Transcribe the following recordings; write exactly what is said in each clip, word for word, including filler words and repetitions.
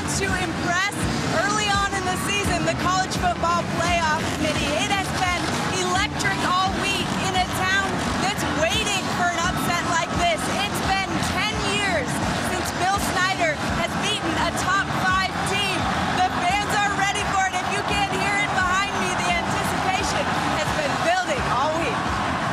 to impress early on in the season, the College Football Playoff Committee. It has been electric all week in a town that's waiting for an upset like this. It's been ten years since Bill Snyder has beaten a top five team. The fans are ready for it. If you can't hear it behind me, the anticipation has been building all week.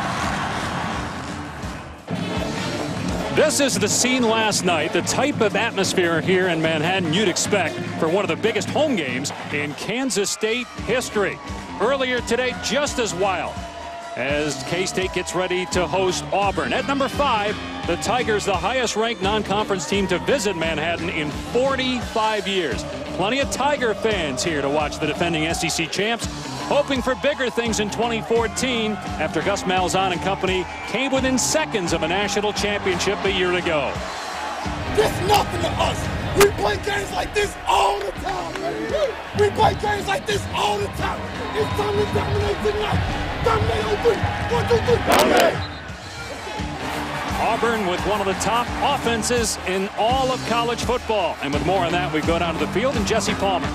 This is the scene last night, the type of atmosphere here in Manhattan you'd expect for one of the biggest home games in Kansas State history. Earlier today, just as wild as K-State gets ready to host Auburn. At number five, the Tigers, the highest-ranked non-conference team to visit Manhattan in forty-five years. Plenty of Tiger fans here to watch the defending S E C champs, hoping for bigger things in twenty fourteen after Gus Malzahn and company came within seconds of a national championship a year ago. This is nothing to us. We play games like this all the time, man. We play games like this all the time. It's time to dominate tonight. Dominate on three. One, two, three. Dominate. Auburn with one of the top offenses in all of college football. And with more on that, we go down to the field and Jesse Palmer.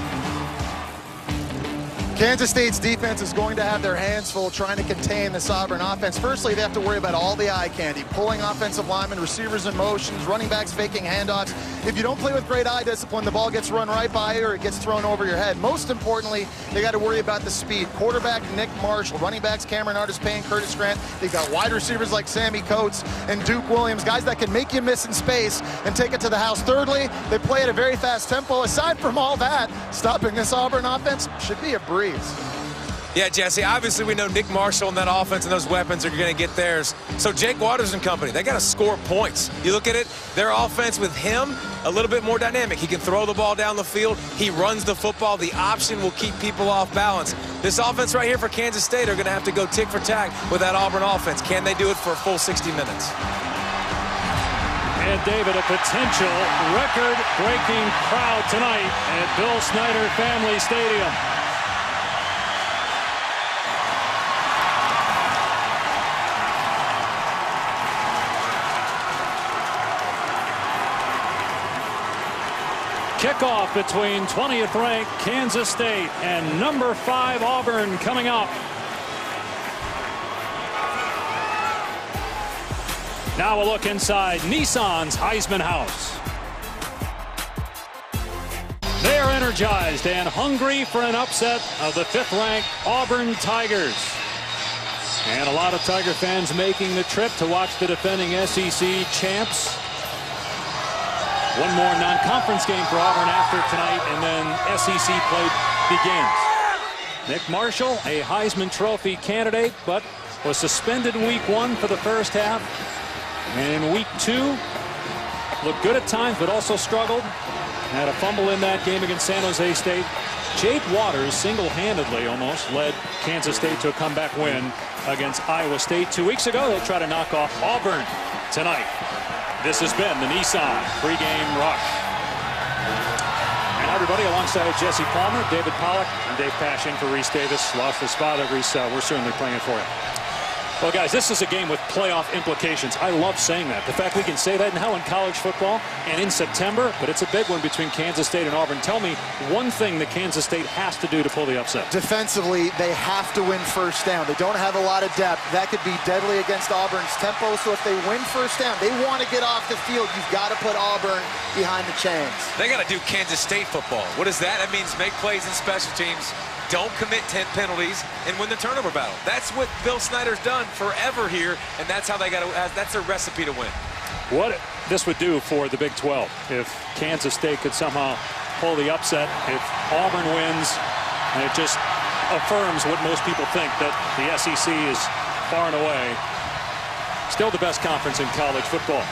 Kansas State's defense is going to have their hands full trying to contain this Auburn offense. Firstly, they have to worry about all the eye candy, pulling offensive linemen, receivers in motions, running backs faking handoffs. If you don't play with great eye discipline, the ball gets run right by you or it gets thrown over your head. Most importantly, they got to worry about the speed. Quarterback Nick Marshall, running backs Cameron Artis-Payne, Curtis Grant. They've got wide receivers like Sammy Coates and Duke Williams, guys that can make you miss in space and take it to the house. Thirdly, they play at a very fast tempo. Aside from all that, stopping this Auburn offense should be a breeze. Yeah, Jesse, obviously we know Nick Marshall and that offense and those weapons are going to get theirs. So Jake Waters and company, they got to score points. You look at it, their offense with him, a little bit more dynamic. He can throw the ball down the field. He runs the football. The option will keep people off balance. This offense right here for Kansas State are going to have to go tick for tack with that Auburn offense. Can they do it for a full sixty minutes? And David, a potential record-breaking crowd tonight at Bill Snyder Family Stadium. Kickoff between twentieth ranked Kansas State and number five Auburn coming up. Now a look inside Nissan's Heisman House. They are energized and hungry for an upset of the fifth ranked Auburn Tigers. And a lot of Tiger fans making the trip to watch the defending S E C champs. One more non-conference game for Auburn after tonight, and then S E C play begins. Nick Marshall, a Heisman Trophy candidate, but was suspended in week one for the first half. And in week two, looked good at times, but also struggled. Had a fumble in that game against San Jose State. Jake Waters single-handedly almost led Kansas State to a comeback win against Iowa State two weeks ago. They'll try to knock off Auburn tonight. This has been the Nissan pregame rush. And everybody, alongside Jesse Palmer, David Pollack, and Dave Pash in for Reese Davis. Lost his father, Reese. Uh, we're certainly playing it for you. Well, guys, this is a game with playoff implications. I love saying that. The fact we can say that now in college football and in September, but it's a big one between Kansas State and Auburn. Tell me one thing that Kansas State has to do to pull the upset. Defensively, they have to win first down. They don't have a lot of depth. That could be deadly against Auburn's tempo. So if they win first down, they want to get off the field. You've got to put Auburn behind the chains. They got to do Kansas State football. What is that? That means make plays in special teams. Don't commit ten penalties and win the turnover battle. That's what Bill Snyder's done forever here, and that's how they got to. That's their recipe to win. What this would do for the Big twelve if Kansas State could somehow pull the upset. If Auburn wins, and it just affirms what most people think, that the S E C is far and away still the best conference in college football.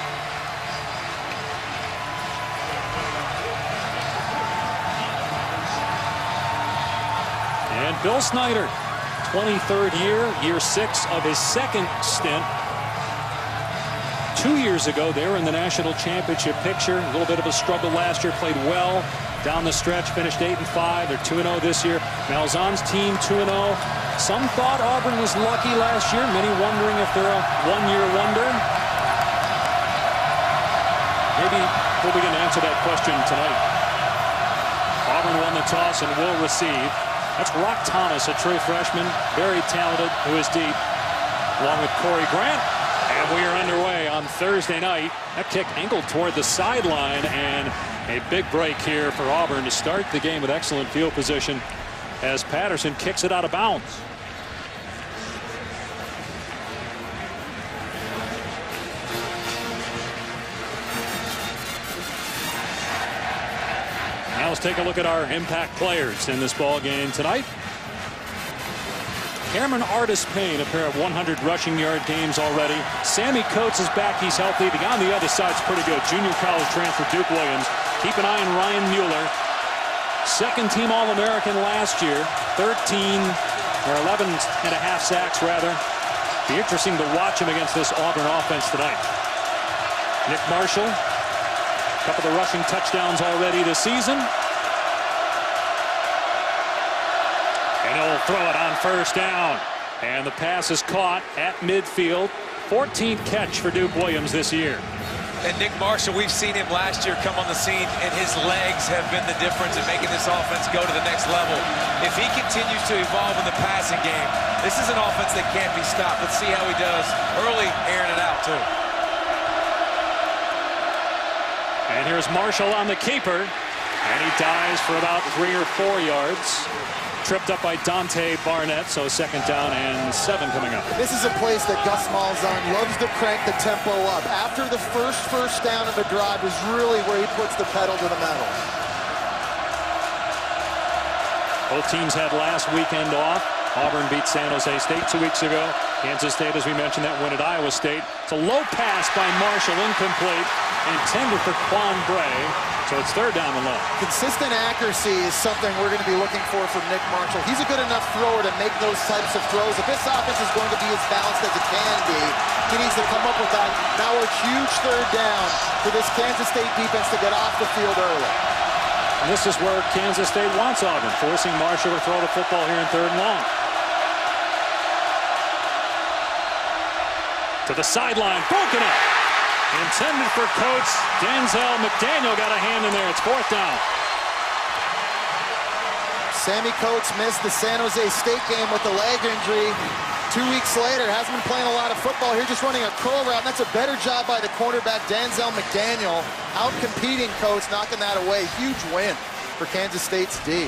And Bill Snyder, twenty-third year, year six of his second stint. Two years ago, they were in the national championship picture. A little bit of a struggle last year, played well down the stretch, finished eight and five. They're two and oh this year. Malzahn's team two and oh. Some thought Auburn was lucky last year, many wondering if they're a one-year wonder. Maybe we'll begin to answer that question tonight. the toss and will receive. That's Rock Thomas, a true freshman, very talented, who is deep, along with Corey Grant. And we are underway on Thursday night. That kick angled toward the sideline, and a big break here for Auburn to start the game with excellent field position as Patterson kicks it out of bounds. Now let's take a look at our impact players in this ball game tonight. Cameron Artis-Payne, a pair of one hundred rushing yard games already. Sammy Coates is back. He's healthy. The guy on the other side's pretty good. Junior college transfer Duke Williams. Keep an eye on Ryan Mueller. Second team All-American last year. thirteen or eleven and a half sacks, rather. Be interesting to watch him against this Auburn offense tonight. Nick Marshall. A couple of rushing touchdowns already this season. And he'll throw it on first down. And the pass is caught at midfield. fourteenth catch for Duke Williams this year. And Nick Marshall, we've seen him last year come on the scene, and his legs have been the difference in making this offense go to the next level. If he continues to evolve in the passing game, this is an offense that can't be stopped. Let's see how he does early, airing it out, too. And here's Marshall on the keeper, and he dives for about three or four yards. Tripped up by Dante Barnett, so second down and seven coming up. This is a place that Gus Malzahn loves to crank the tempo up. After the first first down of the drive is really where he puts the pedal to the metal. Both teams had last weekend off. Auburn beat San Jose State two weeks ago. Kansas State, as we mentioned, that win at Iowa State. It's a low pass by Marshall, incomplete, intended for Quan Bray. So it's third down and long. Consistent accuracy is something we're going to be looking for from Nick Marshall. He's a good enough thrower to make those types of throws. If this offense is going to be as balanced as it can be, he needs to come up with that. Now a huge third down for this Kansas State defense to get off the field early. And this is where Kansas State wants Auburn, forcing Marshall to throw the football here in third and long. To the sideline, broken up. Intended for Coates. Denzel McDaniel got a hand in there. It's fourth down. Sammy Coates missed the San Jose State game with the leg injury. Two weeks later, hasn't been playing a lot of football here, just running a curl route. And that's a better job by the cornerback, Denzel McDaniel, out competing Coates, knocking that away. Huge win for Kansas State's D.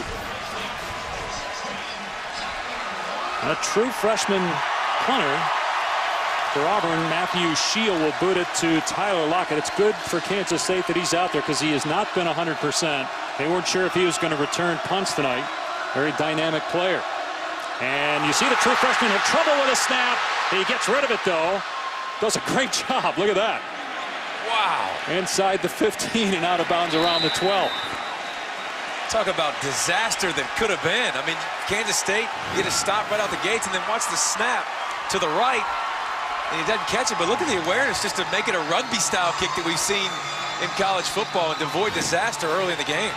A true freshman punter for Auburn. Matthew Shield will boot it to Tyler Lockett. It's good for Kansas State that he's out there because he has not been one hundred percent. They weren't sure if he was going to return punts tonight. Very dynamic player. And you see the true freshman had trouble with a snap. He gets rid of it, though. Does a great job. Look at that. Wow. Inside the fifteen and out of bounds around the twelve. Talk about disaster that could have been. I mean, Kansas State get a stop right out the gates and then watch the snap to the right. And he doesn't catch it, but look at the awareness just to make it a rugby-style kick that we've seen in college football and to avoid disaster early in the game.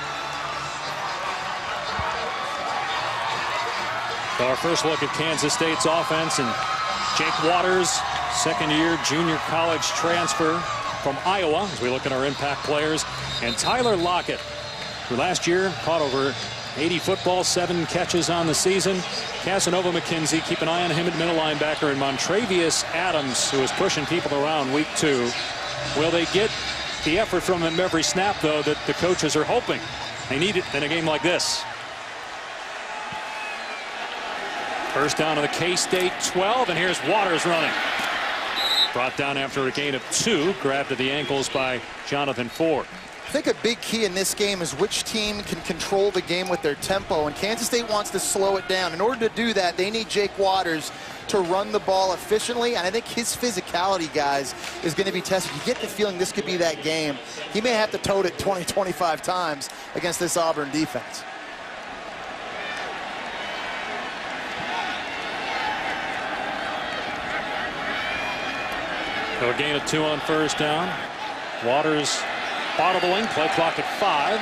So our first look at Kansas State's offense, and Jake Waters, second-year junior college transfer from Iowa, as we look at our impact players, and Tyler Lockett, who last year caught over eighty footballs, seven catches on the season. Casanova McKenzie, keep an eye on him at middle linebacker, and Montravius Adams, who is pushing people around week two. Will they get the effort from him every snap, though, that the coaches are hoping? They need it in a game like this. First down to the K-State twelve, and here's Waters running. Brought down after a gain of two, grabbed at the ankles by Jonathan Ford. I think a big key in this game is which team can control the game with their tempo, and Kansas State wants to slow it down. In order to do that, they need Jake Waters to run the ball efficiently, and I think his physicality, guys, is going to be tested. You get the feeling this could be that game. He may have to tote it twenty, twenty-five times against this Auburn defense. So a gain of two on first down. Waters audibling, play clock at five.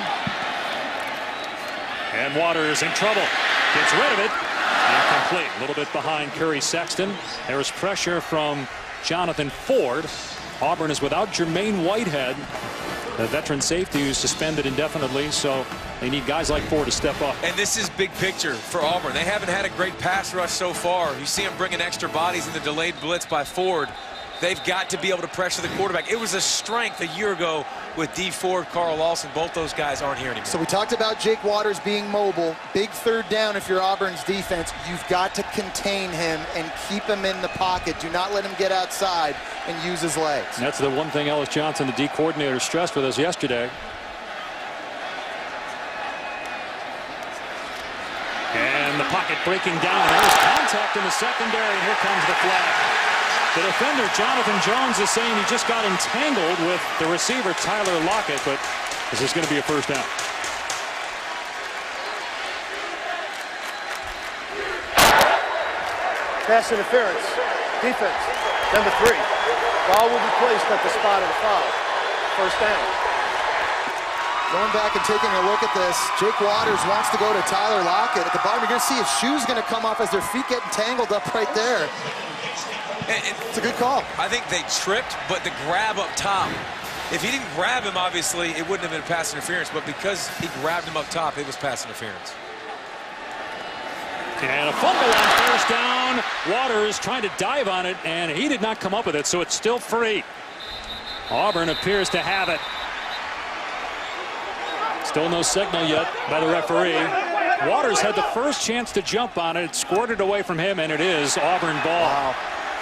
And Waters in trouble. Gets rid of it. Incomplete. A little bit behind Curry Sexton. There was pressure from Jonathan Ford. Auburn is without Jermaine Whitehead. a veteran safety who's suspended indefinitely, so they need guys like Ford to step up. And this is big picture for Auburn. They haven't had a great pass rush so far. You see them bringing extra bodies in the delayed blitz by Ford. They've got to be able to pressure the quarterback. It was a strength a year ago with D. Ford, Carl Lawson. Both those guys aren't here anymore. So we talked about Jake Waters being mobile. Big third down if you're Auburn's defense. You've got to contain him and keep him in the pocket. Do not let him get outside and use his legs. And that's the one thing Ellis Johnson, the D coordinator, stressed with us yesterday. And the pocket breaking down. There's contact in the secondary, and here comes the flag. The defender, Jonathan Jones, is saying he just got entangled with the receiver, Tyler Lockett, but this is going to be a first down. Pass interference. Defense. Number three. Ball will be placed at the spot of the foul. First down. Going back and taking a look at this, Jake Waters wants to go to Tyler Lockett. At the bottom, you're going to see his shoe's going to come off as their feet get entangled up right there. It's a good call. I think they tripped, but the grab up top, if he didn't grab him, obviously, it wouldn't have been pass interference, but because he grabbed him up top, it was pass interference. And a fumble on first down. Waters trying to dive on it, and he did not come up with it, so it's still free. Auburn appears to have it. Still no signal yet by the referee. Waters had the first chance to jump on it, scored it away from him, and it is Auburn ball. Wow.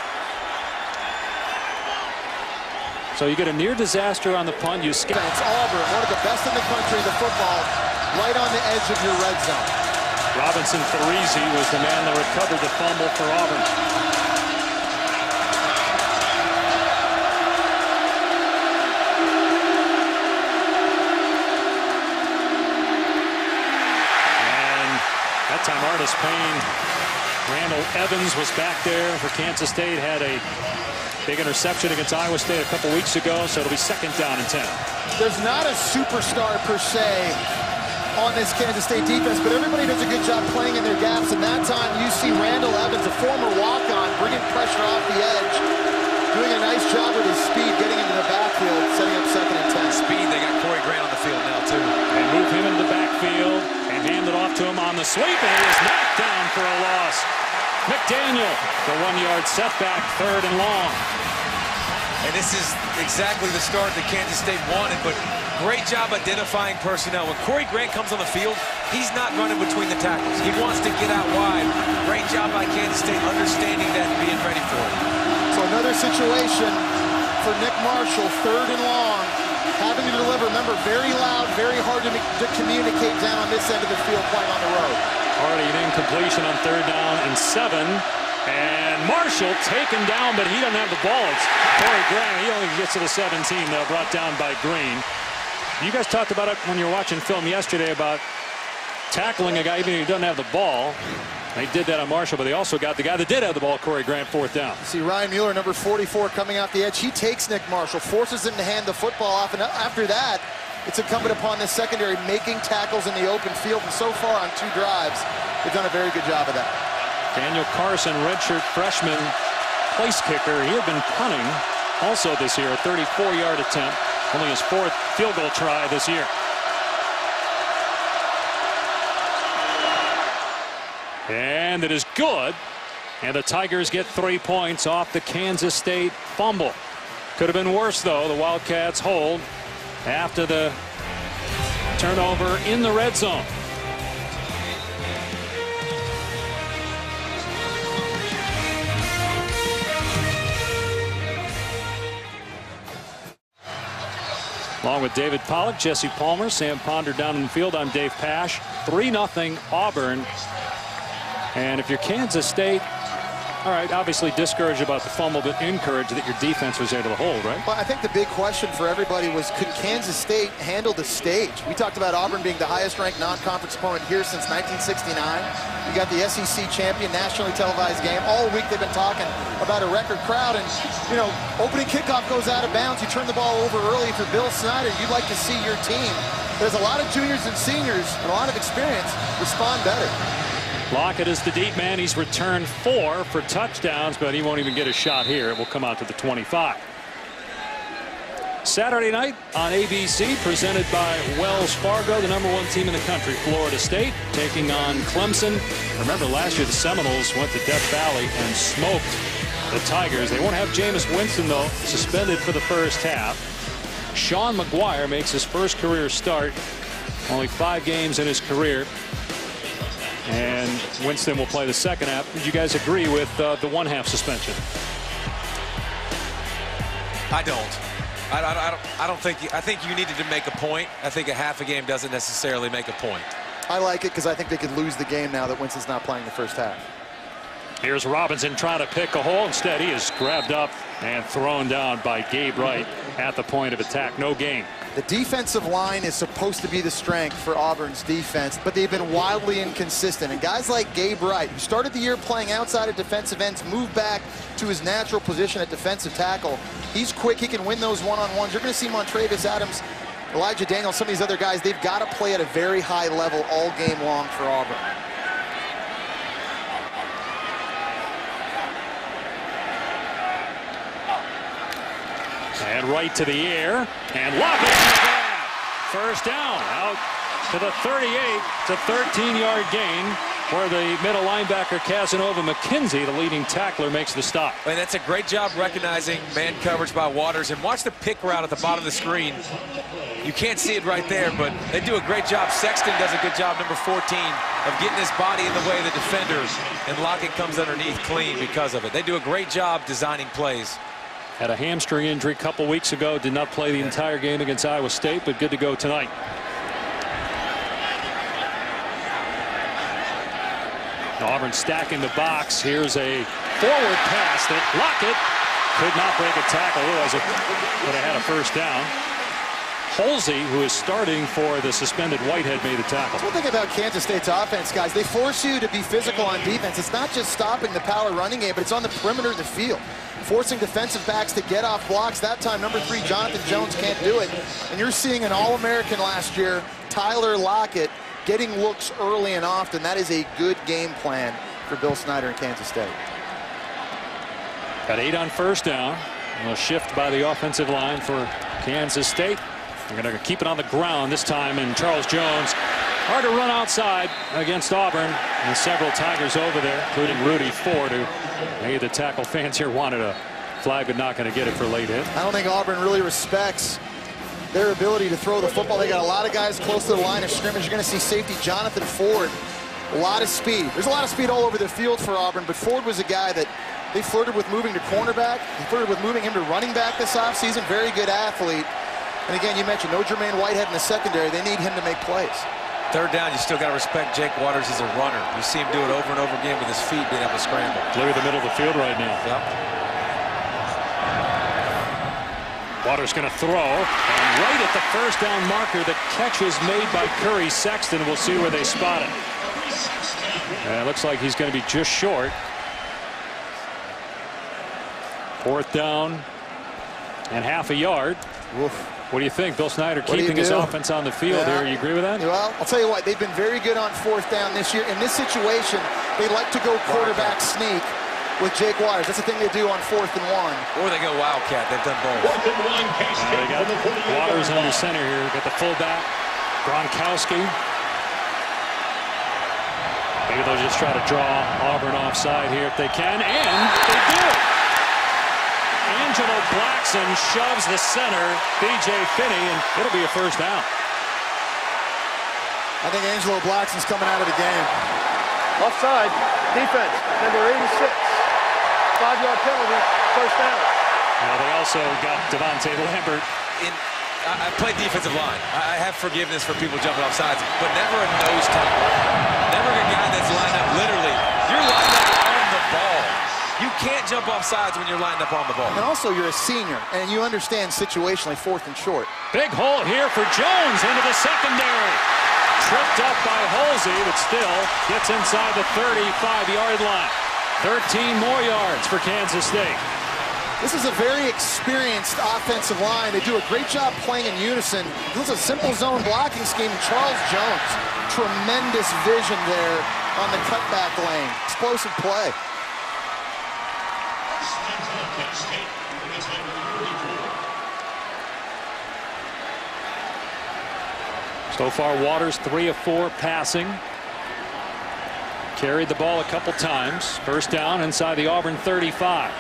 So you get a near disaster on the punt. You skip. It's Auburn, one of the best in the country, the football, right on the edge of your red zone. Robinson Parisi was the man that recovered the fumble for Auburn. And that time Artis Payne, Randall Evans was back there for Kansas State, had a big interception against Iowa State a couple weeks ago, so it'll be second down and ten. There's not a superstar per se on this Kansas State defense, but everybody does a good job playing in their gaps, and that time you see Randall Evans, a former walk-on, bringing pressure off the edge, doing a nice job with his speed, getting into the backfield, setting up second and ten. Speed, they got Corey Grant on the field now, too. They move him into the backfield and hand it off to him on the sweep, and he is knocked down for a loss. McDaniel, the one-yard setback, third and long. And this is exactly the start that Kansas State wanted, but great job identifying personnel. When Corey Grant comes on the field, he's not running between the tackles. He wants to get out wide. Great job by Kansas State understanding that and being ready for it. So another situation for Nick Marshall, third and long, having to deliver. Remember, very loud, very hard to, to communicate down on this end of the field playing on the road. Already an incompletion on third down and seven. And Marshall taken down, but he doesn't have the ball. It's Corey Grant. He only gets to the seventeen, though, brought down by Green. You guys talked about it when you were watching film yesterday about tackling a guy even if he doesn't have the ball. They did that on Marshall, but they also got the guy that did have the ball, Corey Grant, fourth down. See Ryan Mueller, number forty-four, coming off the edge. He takes Nick Marshall, forces him to hand the football off, and after that, it's incumbent upon this secondary making tackles in the open field, and so far on two drives, they've done a very good job of that. Daniel Carson, redshirt freshman place kicker. He had been punting also this year, a thirty-four yard attempt, only his fourth field goal try this year. And it is good, and the Tigers get three points off the Kansas State fumble. Could have been worse, though. The Wildcats hold after the turnover in the red zone. Along with David Pollock, Jesse Palmer, Sam Ponder down in the field, I'm Dave Pash. three nothing Auburn. And if you're Kansas State, all right, obviously discouraged about the fumble, but encouraged that your defense was able to hold, right? Well, I think the big question for everybody was, could Kansas State handle the stage? We talked about Auburn being the highest-ranked non-conference opponent here since nineteen sixty-nine. You got the S E C champion, nationally televised game. All week they've been talking about a record crowd, and, you know, opening kickoff goes out of bounds. You turn the ball over early. If you're Bill Snyder, you'd like to see your team. There's a lot of juniors and seniors and a lot of experience respond better. Lockett is the deep man. He's returned four for touchdowns, but he won't even get a shot here. It will come out to the twenty-five. Saturday night on A B C, presented by Wells Fargo, the number one team in the country, Florida State, taking on Clemson. Remember, last year the Seminoles went to Death Valley and smoked the Tigers. They won't have Jameis Winston, though, suspended for the first half. Sean McGuire makes his first career start, only five games in his career. And Winston will play the second half. Did you guys agree with uh, the one-half suspension? I don't. I, I, I, don't, I don't think you, I think you needed to make a point. I think a half a game doesn't necessarily make a point. I like it because I think they could lose the game now that Winston's not playing the first half. Here's Robinson trying to pick a hole. Instead, he is grabbed up and thrown down by Gabe Wright at the point of attack. No gain. The defensive line is supposed to be the strength for Auburn's defense, but they've been wildly inconsistent. And guys like Gabe Wright, who started the year playing outside of defensive ends, moved back to his natural position at defensive tackle. He's quick. He can win those one-on-ones. You're going to see Montravius Adams, Elijah Daniels, some of these other guys, they've got to play at a very high level all game long for Auburn. And right to the air, and Lockett in the grab. First down, out to the thirty-eight. It's a thirteen yard gain where the middle linebacker Casanova McKenzie, the leading tackler, makes the stop. And that's a great job recognizing man coverage by Waters. And watch the pick route at the bottom of the screen. You can't see it right there, but they do a great job. Sexton does a good job, number fourteen, of getting his body in the way of the defenders. And Lockett comes underneath clean because of it. They do a great job designing plays. Had a hamstring injury a couple weeks ago. Did not play the entire game against Iowa State, but good to go tonight. Auburn stacking the box. Here's a forward pass that Lockett could not break a tackle. Otherwise, it would have had a first down. Holsey, who is starting for the suspended Whitehead, made the tackle. That's one thing about Kansas State's offense, guys. They force you to be physical on defense. It's not just stopping the power running game, but it's on the perimeter of the field. Forcing defensive backs to get off blocks. That time, number three, Jonathan Jones can't do it. And you're seeing an All-American last year, Tyler Lockett, getting looks early and often. That is a good game plan for Bill Snyder in Kansas State. Got eight on first down. A shift by the offensive line for Kansas State. They're going to keep it on the ground this time, and Charles Jones hard to run outside against Auburn, and several Tigers over there, including Rudy Ford, who made the tackle. Fans here wanted a flag, but not going to get it for late hit. I don't think Auburn really respects their ability to throw the football. They got a lot of guys close to the line of scrimmage. You're going to see safety Jonathan Ford, a lot of speed. There's a lot of speed all over the field for Auburn, but Ford was a guy that they flirted with moving to cornerback. They flirted with moving him to running back this offseason. Very good athlete. And again, you mentioned no Jermaine Whitehead in the secondary. They need him to make plays. Third down, you still got to respect Jake Waters as a runner. You see him do it over and over again with his feet being able to scramble. Look at the middle of the field right now. Yep. Waters going to throw, and right at the first down marker, the catch is made by Curry Sexton. We'll see where they spot it. And it looks like he's going to be just short. Fourth down and half a yard. Oof. What do you think? Bill Snyder keeping his offense on the field yeah. here. You agree with that? Well, I'll tell you what, they've been very good on fourth down this year. In this situation, they like to go quarterback sneak with Jake Waters. That's the thing they do on fourth and one. Or they go Wildcat. They've done both. Uh, they got Waters under center here. Got the fullback, Gronkowski. Maybe they'll just try to draw Auburn offside here if they can, and they do. Angelo Blackson shoves the center, B J Finney, and it'll be a first down. I think Angelo Blackson's coming out of the game. Offside, defense, number eighty-six. Five-yard penalty, first down. Now they also got Devontae Lambert. In, I, I play defensive line. I, I have forgiveness for people jumping off sides, but never a nose tackle. Never a guy that's lined up literally. You're lined up on the ball. You can't jump off sides when you're lined up on the ball. And also, you're a senior, and you understand situationally fourth and short. Big hole here for Jones into the secondary. Tripped up by Holsey, but still gets inside the thirty-five yard line. thirteen more yards for Kansas State. This is a very experienced offensive line. They do a great job playing in unison. This is a simple zone blocking scheme. Charles Jones, tremendous vision there on the cutback lane. Explosive play. So far, Waters three of four passing. Carried the ball a couple times. First down inside the Auburn thirty-five.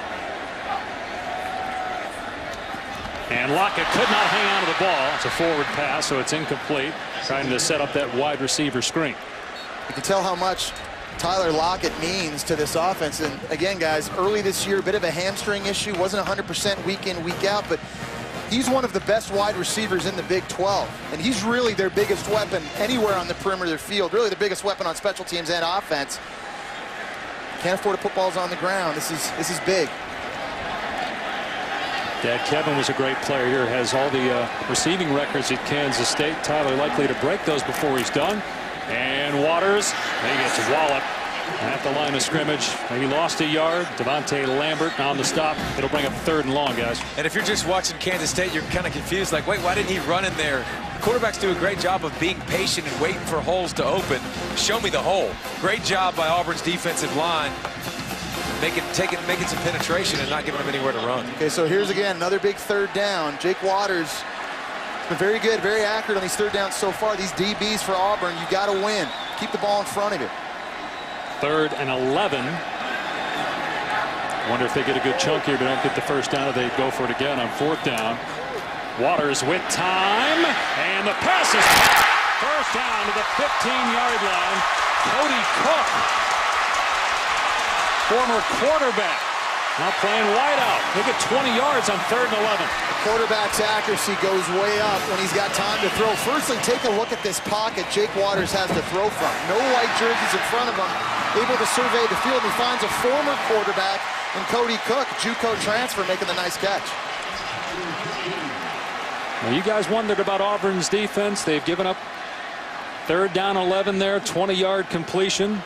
And Lockett could not hang on to the ball. It's a forward pass, so it's incomplete. Trying to set up that wide receiver screen. You can tell how much Tyler Lockett means to this offense. And again, guys, early this year, a bit of a hamstring issue. Wasn't one hundred percent week in, week out, but he's one of the best wide receivers in the Big twelve. And he's really their biggest weapon anywhere on the perimeter of the field. Really the biggest weapon on special teams and offense. Can't afford to put balls on the ground. This is, this is big. Dad Kevin was a great player here. Has all the uh, receiving records at Kansas State. Tyler likely to break those before he's done. And Waters, he gets walloped at the line of scrimmage. He lost a yard. Devontae Lambert on the stop. It'll bring up third and long, guys. And if you're just watching Kansas State, you're kind of confused. Like, wait, why didn't he run in there? Quarterbacks do a great job of being patient and waiting for holes to open. Show me the hole. Great job by Auburn's defensive line. Making, taking, making some penetration and not giving them anywhere to run. Okay, so here's again another big third down. Jake Waters has been very good, very accurate on these third downs so far. These D Bs for Auburn, you got to win. Keep the ball in front of you. Third and eleven. Wonder if they get a good chunk here, but don't get the first down, or they go for it again on fourth down. Waters with time, and the pass is first down to the fifteen-yard line. Cody Cook, former quarterback, now playing wideout. He'll get twenty yards on third and eleven. The quarterback's accuracy goes way up when he's got time to throw. Firstly, take a look at this pocket Jake Waters has to throw from. No white jerseys in front of him. Able to survey the field. He finds a former quarterback in Cody Cook, JUCO transfer, making the nice catch. Well, you guys wondered about Auburn's defense. They've given up third down eleven there, twenty-yard completion.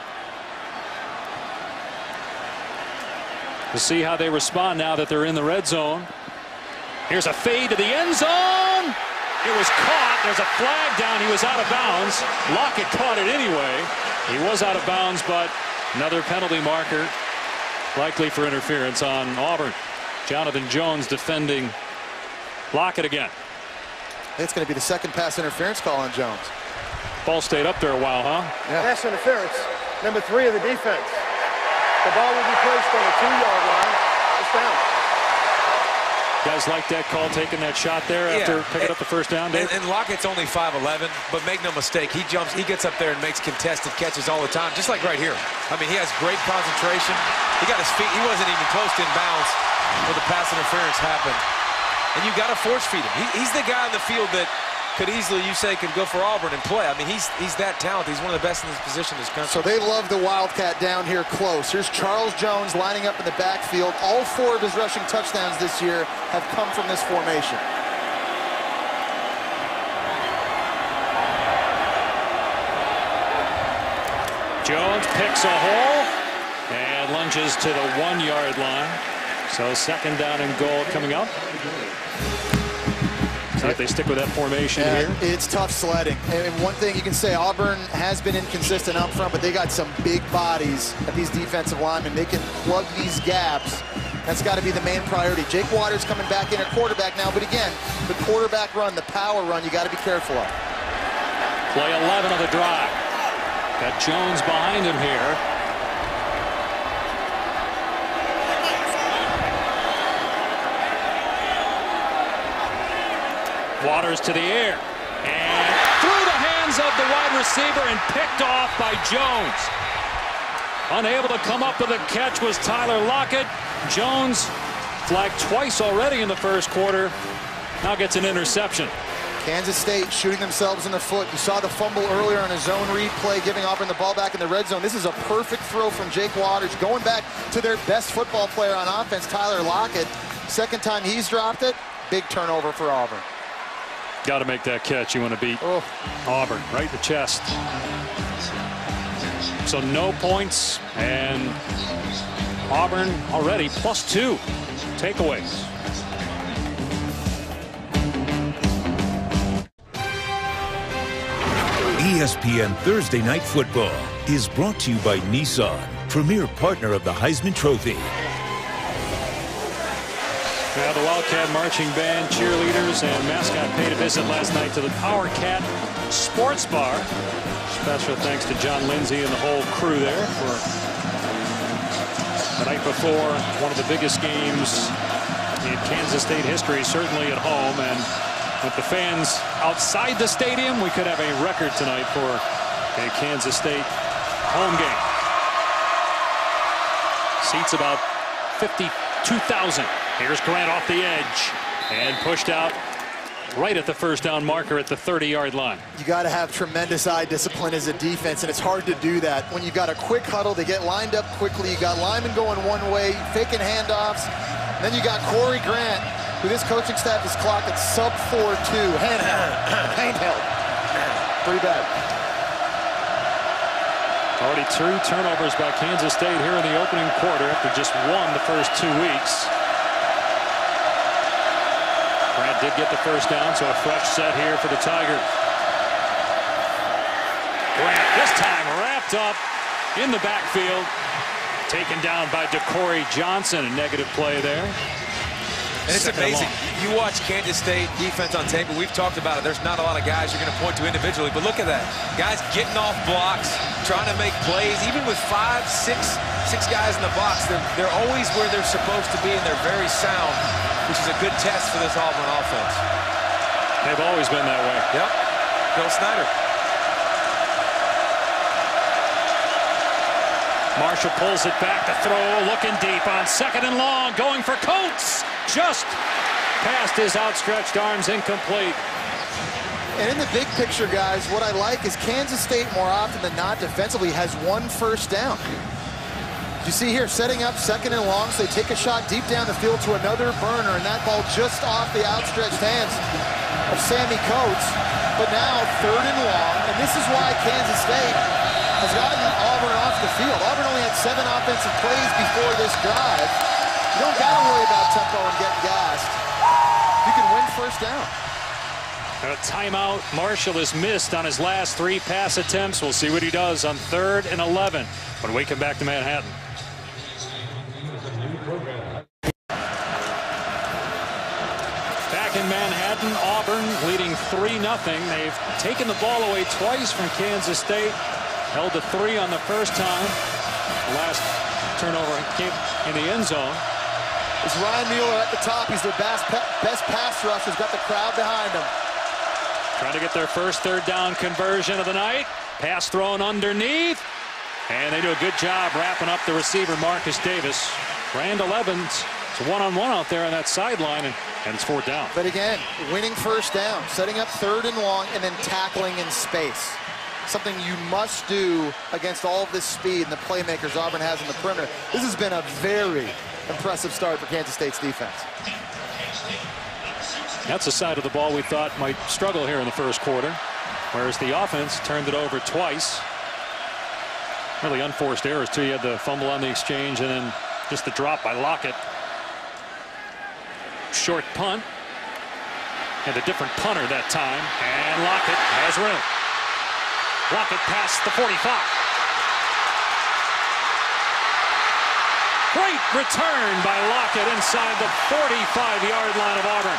To see how they respond now that they're in the red zone. Here's a fade to the end zone. It was caught. There's a flag down. He was out of bounds. Lockett caught it anyway. He was out of bounds, but another penalty marker likely for interference on Auburn. Jonathan Jones defending Lockett again. It's going to be the second pass interference call on Jones. Ball stayed up there a while, huh? Yeah. Pass interference, number three of the defense. The ball will be placed on the two-yard line. It's down. Guys like that call, taking that shot there after yeah. picking and, up the first down, Dave? And, and Lockett's only five eleven, but make no mistake, he jumps, he gets up there and makes contested catches all the time, just like right here. I mean, he has great concentration. He got his feet, he wasn't even close to inbounds where the pass interference happened. And you got to force feed him. He, he's the guy on the field that could easily, you say, could go for Auburn and play. I mean, he's he's that talented. He's one of the best in this position in this country. So they love the Wildcat down here close. Here's Charles Jones lining up in the backfield. All four of his rushing touchdowns this year have come from this formation. Jones picks a hole and lunges to the one-yard line. So second down and goal coming up. Like they stick with that formation yeah, here. It's tough sledding. And one thing you can say, Auburn has been inconsistent up front, but they got some big bodies at these defensive linemen. They can plug these gaps. That's got to be the main priority. Jake Waters coming back in at quarterback now, but again, the quarterback run, the power run, you got to be careful of. Play eleven of the drive. Got Jones behind him here. Waters to the air, and through the hands of the wide receiver and picked off by Jones. Unable to come up with a catch was Tyler Lockett. Jones flagged twice already in the first quarter. Now gets an interception. Kansas State shooting themselves in the foot. You saw the fumble earlier on a zone read play, giving Auburn the ball back in the red zone. This is a perfect throw from Jake Waters, going back to their best football player on offense, Tyler Lockett. Second time he's dropped it, big turnover for Auburn. Got to make that catch. You want to beat oh. Auburn right in the chest. So no points, and Auburn already plus two takeaways. E S P N Thursday Night Football is brought to you by Nissan, premier partner of the Heisman Trophy. Now the Wildcat marching band, cheerleaders, and mascot paid a visit last night to the Power Cat Sports Bar. Special thanks to John Lindsay and the whole crew there for the night before one of the biggest games in Kansas State history, certainly at home. And with the fans outside the stadium, we could have a record tonight for a Kansas State home game. Seats about fifty-two thousand. Here's Grant off the edge and pushed out right at the first down marker at the thirty yard line. You got to have tremendous eye discipline as a defense, and it's hard to do that when you've got a quick huddle. They get lined up quickly. You got linemen going one way, faking handoffs. Then you got Corey Grant, who this coaching staff is clocked at sub four two. Handheld. Handheld. Pretty bad. Already two turnovers by Kansas State here in the opening quarter after just one the first two weeks. Grant did get the first down, so a fresh set here for the Tigers. Grant this time wrapped up in the backfield, taken down by DeCorey Johnson. A negative play there. And it's Second amazing. long. You watch Kansas State defense on tape, and we've talked about it. There's not a lot of guys you're going to point to individually, but look at that. Guys getting off blocks, trying to make plays, even with five, six, six guys in the box. They're, they're always where they're supposed to be, and they're very sound, which is a good test for this Auburn offense. They've always been that way. Yep. Bill Snyder. Marshall pulls it back to throw, looking deep on second and long, going for Coates. Just past his outstretched arms, incomplete. And in the big picture, guys, what I like is Kansas State more often than not defensively has one first down. You see here, setting up second and long, so they take a shot deep down the field to another burner, and that ball just off the outstretched hands of Sammy Coates. But now third and long, and this is why Kansas State has gotten Auburn off the field. Auburn only had seven offensive plays before this drive. You don't got to worry about tempo and getting gassed. You can win first down. A timeout. Marshall is missed on his last three pass attempts. We'll see what he does on third and eleven when we come back to Manhattan. Back in Manhattan, Auburn leading three nothing. They've taken the ball away twice from Kansas State. Held to three on the first time. The last turnover came in the end zone. It's Ryan Mueller at the top. He's their best, best pass rusher. He's got the crowd behind him. Trying to get their first third down conversion of the night. Pass thrown underneath. And they do a good job wrapping up the receiver, Marcus Davis. Randall Evans, it's one-on-one out there on that sideline, and, and it's fourth down. But again, winning first down, setting up third and long, and then tackling in space. Something you must do against all of this speed and the playmakers Auburn has in the perimeter. This has been a very impressive start for Kansas State's defense. That's a side of the ball we thought might struggle here in the first quarter, whereas the offense turned it over twice. Really unforced errors, too. You had the fumble on the exchange and then just the drop by Lockett. Short punt. And a different punter that time. And Lockett has room. Lockett past the forty-five. Great return by Lockett inside the forty-five yard line of Auburn.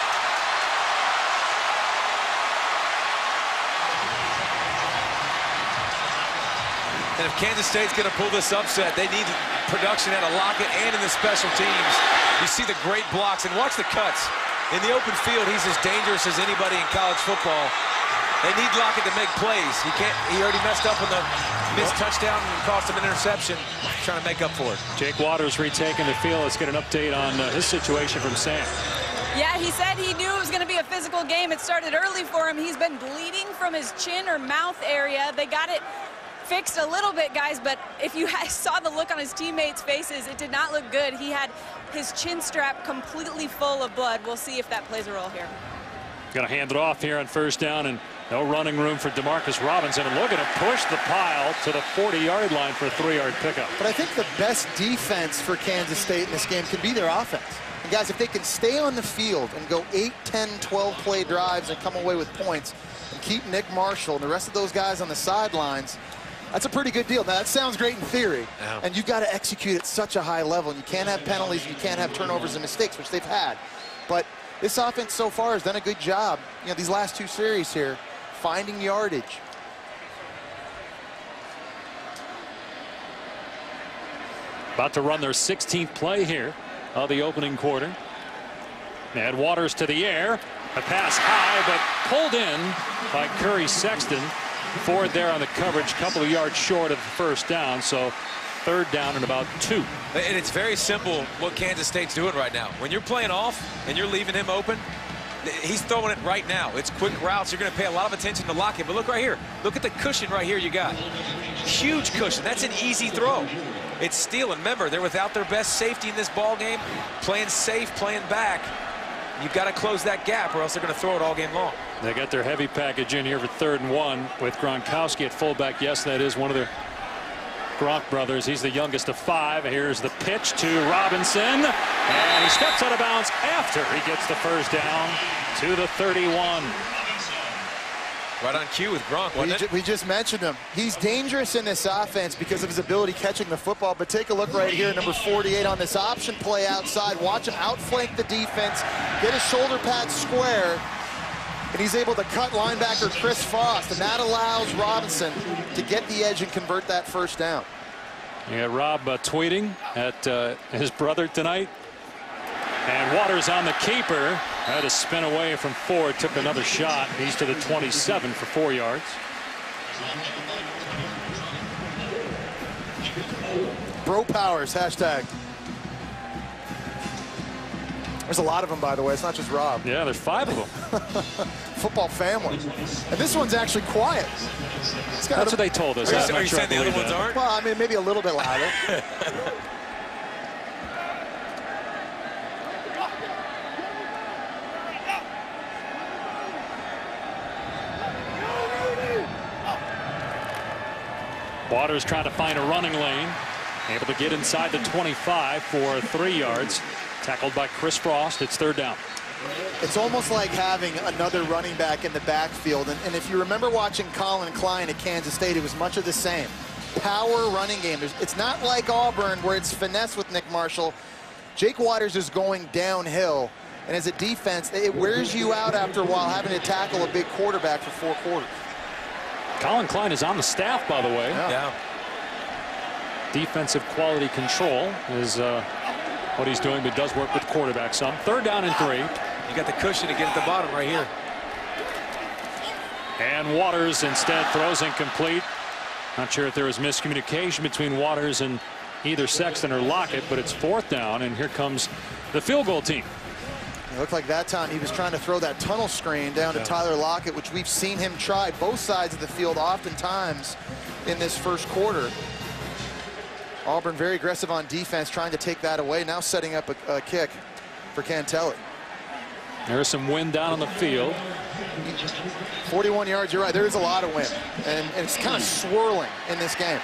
And if Kansas State's going to pull this upset, they need production out of Lockett and in the special teams. You see the great blocks, and watch the cuts. In the open field, he's as dangerous as anybody in college football. They need Lockett to make plays. He can't. He already messed up on the missed touchdown and cost him an interception. Trying to make up for it. Jake Waters retaking the field. Let's get an update on uh, his situation from Sam. Yeah, he said he knew it was going to be a physical game. It started early for him. He's been bleeding from his chin or mouth area. They got it fixed a little bit, guys, but if you saw the look on his teammates' faces, it did not look good. He had his chin strap completely full of blood. We'll see if that plays a role here. Going to hand it off here on first down, and no running room for DeMarcus Robinson. And look at him push the pile to the forty yard line for a three yard pickup. But I think the best defense for Kansas State in this game can be their offense. And guys, if they can stay on the field and go eight, ten, twelve play drives and come away with points and keep Nick Marshall and the rest of those guys on the sidelines, that's a pretty good deal. Now, that sounds great in theory, yeah. And you've got to execute at such a high level. And you can't have penalties, and you can't have turnovers and mistakes, which they've had. But this offense so far has done a good job. You know, these last two series here, finding yardage. About to run their sixteenth play here of the opening quarter. And Waters to the air. A pass high, but pulled in by Curry Sexton. Ford there on the coverage, couple of yards short of the first down. So third down and about two. And it's very simple what Kansas State's doing right now. When you're playing off and you're leaving him open, he's throwing it right now. It's quick routes. You're going to pay a lot of attention to Lockett. But look right here. Look at the cushion right here you got. Huge cushion. That's an easy throw. It's stealing. Remember, they're without their best safety in this ball game. Playing safe, playing back. You've got to close that gap or else they're going to throw it all game long. They got their heavy package in here for third and one with Gronkowski at fullback. Yes, that is one of their Gronk brothers. He's the youngest of five. Here's the pitch to Robinson. And he steps out of bounds after he gets the first down to the thirty-one. Right on cue with Gronk, wasn't we, it? ju we just mentioned him. He's dangerous in this offense because of his ability catching the football. But take a look right here, number forty-eight on this option play outside. Watch him outflank the defense, get his shoulder pads square, and he's able to cut linebacker Chris Frost, and that allows Robinson to get the edge and convert that first down. Yeah, Rob uh, tweeting at uh, his brother tonight. And Waters on the keeper. Had to spin away from Ford. Took another shot. He's to the twenty-seven for four yards. Bro Powers, hashtag. There's a lot of them, by the way. It's not just Rob. Yeah, there's five of them. Football family. And this one's actually quiet. It's got That's a, what they told us. Are you, I'm are not you sure saying I the other believe ones that. aren't? Well, I mean, maybe a little bit louder. Waters trying to find a running lane. Able to get inside the twenty-five for three yards. Tackled by Chris Frost. It's third down. It's almost like having another running back in the backfield. And, and if you remember watching Colin Klein at Kansas State, it was much of the same. Power running game. There's, it's not like Auburn where it's finesse with Nick Marshall. Jake Waters is going downhill. And as a defense, it wears you out after a while having to tackle a big quarterback for four quarters. Colin Klein is on the staff, by the way. Yeah. Yeah. Defensive quality control is uh, what he's doing, but does work with quarterback some. Third down and three. You got the cushion to get at the bottom right here. And Waters instead throws incomplete. Not sure if there was miscommunication between Waters and either Sexton or Lockett, but it's fourth down, and here comes the field goal team. It looked like that time he was trying to throw that tunnel screen down to Yeah. Tyler Lockett, which we've seen him try both sides of the field oftentimes in this first quarter. Auburn very aggressive on defense, trying to take that away. Now setting up a, a kick for Cantelli. There's some wind down on the field. forty-one yards, you're right. There is a lot of wind, and, and it's kind of swirling in this game.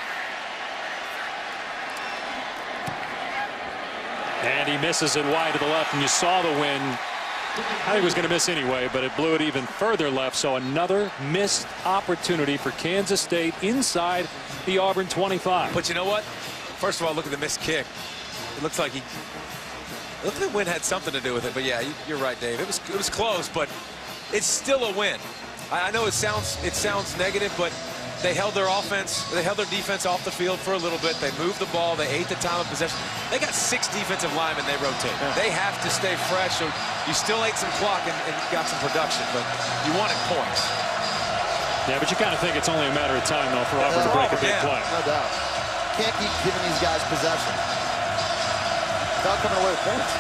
And he misses it wide to the left, and you saw the wind. I think he was going to miss anyway, but it blew it even further left. So another missed opportunity for Kansas State inside the Auburn twenty-five. But you know what? First of all, look at the missed kick. It looks like he. Look at the win had something to do with it. But yeah, you're right, Dave. It was it was close, but it's still a win. I, I know it sounds it sounds negative, but they held their offense, they held their defense off the field for a little bit. They moved the ball. They ate the time of possession. They got six defensive linemen. They rotate. Yeah. They have to stay fresh. So you still ate some clock and, and got some production, but you wanted points. Yeah, but you kind of think it's only a matter of time, though, for Auburn to break a big Yeah. play. No doubt. Can't keep giving these guys possession without coming away with points.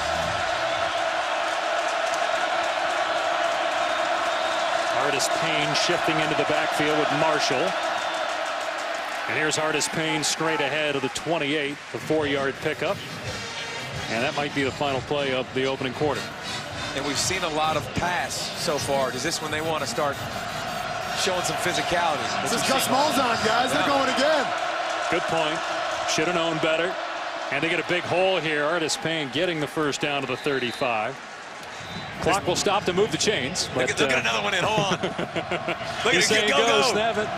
Artis Payne shifting into the backfield with Marshall. And here's Artis Payne straight ahead of the twenty-eight, the four-yard pickup. And that might be the final play of the opening quarter. And we've seen a lot of pass so far. Is this when they want to start showing some physicality? This is Gus Malzahn, guys. They're going again. Good point. Should have known better. And they get a big hole here. Artis Payne getting the first down to the thirty-five. Clock will stop to move the chains. But, Look at, look at uh, another one in. Hold on. Look you at say it. Go, go, go, go. snap it.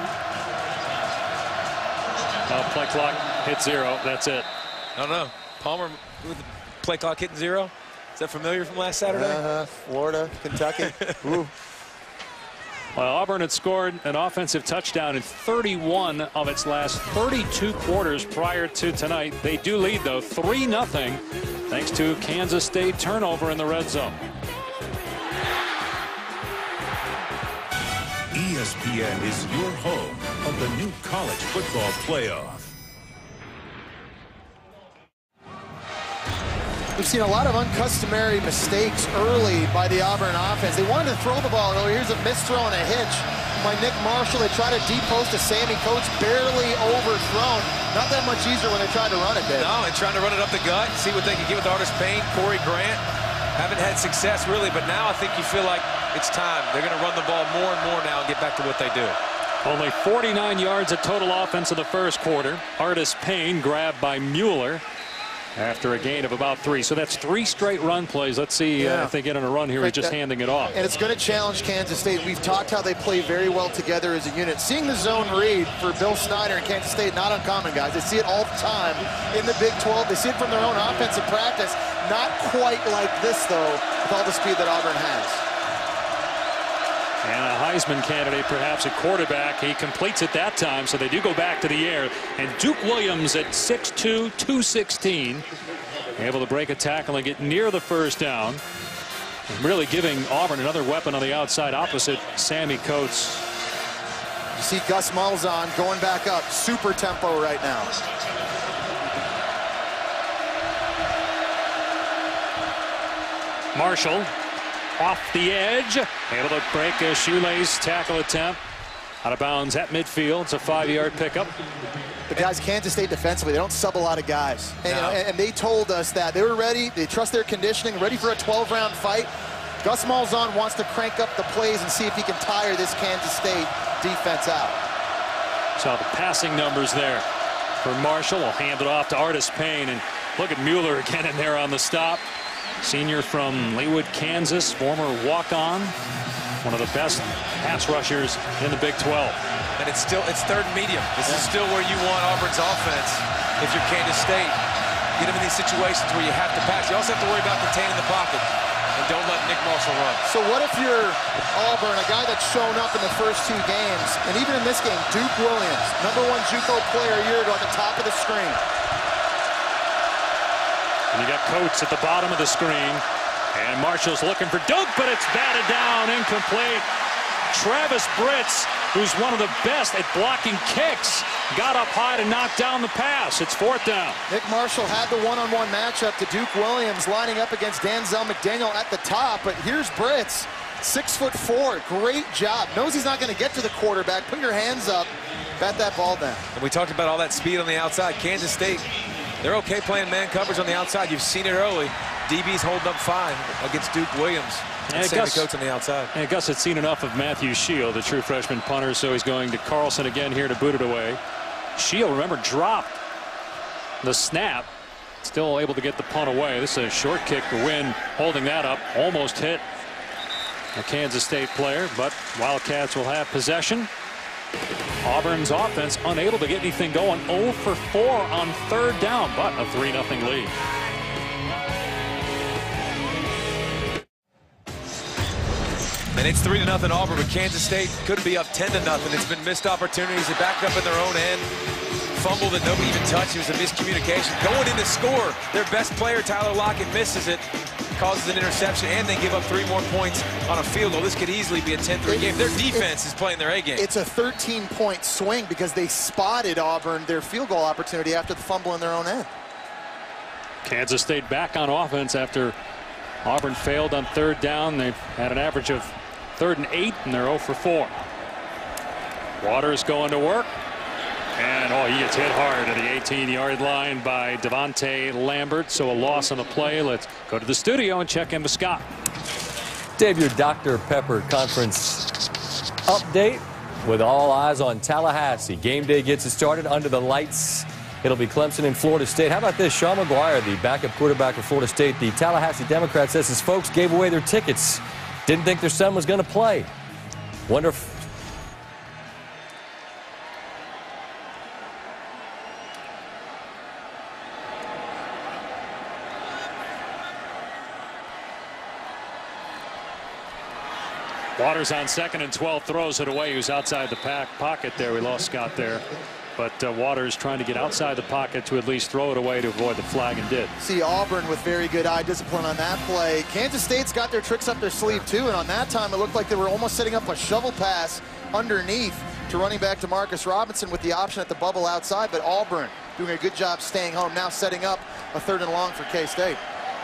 Uh, play clock hit zero. That's it. I don't know. Palmer with the play clock hitting zero. Is that familiar from last Saturday? Uh-huh. Florida, Kentucky. Ooh. Well, Auburn had scored an offensive touchdown in thirty-one of its last thirty-two quarters prior to tonight. They do lead, though, three nothing, thanks to Kansas State turnover in the red zone. E S P N is your home of the new college football playoff. We've seen a lot of uncustomary mistakes early by the Auburn offense. They wanted to throw the ball earlier. Here's a missed throw and a hitch by Nick Marshall. They tried to deep post to Sammy Coates, barely overthrown. Not that much easier when they tried to run it, Dave. No, and trying to run it up the gut, see what they can get with Artis Payne, Corey Grant. Haven't had success, really, but now I think you feel like it's time. They're going to run the ball more and more now and get back to what they do. Only forty-nine yards of total offense in the first quarter. Artis Payne grabbed by Mueller after a gain of about three. So that's three straight run plays. Let's see yeah. uh, if they get on a run here. He's just that, handing it off. And it's going to challenge Kansas State. We've talked how they play very well together as a unit. Seeing the zone read for Bill Snyder and Kansas State, not uncommon, guys. They see it all the time in the Big twelve. They see it from their own offensive practice. Not quite like this, though, with all the speed that Auburn has. And a Heisman candidate, perhaps at quarterback. He completes it that time, so they do go back to the air. And Duke Williams at six two, two sixteen, able to break a tackle and get near the first down. And really giving Auburn another weapon on the outside opposite Sammy Coates. You see Gus Malzahn going back up. Super tempo right now. Marshall off the edge, able to break a shoelace tackle attempt. Out of bounds at midfield. It's a five-yard pickup. The guys, Kansas State defensively, they don't sub a lot of guys. And, no. and, and they told us that they were ready. They trust their conditioning, ready for a twelve round fight. Gus Malzahn wants to crank up the plays and see if he can tire this Kansas State defense out. Saw the passing numbers there for Marshall. Will hand it off to Artis Payne. And look at Mueller again in there on the stop. Senior from Leawood, Kansas, former walk-on, one of the best pass rushers in the Big twelve. And it's still it's third and medium. This yeah. is still where you want Auburn's offense. If you're Kansas State, get them in these situations where you have to pass. You also have to worry about containing the pocket and don't let Nick Marshall run. So what if you're Auburn, a guy that's shown up in the first two games, and even in this game, Duke Williams, number one JUCO player a year ago at the top of the screen. And you got Coates at the bottom of the screen. And Marshall's looking for Duke, but it's batted down, incomplete. Travis Britz, who's one of the best at blocking kicks, got up high to knock down the pass. It's fourth down. Nick Marshall had the one-on-one matchup to Duke Williams, lining up against Danzel McDaniel at the top. But here's Britz, six foot four, great job. Knows he's not going to get to the quarterback. Put your hands up, bat that ball down. And we talked about all that speed on the outside. Kansas State, they're okay playing man coverage on the outside. You've seen it early. D B's holding up fine against Duke Williams and, and Sammy Coates on the outside. And Gus had seen enough of Matthew Shield, the true freshman punter, so he's going to Carlson again here to boot it away. Shield, remember, dropped the snap. Still able to get the punt away. This is a short kick. The wind holding that up. Almost hit a Kansas State player, but Wildcats will have possession. Auburn's offense unable to get anything going. oh for four on third down, but a three nothing lead. And it's three to nothing Auburn, but Kansas State could be up ten to nothing. It's been missed opportunities. They backed up in their own end. Fumble that nobody even touched. It was a miscommunication. Going in to score, their best player, Tyler Lockett, misses it, causes an interception, and they give up three more points on a field goal. This could easily be a ten three game. Their defense is playing their A game. It's a thirteen point swing because they spotted Auburn their field goal opportunity after the fumble in their own end. Kansas State back on offense after Auburn failed on third down. They've had an average of third and eight, and they're oh for four. Waters going to work. And, oh, he gets hit hard at the eighteen yard line by Devontae Lambert. So a loss on the play. Let's go to the studio and check in with Scott. Dave, your Doctor Pepper conference update with all eyes on Tallahassee. Game day gets it started under the lights. It'll be Clemson and Florida State. How about this? Sean McGuire, the backup quarterback for Florida State. The Tallahassee Democrat says his folks gave away their tickets. Didn't think their son was going to play. Wonder if Waters on second and twelve, throws it away. He was outside the pack pocket there. We lost Scott there. But uh, Waters trying to get outside the pocket to at least throw it away to avoid the flag, and did. See Auburn with very good eye discipline on that play. Kansas State's got their tricks up their sleeve too, and on that time it looked like they were almost setting up a shovel pass underneath to running back to Marcus Robinson with the option at the bubble outside, but Auburn doing a good job staying home, now setting up a third and long for K-State.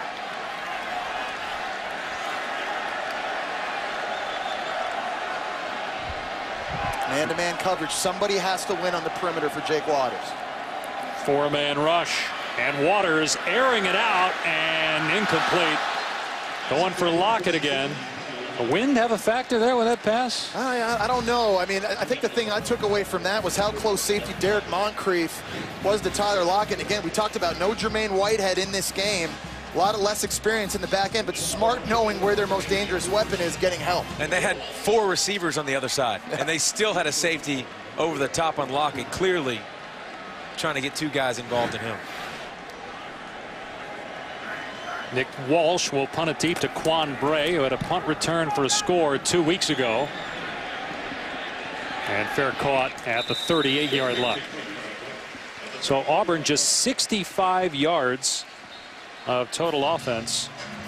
Man-to-man coverage. Somebody has to win on the perimeter for Jake Waters. Four-man rush, and Waters airing it out, and incomplete. Going for Lockett again. The wind have a factor there with that pass? I, I don't know. I mean, I think the thing I took away from that was how close safety Derek Moncrief was to Tyler Lockett. And again, we talked about no Jermaine Whitehead in this game. A lot of less experience in the back end, but smart knowing where their most dangerous weapon is, getting help. And they had four receivers on the other side, and they still had a safety over the top on Lockett, clearly trying to get two guys involved in him. Nick Walsh will punt it deep to Quan Bray, who had a punt return for a score two weeks ago. And fair caught at the thirty-eight yard line. So Auburn just sixty-five yards of total offense.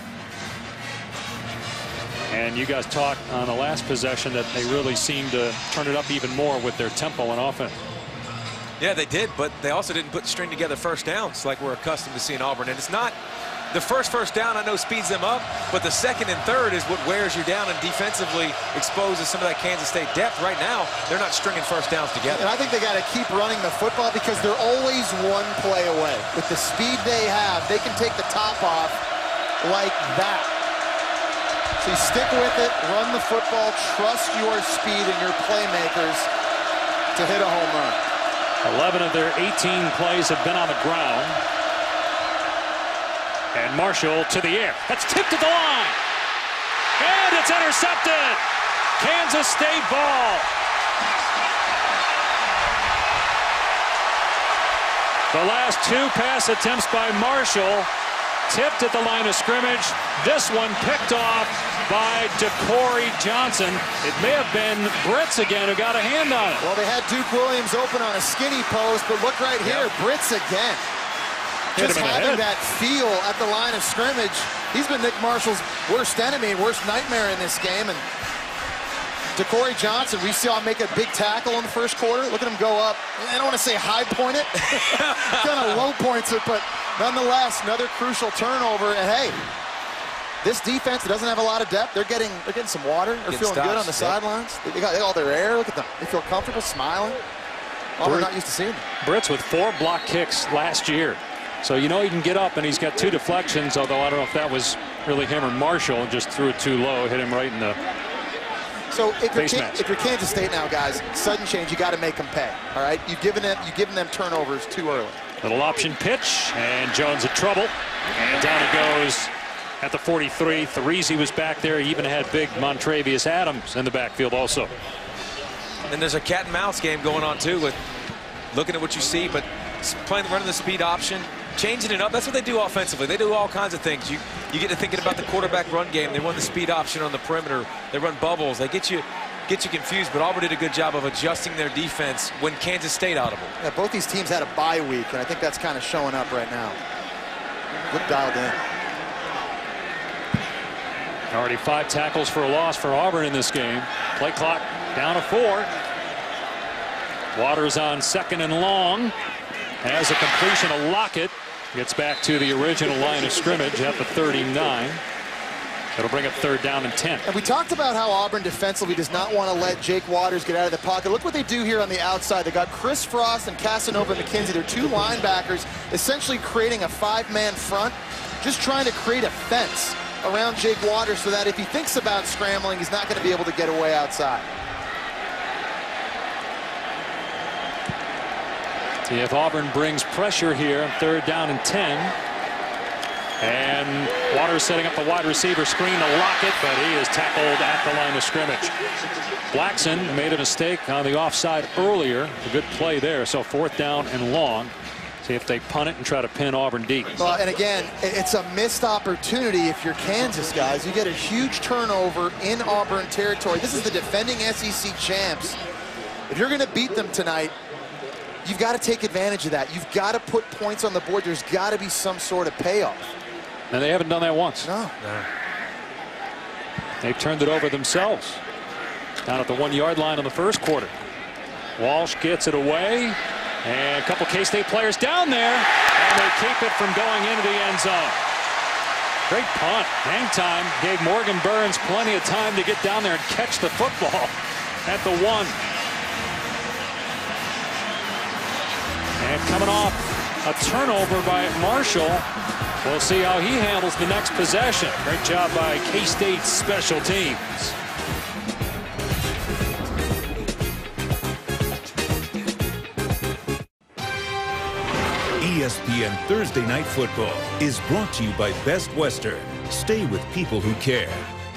And you guys talked on the last possession that they really seemed to turn it up even more with their tempo and offense. Yeah, they did, but they also didn't put string together first downs like we're accustomed to seeing Auburn. And it's not the first first down, I know, speeds them up, but the second and third is what wears you down and defensively exposes some of that Kansas State depth. Right now, they're not stringing first downs together. And I think they got to keep running the football because they're always one play away. With the speed they have, they can take the top off like that. So you stick with it, run the football, trust your speed and your playmakers to hit a home run. eleven of their eighteen plays have been on the ground. And Marshall to the air. That's tipped at the line. And it's intercepted. Kansas State ball. The last two pass attempts by Marshall tipped at the line of scrimmage. This one picked off by DeCorey Johnson. It may have been Britz again who got a hand on it. Well, they had Duke Williams open on a skinny post, but look right here, yep. Britz again. Just having that feel at the line of scrimmage. He's been Nick Marshall's worst enemy, worst nightmare in this game. And DeCorey Johnson, we saw him make a big tackle in the first quarter. Look at him go up. I don't want to say high point it. Kind of low points it, but nonetheless, another crucial turnover. And hey, this defense doesn't have a lot of depth. They're getting they're getting some water. They're feeling stops, good on the yep. sidelines. They got, they got all their air. Look at them. They feel comfortable, smiling. Oh, we're not used to seeing them. Britz with four block kicks last year. So you know he can get up, and he's got two deflections, although I don't know if that was really him or Marshall. Just threw it too low, hit him right in the So if you're, face mask. if you're Kansas State now, guys, sudden change, you got to make them pay. All right, you've given them you've given them turnovers too early. Little option pitch, and Jones in trouble, and down it goes at the forty-three. Threese was back there. He even had big Montravius Adams in the backfield also. And there's a cat and mouse game going on too, with looking at what you see, but playing running the speed option. Changing it up. That's what they do offensively. They do all kinds of things. You you get to thinking about the quarterback run game. They run the speed option on the perimeter. They run bubbles. They get you get you confused. But Auburn did a good job of adjusting their defense when Kansas State audible. Yeah, both these teams had a bye week, and I think that's kind of showing up right now. Look dialed in. Already five tackles for a loss for Auburn in this game. Play clock down to four. Waters on second and long. Has a completion of Lockett. Gets back to the original line of scrimmage at the thirty-nine. It'll bring up third down and ten. And we talked about how Auburn defensively does not want to let Jake Waters get out of the pocket. Look what they do here on the outside. They got Chris Frost and Casanova McKenzie. They're two linebackers essentially creating a five-man front, just trying to create a fence around Jake Waters so that if he thinks about scrambling, he's not going to be able to get away outside. See if Auburn brings pressure here on third down and ten. And Waters setting up the wide receiver screen to Lockett, but he is tackled at the line of scrimmage. Blackson made a mistake on the offside earlier. A good play there. So fourth down and long. See if they punt it and try to pin Auburn deep. Well, and again, it's a missed opportunity if you're Kansas, guys. You get a huge turnover in Auburn territory. This is the defending S E C champs. If you're going to beat them tonight, you've got to take advantage of that. You've got to put points on the board. There's got to be some sort of payoff. And they haven't done that once. No. No. They've turned it over themselves. Down at the one-yard line in the first quarter. Walsh gets it away. And a couple K-State players down there. And they keep it from going into the end zone. Great punt. Hang time gave Morgan Burns plenty of time to get down there and catch the football at the one. And coming off a turnover by Marshall. We'll see how he handles the next possession. Great job by K-State's special teams. E S P N Thursday Night Football is brought to you by Best Western. Stay with people who care.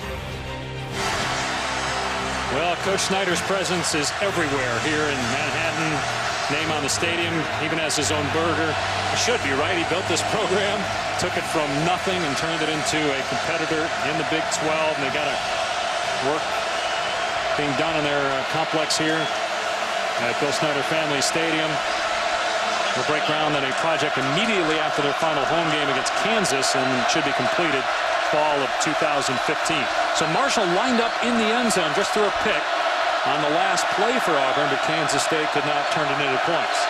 Well, Coach Snyder's presence is everywhere here in Manhattan. Name on the stadium, even has his own burger. He should be, right? He built this program, took it from nothing and turned it into a competitor in the Big twelve. And they got a work being done in their uh, complex here at Bill Snyder Family Stadium. We'll break ground on a project immediately after their final home game against Kansas, and should be completed fall of two thousand fifteen. So Marshall lined up in the end zone just through a pick on the last play for Auburn, but Kansas State could not turn it into points.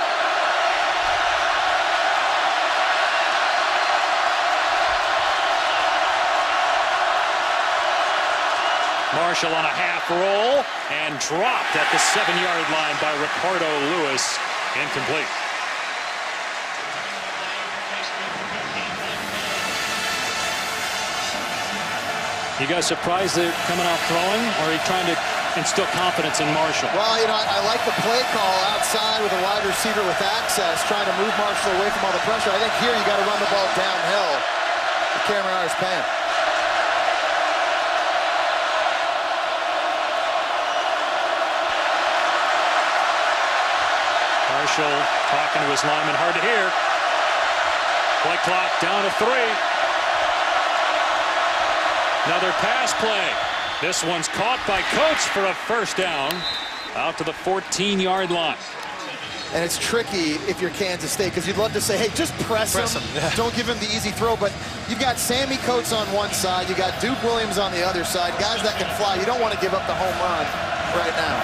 Marshall on a half roll and dropped at the seven-yard line by Ricardo Lewis. Incomplete. You guys surprised they're coming off throwing, or are you trying to instill confidence in Marshall? Well, you know, I, I like the play call outside with a wide receiver with access, trying to move Marshall away from all the pressure. I think here you got to run the ball downhill to Cameron Artis-Payne. Marshall talking to his lineman, hard to hear. Play clock down to three. Another pass play. This one's caught by Coates for a first down out to the fourteen-yard line. And it's tricky if you're Kansas State, because you'd love to say, hey, just press, press him. him. Don't give him the easy throw. But you've got Sammy Coates on one side. You got Duke Williams on the other side. Guys that can fly. You don't want to give up the home run right now.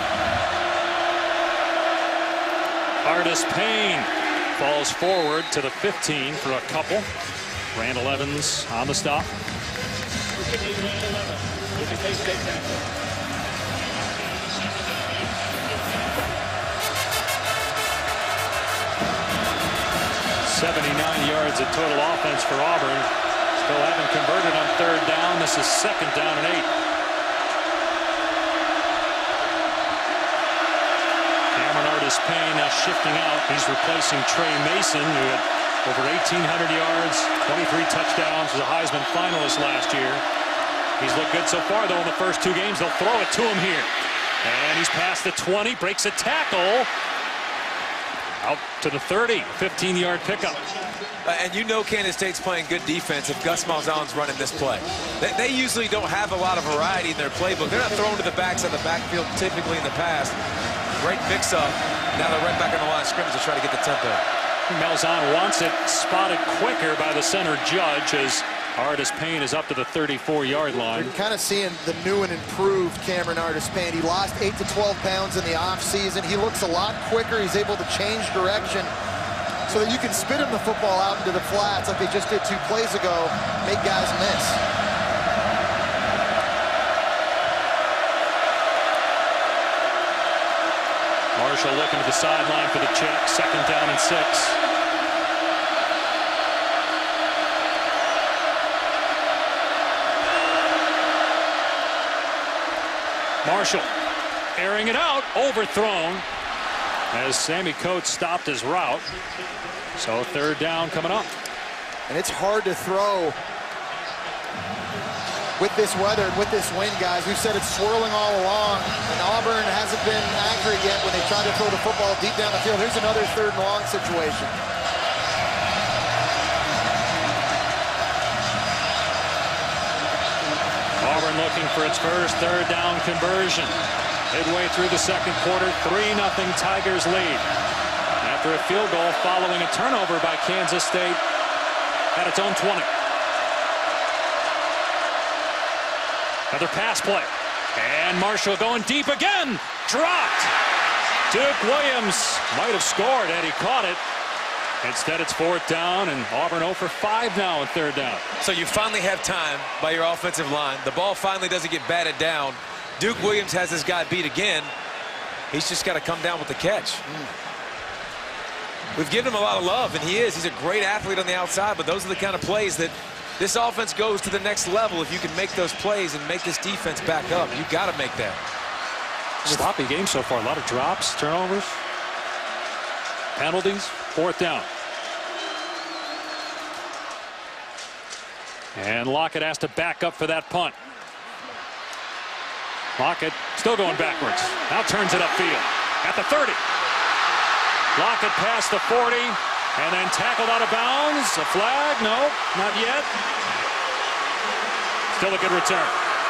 Artis-Payne falls forward to the fifteen for a couple. Randall Evans on the stop. seventy-nine yards of total offense for Auburn. Still haven't converted on third down. This is second down and eight. Cameron Artis-Payne now shifting out. He's replacing Trey Mason, who had over eighteen hundred yards, twenty-three touchdowns, was a Heisman finalist last year. He's looked good so far, though, in the first two games. They'll throw it to him here. And he's past the twenty, breaks a tackle. Out to the thirty, fifteen-yard pickup. Uh, and you know Kansas State's playing good defense if Gus Malzahn's running this play. They, they usually don't have a lot of variety in their playbook. They're not throwing to the backs of the backfield typically in the past. Great mix-up. Now they're right back on the line of scrimmage to try to get the tempo. Malzahn wants it spotted quicker by the center judge as Artis-Payne is up to the thirty-four-yard line. You're kind of seeing the new and improved Cameron Artis-Payne. He lost eight to twelve pounds in the offseason. He looks a lot quicker. He's able to change direction so that you can spit him the football out into the flats like they just did two plays ago, make guys miss. Marshall looking to the sideline for the check. Second down and six. Marshall airing it out, overthrown as Sammy Coates stopped his route. So third down coming up. And it's hard to throw with this weather and with this wind, guys. We've said it's swirling all along, and Auburn hasn't been accurate yet when they try to throw the football deep down the field. Here's another third and long situation. Auburn looking for its first third down conversion. Midway through the second quarter, three nothing Tigers lead. After a field goal following a turnover by Kansas State at its own twenty. Another pass play. And Marshall going deep again. Dropped. Duke Williams might have scored had he caught it. Instead, it's fourth down, and Auburn oh for five now on third down. So you finally have time by your offensive line. The ball finally doesn't get batted down. Duke Williams has this guy beat again. He's just got to come down with the catch. Mm. We've given him a lot of love, and he is. He's a great athlete on the outside, but those are the kind of plays that this offense goes to the next level. If you can make those plays and make this defense back up, you got to make that. Sloppy game so far. A lot of drops, turnovers, penalties. Fourth down. And Lockett has to back up for that punt. Lockett still going backwards. Now turns it upfield at the thirty. Lockett past the forty and then tackled out of bounds. A flag? No, not yet. Still a good return.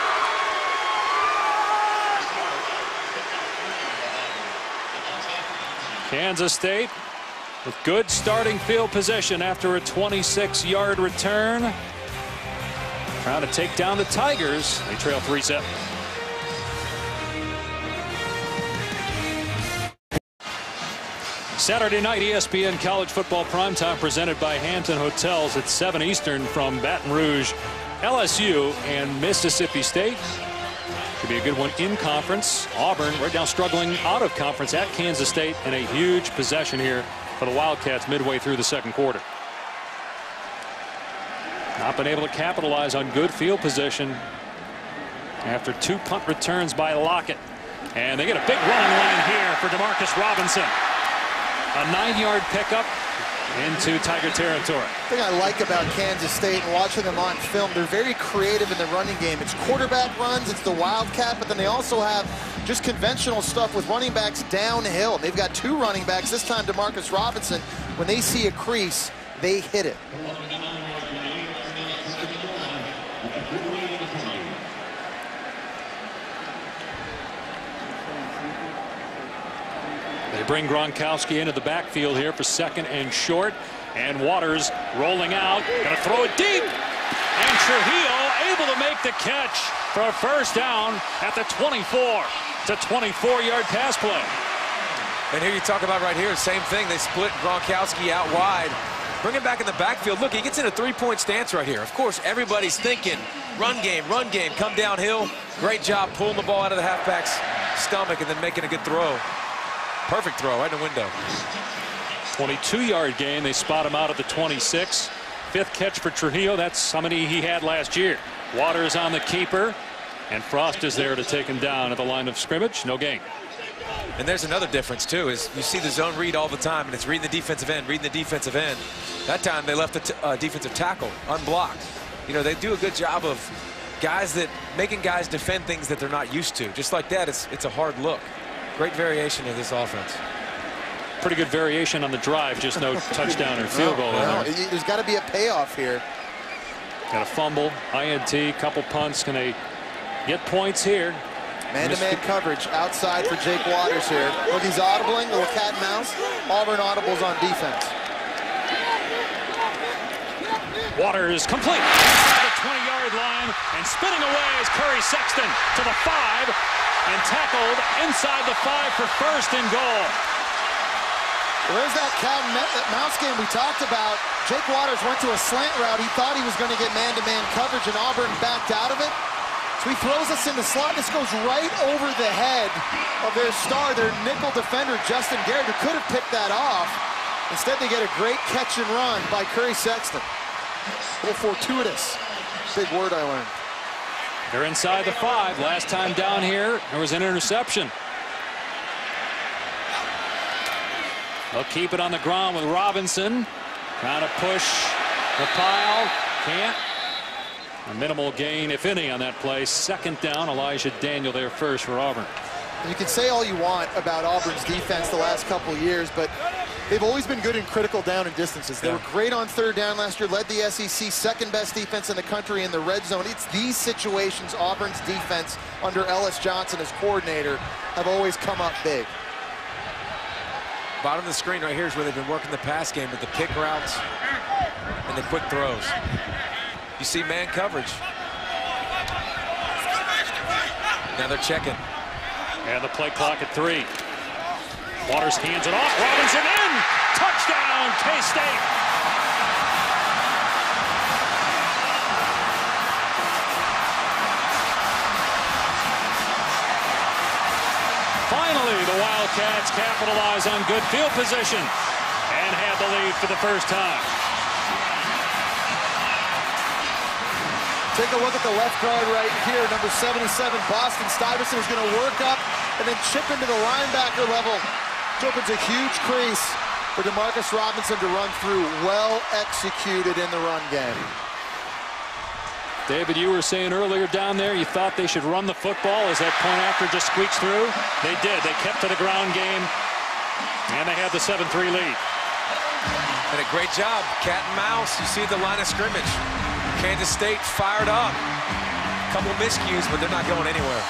Kansas State with good starting field position after a twenty-six yard return. Trying to take down the Tigers. They trail three seven. Saturday night E S P N College Football Primetime presented by Hampton Hotels at seven Eastern from Baton Rouge, L S U, and Mississippi State. Should be a good one in conference. Auburn right now struggling out of conference at Kansas State, and a huge possession here for the Wildcats midway through the second quarter. Not been able to capitalize on good field position after two punt returns by Lockett. And they get a big running lane here for DeMarcus Robinson. A nine yard pickup into Tiger territory. The thing I like about Kansas State and watching them on film, they're very creative in the running game. It's quarterback runs, it's the Wildcat, but then they also have just conventional stuff with running backs downhill. They've got two running backs, this time DeMarcus Robinson. When they see a crease, they hit it. They bring Gronkowski into the backfield here for second and short. And Waters rolling out. Going to throw it deep. And Trujillo able to make the catch for a first down at the twenty-four. It's a twenty-four yard pass play. And here you talk about right here, same thing. They split Gronkowski out wide. Bring him back in the backfield. Look, he gets in a three-point stance right here. Of course, everybody's thinking run game, run game, come downhill. Great job pulling the ball out of the halfback's stomach and then making a good throw. Perfect throw right in the window. twenty-two yard gain. They spot him out at the twenty-six. Fifth catch for Trujillo. That's how many he had last year. Waters on the keeper. And Frost is there to take him down at the line of scrimmage. No gain. And there's another difference, too, is you see the zone read all the time, and it's reading the defensive end, reading the defensive end. That time they left the t uh, defensive tackle unblocked. You know, they do a good job of guys that making guys defend things that they're not used to. Just like that, it's, it's a hard look. Great variation of this offense. Pretty good variation on the drive, just no touchdown or field goal. No, no. There's got to be a payoff here. Got a fumble, I N T, couple punts. Can they get points here? Man-to-man -man coverage outside for Jake Waters here. Look, he's audibling, little cat and mouse. Auburn audibles on defense. Waters complete at the twenty yard line, and spinning away is Curry Sexton to the five, and tackled inside the five for first and goal. Well, there's that cat and mouse game we talked about. Jake Waters went to a slant route. He thought he was going to get man-to-man -man coverage, and Auburn backed out of it. So he throws us in the slot. This goes right over the head of their star, their nickel defender, Justin Garrett, who could have picked that off. Instead, they get a great catch and run by Curry Sexton. A little fortuitous. Big word I learned. They're inside the five. Last time down here, there was an interception. They'll keep it on the ground with Robinson. Trying to push the pile. Can't. A minimal gain, if any, on that play. Second down, Elijah Daniel there first for Auburn. You can say all you want about Auburn's defense the last couple of years, but they've always been good in critical down and distances. They yeah. were great on third down last year, led the S E C, second best defense in the country in the red zone. It's these situations Auburn's defense under Ellis Johnson as coordinator have always come up big. Bottom of the screen right here is where they've been working the pass game with the pick routes and the quick throws. You see man coverage. Now they're checking. And the play clock at three. Waters hands it off. Robinson in. Touchdown, K-State. Finally, the Wildcats capitalize on good field position and had the lead for the first time. Take a look at the left guard right here, number seventy-seven, Boston Stuyvesant is going to work up and then chip into the linebacker level, which opens a huge crease for DeMarcus Robinson to run through. Well executed in the run game. David, you were saying earlier down there you thought they should run the football as that point after just squeaks through. They did. They kept to the ground game, and they had the seven three lead. And a great job, cat and mouse. You see the line of scrimmage. Kansas State fired up. A couple miscues, but they're not going anywhere.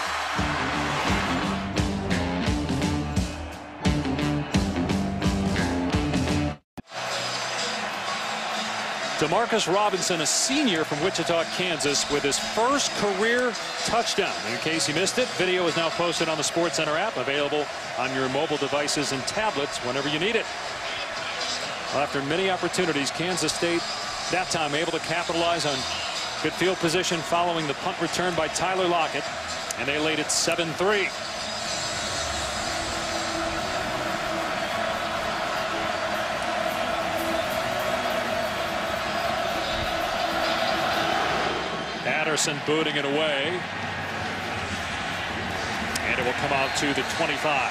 DeMarcus Robinson, a senior from Wichita, Kansas, with his first career touchdown. In case you missed it, video is now posted on the SportsCenter app, available on your mobile devices and tablets whenever you need it. Well, after many opportunities, Kansas State that time able to capitalize on good field position following the punt return by Tyler Lockett, and they laid it seven three. Patterson booting it away, and it will come out to the twenty-five.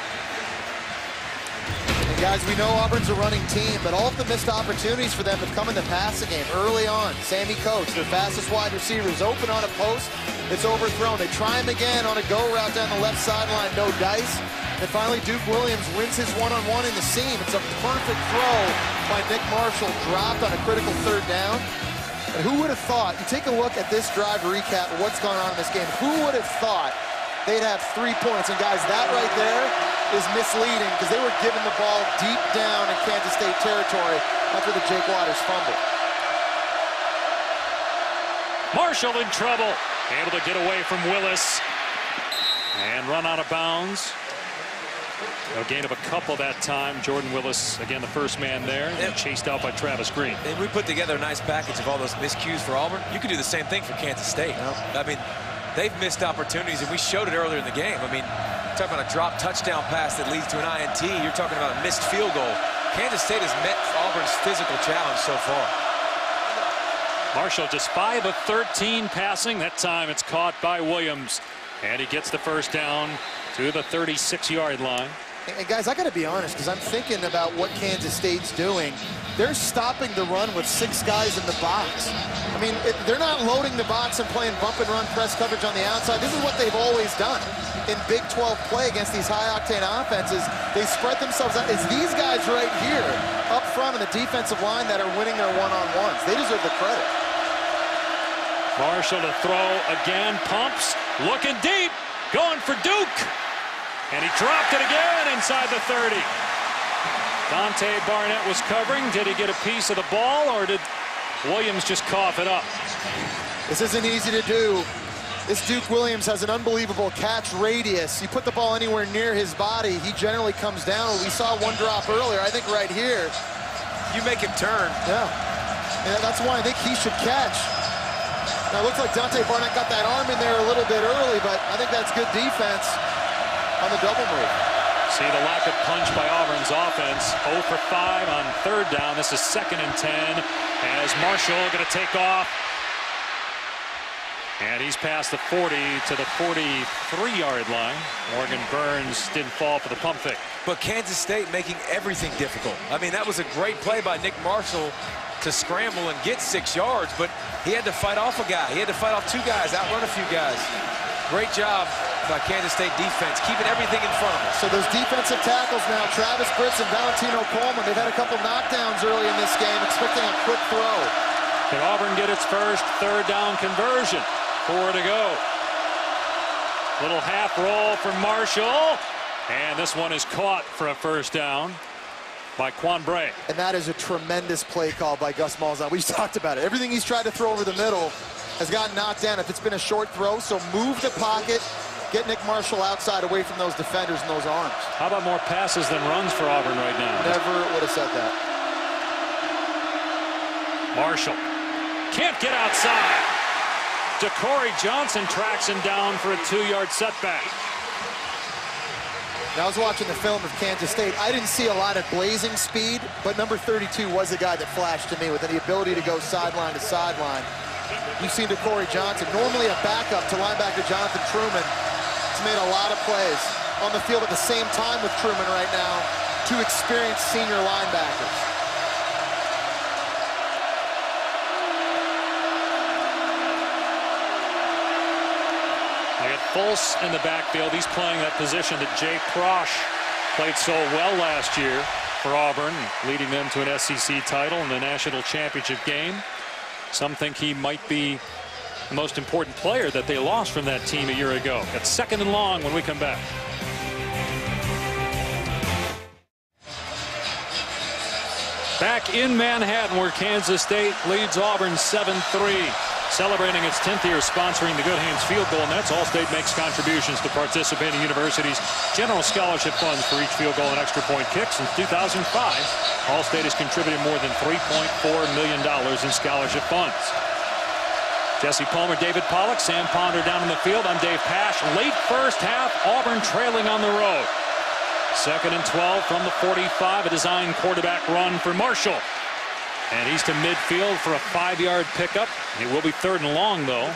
Guys, we know Auburn's a running team, but all of the missed opportunities for them have come in the passing game early on. Sammy Coates, their fastest wide receiver, is open on a post. It's overthrown. They try him again on a go route down the left sideline. No dice. And finally, Duke Williams wins his one-on-one in the seam. It's a perfect throw by Nick Marshall, dropped on a critical third down. And who would have thought, you take a look at this drive recap of what's going on in this game, who would have thought they'd have three points? And guys, that right there is misleading because they were giving the ball deep down in Kansas State territory after the Jake Waters fumble. Marshall in trouble, able to get away from Willis and run out of bounds. A gain of a couple that time. Jordan Willis, again, the first man there, and chased out by Travis Green. And we put together a nice package of all those miscues for Auburn. You could do the same thing for Kansas State. I mean, they've missed opportunities, and we showed it earlier in the game. I mean, talking about a drop touchdown pass that leads to an I N T. You're talking about a missed field goal. Kansas State has met Auburn's physical challenge so far. Marshall just five of thirteen passing. That time it's caught by Williams, and he gets the first down to the thirty-six yard line. And guys, I got to be honest, because I'm thinking about what Kansas State's doing. They're stopping the run with six guys in the box. I mean, it, they're not loading the box and playing bump and run press coverage on the outside. This is what they've always done in Big twelve play against these high-octane offenses. They spread themselves out. It's these guys right here up front in the defensive line that are winning their one-on-ones. They deserve the credit. Marshall to throw again, pumps, looking deep, going for Duke. And he dropped it again inside the thirty. Dante Barnett was covering. Did he get a piece of the ball, or did Williams just cough it up? This isn't easy to do. This Duke Williams has an unbelievable catch radius. You put the ball anywhere near his body, he generally comes down. We saw one drop earlier, I think right here. You make him turn. Yeah. And that's why I think he should catch. Now, it looks like Dante Barnett got that arm in there a little bit early, but I think that's good defense on the double move. See the lack of punch by Auburn's offense. oh for five on third down. This is second and ten as Marshall going to take off. And he's past the forty to the forty-three yard line. Morgan Burns didn't fall for the pump fake. But Kansas State making everything difficult. I mean, that was a great play by Nick Marshall to scramble and get six yards, but he had to fight off a guy. He had to fight off two guys, outrun a few guys. Great job by Kansas State defense, keeping everything in front of us. So those defensive tackles now, Travis Britz and Valentino Coleman, they've had a couple knockdowns early in this game, expecting a quick throw. Can Auburn get its first third down conversion? Four to go. Little half roll for Marshall. And this one is caught for a first down by Quan Bray. And that is a tremendous play call by Gus Malzahn. We talked about it. Everything he's tried to throw over the middle has gotten knocked down if it's been a short throw. So move the pocket, get Nick Marshall outside away from those defenders and those arms. How about more passes than runs for Auburn right now? Never would have said that. Marshall can't get outside. DeCorey Johnson tracks him down for a two-yard setback. Now, I was watching the film of Kansas State. I didn't see a lot of blazing speed, but number thirty-two was the guy that flashed to me with the ability to go sideline to sideline. You've seen DeCorey Johnson, normally a backup to linebacker Jonathan Truman. He's made a lot of plays on the field at the same time with Truman right now, two experienced senior linebackers. Fultz in the backfield. He's playing that position that Jay Prosch played so well last year for Auburn, leading them to an S E C title in the national championship game. Some think he might be the most important player that they lost from that team a year ago. It's second and long when we come back. Back in Manhattan, where Kansas State leads Auburn seven three. Celebrating its tenth year sponsoring the Good Hands Field Goal Nets, Allstate makes contributions to participating universities' general scholarship funds for each field goal and extra point kick. Since two thousand five, Allstate has contributed more than three point four million dollars in scholarship funds. Jesse Palmer, David Pollock, Sam Ponder down in the field. I'm Dave Pash. Late first half, Auburn trailing on the road. Second and twelve from the forty-five, a design quarterback run for Marshall. And he's to midfield for a five-yard pickup. It will be third and long, though.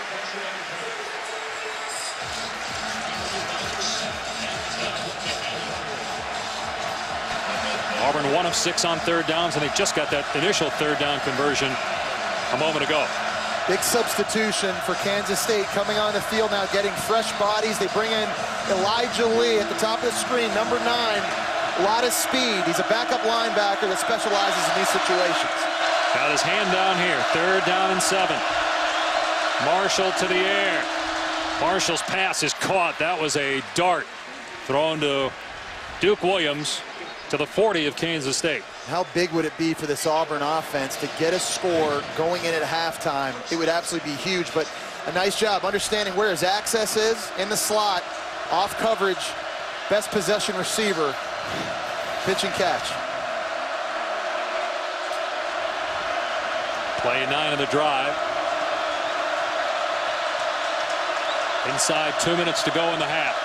Auburn one of six on third downs, and they just got that initial third down conversion a moment ago. Big substitution for Kansas State coming on the field now, getting fresh bodies. They bring in Elijah Lee at the top of the screen, number nine. A lot of speed. He's a backup linebacker that specializes in these situations. Got his hand down here. Third down and seven. Marshall to the air. Marshall's pass is caught. That was a dart thrown to Duke Williams to the forty of Kansas State. How big would it be for this Auburn offense to get a score going in at halftime? It would absolutely be huge, but a nice job understanding where his access is in the slot, off coverage, best possession receiver. Pitch and catch. Play nine of the drive. Inside two minutes to go in the half.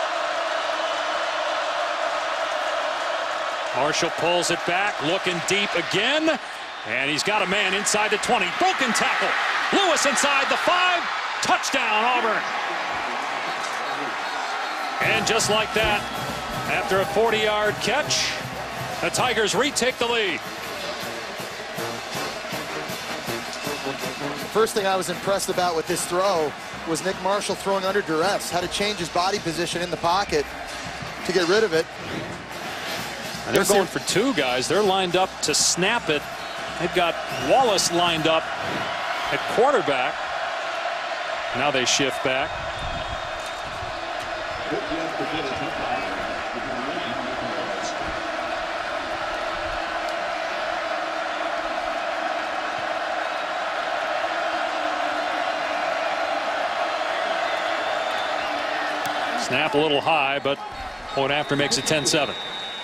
Marshall pulls it back, looking deep again. And he's got a man inside the twenty. Broken tackle. Lewis inside the five. Touchdown, Auburn. And just like that, after a forty-yard catch, the Tigers retake the lead. First thing I was impressed about with this throw was Nick Marshall throwing under duress. Had to change his body position in the pocket to get rid of it. And they're going for two guys. They're lined up to snap it. They've got Wallace lined up at quarterback. Now they shift back. Snap a little high, but point after makes it ten seven.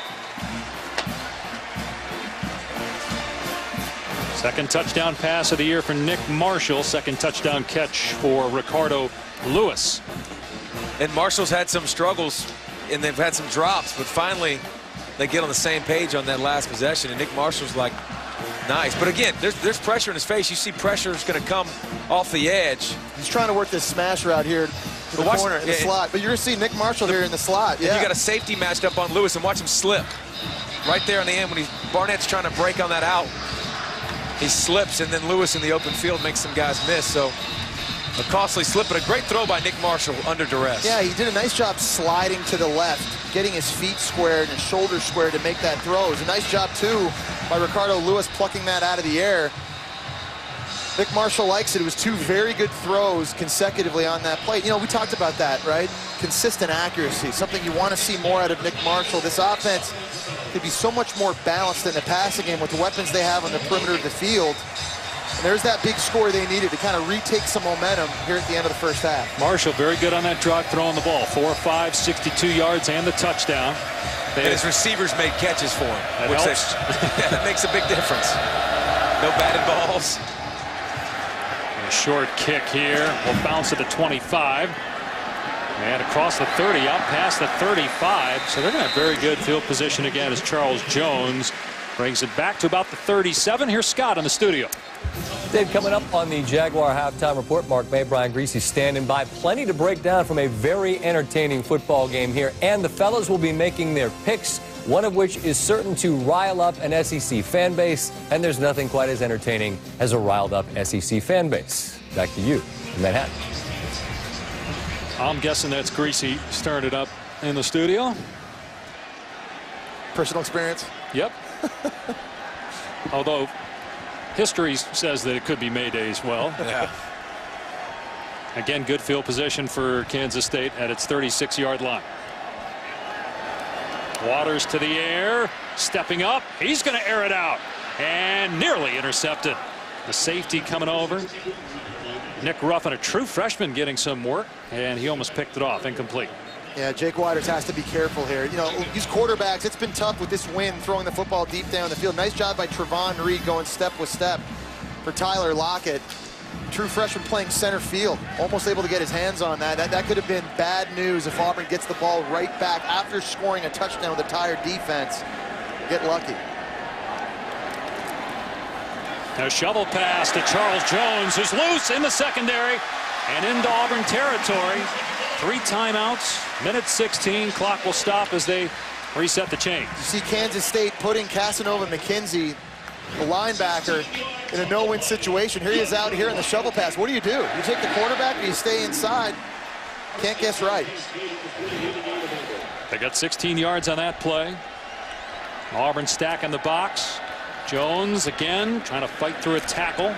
Second touchdown pass of the year for Nick Marshall. Second touchdown catch for Ricardo Lewis. And Marshall's had some struggles, and they've had some drops, but finally they get on the same page on that last possession, and Nick Marshall's like, nice. But again, there's, there's pressure in his face. You see pressure is going to come off the edge. He's trying to work this smash route here to the watch, corner in the yeah, slot. But you're going to see Nick Marshall here in the slot. Yeah. You got a safety matched up on Lewis, and watch him slip right there in the end when he's, Barnett's trying to break on that out. he slips, and then Lewis in the open field makes some guys miss. So a costly slip, but a great throw by Nick Marshall under duress. Yeah, he did a nice job sliding to the left, getting his feet squared and his shoulders squared to make that throw. It was a nice job, too, by Ricardo Lewis plucking that out of the air. Nick Marshall likes it. It was two very good throws consecutively on that play. You know, we talked about that, right? Consistent accuracy, something you want to see more out of Nick Marshall. This offense could be so much more balanced in the passing game with the weapons they have on the perimeter of the field. And there's that big score they needed to kind of retake some momentum here at the end of the first half. Marshall very good on that drive, throwing the ball. four five, sixty-two yards, and the touchdown. They, and his receivers made catches for him. That which helps. They, yeah, that makes a big difference. No batted balls. A short kick here. Will bounce at the twenty-five. And across the thirty, out past the thirty-five. So they're going to have very good field position again as Charles Jones brings it back to about the thirty-seven. Here's Scott in the studio. Dave, coming up on the Jaguar halftime report, Mark May, Brian Greasy standing by. Plenty to break down from a very entertaining football game here. And the fellas will be making their picks, one of which is certain to rile up an S E C fan base. And there's nothing quite as entertaining as a riled up S E C fan base. Back to you in Manhattan. I'm guessing that's Greasy stirring it up in the studio. Personal experience? Yep. Although history says that it could be Mayday as well. Yeah. Again, good field position for Kansas State at its thirty-six yard line. Waters to the air, stepping up. He's going to air it out and nearly intercepted. The safety coming over. Nick Ruffin, a true freshman, getting some work, and he almost picked it off. Incomplete. Yeah, Jake Waters has to be careful here. You know, these quarterbacks, it's been tough with this wind throwing the football deep down the field. Nice job by Trevon Reed going step with step for Tyler Lockett. True freshman playing center field. Almost able to get his hands on that. That, that could have been bad news if Auburn gets the ball right back after scoring a touchdown with a tired defense. Get lucky. A shovel pass to Charles Jones, who's loose in the secondary and into Auburn territory. Three timeouts, minute sixteen. Clock will stop as they reset the chain. You see Kansas State putting Casanova McKenzie, the linebacker, in a no-win situation. Here he is out here in the shovel pass. What do you do? You take the quarterback or you stay inside? Can't guess right. They got sixteen yards on that play. Auburn stacking the box. Jones again trying to fight through a tackle.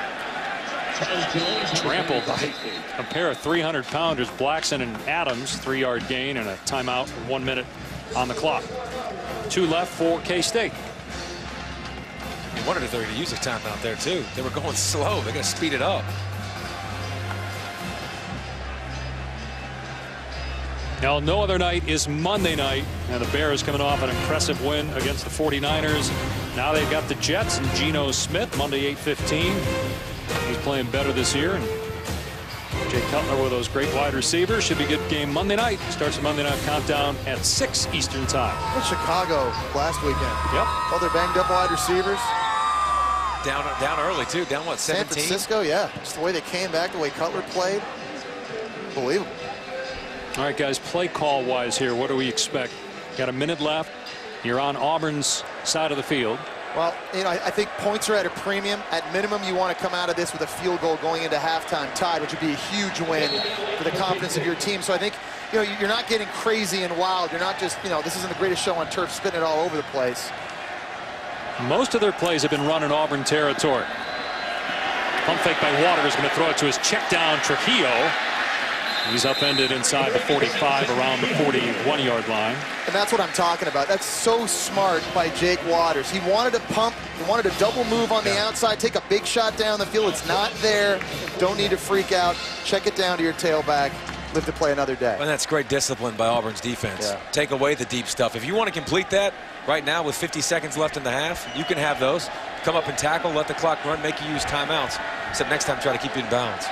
Trampled by a pair of three hundred pounders, Blackson and Adams. Three yard gain and a timeout, one minute on the clock. Two left for K-State. You wondered if they were going to use a timeout there too. They were going slow. They're going to speed it up. Now, no other night is Monday night, and the Bears coming off an impressive win against the forty-niners. Now they've got the Jets and Geno Smith, Monday eight fifteen. He's playing better this year, and Jay Cutler with those great wide receivers. Should be a good game Monday night. Starts the Monday night countdown at six Eastern time. With Chicago last weekend. Yep. All their banged up wide receivers. Down, down early too. Down what, San seventeen? Francisco, yeah. Just the way they came back, the way Cutler played. Unbelievable. All right, guys, play call wise here, what do we expect? Got a minute left. You're on Auburn's side of the field. Well, you know, I, I think points are at a premium. At minimum, you want to come out of this with a field goal going into halftime tied, which would be a huge win for the confidence of your team. So I think, you know, you're not getting crazy and wild. You're not just, you know, this isn't the greatest show on turf, spitting it all over the place. Most of their plays have been run in Auburn territory. Pump fake by Waters, going to throw it to his check down Trujillo. He's upended inside the forty-five, around the forty-one yard line. And that's what I'm talking about. That's so smart by Jake Waters. He wanted to pump, he wanted to double move on the outside, take a big shot down the field. It's not there. Don't need to freak out. Check it down to your tailback. Live to play another day. And that's great discipline by Auburn's defense. Yeah. Take away the deep stuff. If you want to complete that right now with fifty seconds left in the half, you can have those. Come up and tackle, let the clock run, make you use timeouts. Except next time, try to keep you in bounds.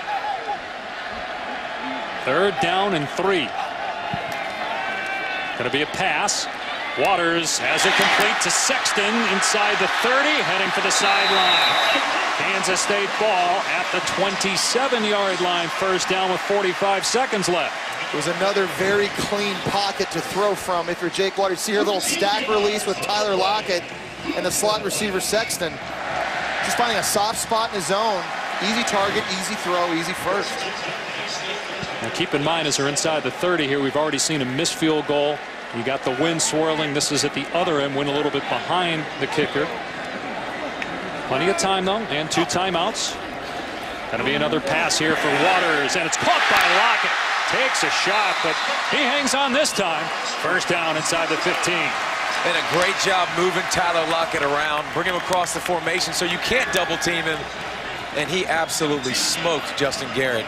Third down and three. Going to be a pass. Waters has it complete to Sexton inside the thirty, heading for the sideline. Kansas State ball at the twenty-seven yard line. First down with forty-five seconds left. It was another very clean pocket to throw from if you're Jake Waters. See your little stack release with Tyler Lockett and the slot receiver Sexton. just finding a soft spot in his zone. Easy target, easy throw, easy first. Now keep in mind, as they're inside the thirty here, we've already seen a missed field goal. You got the wind swirling. This is at the other end, went a little bit behind the kicker. Plenty of time, though, and two timeouts. Going to be another pass here for Waters, and it's caught by Lockett. Takes a shot, but he hangs on this time. First down inside the fifteen. And a great job moving Tyler Lockett around, bring him across the formation so you can't double team him. And he absolutely smoked Justin Garrett.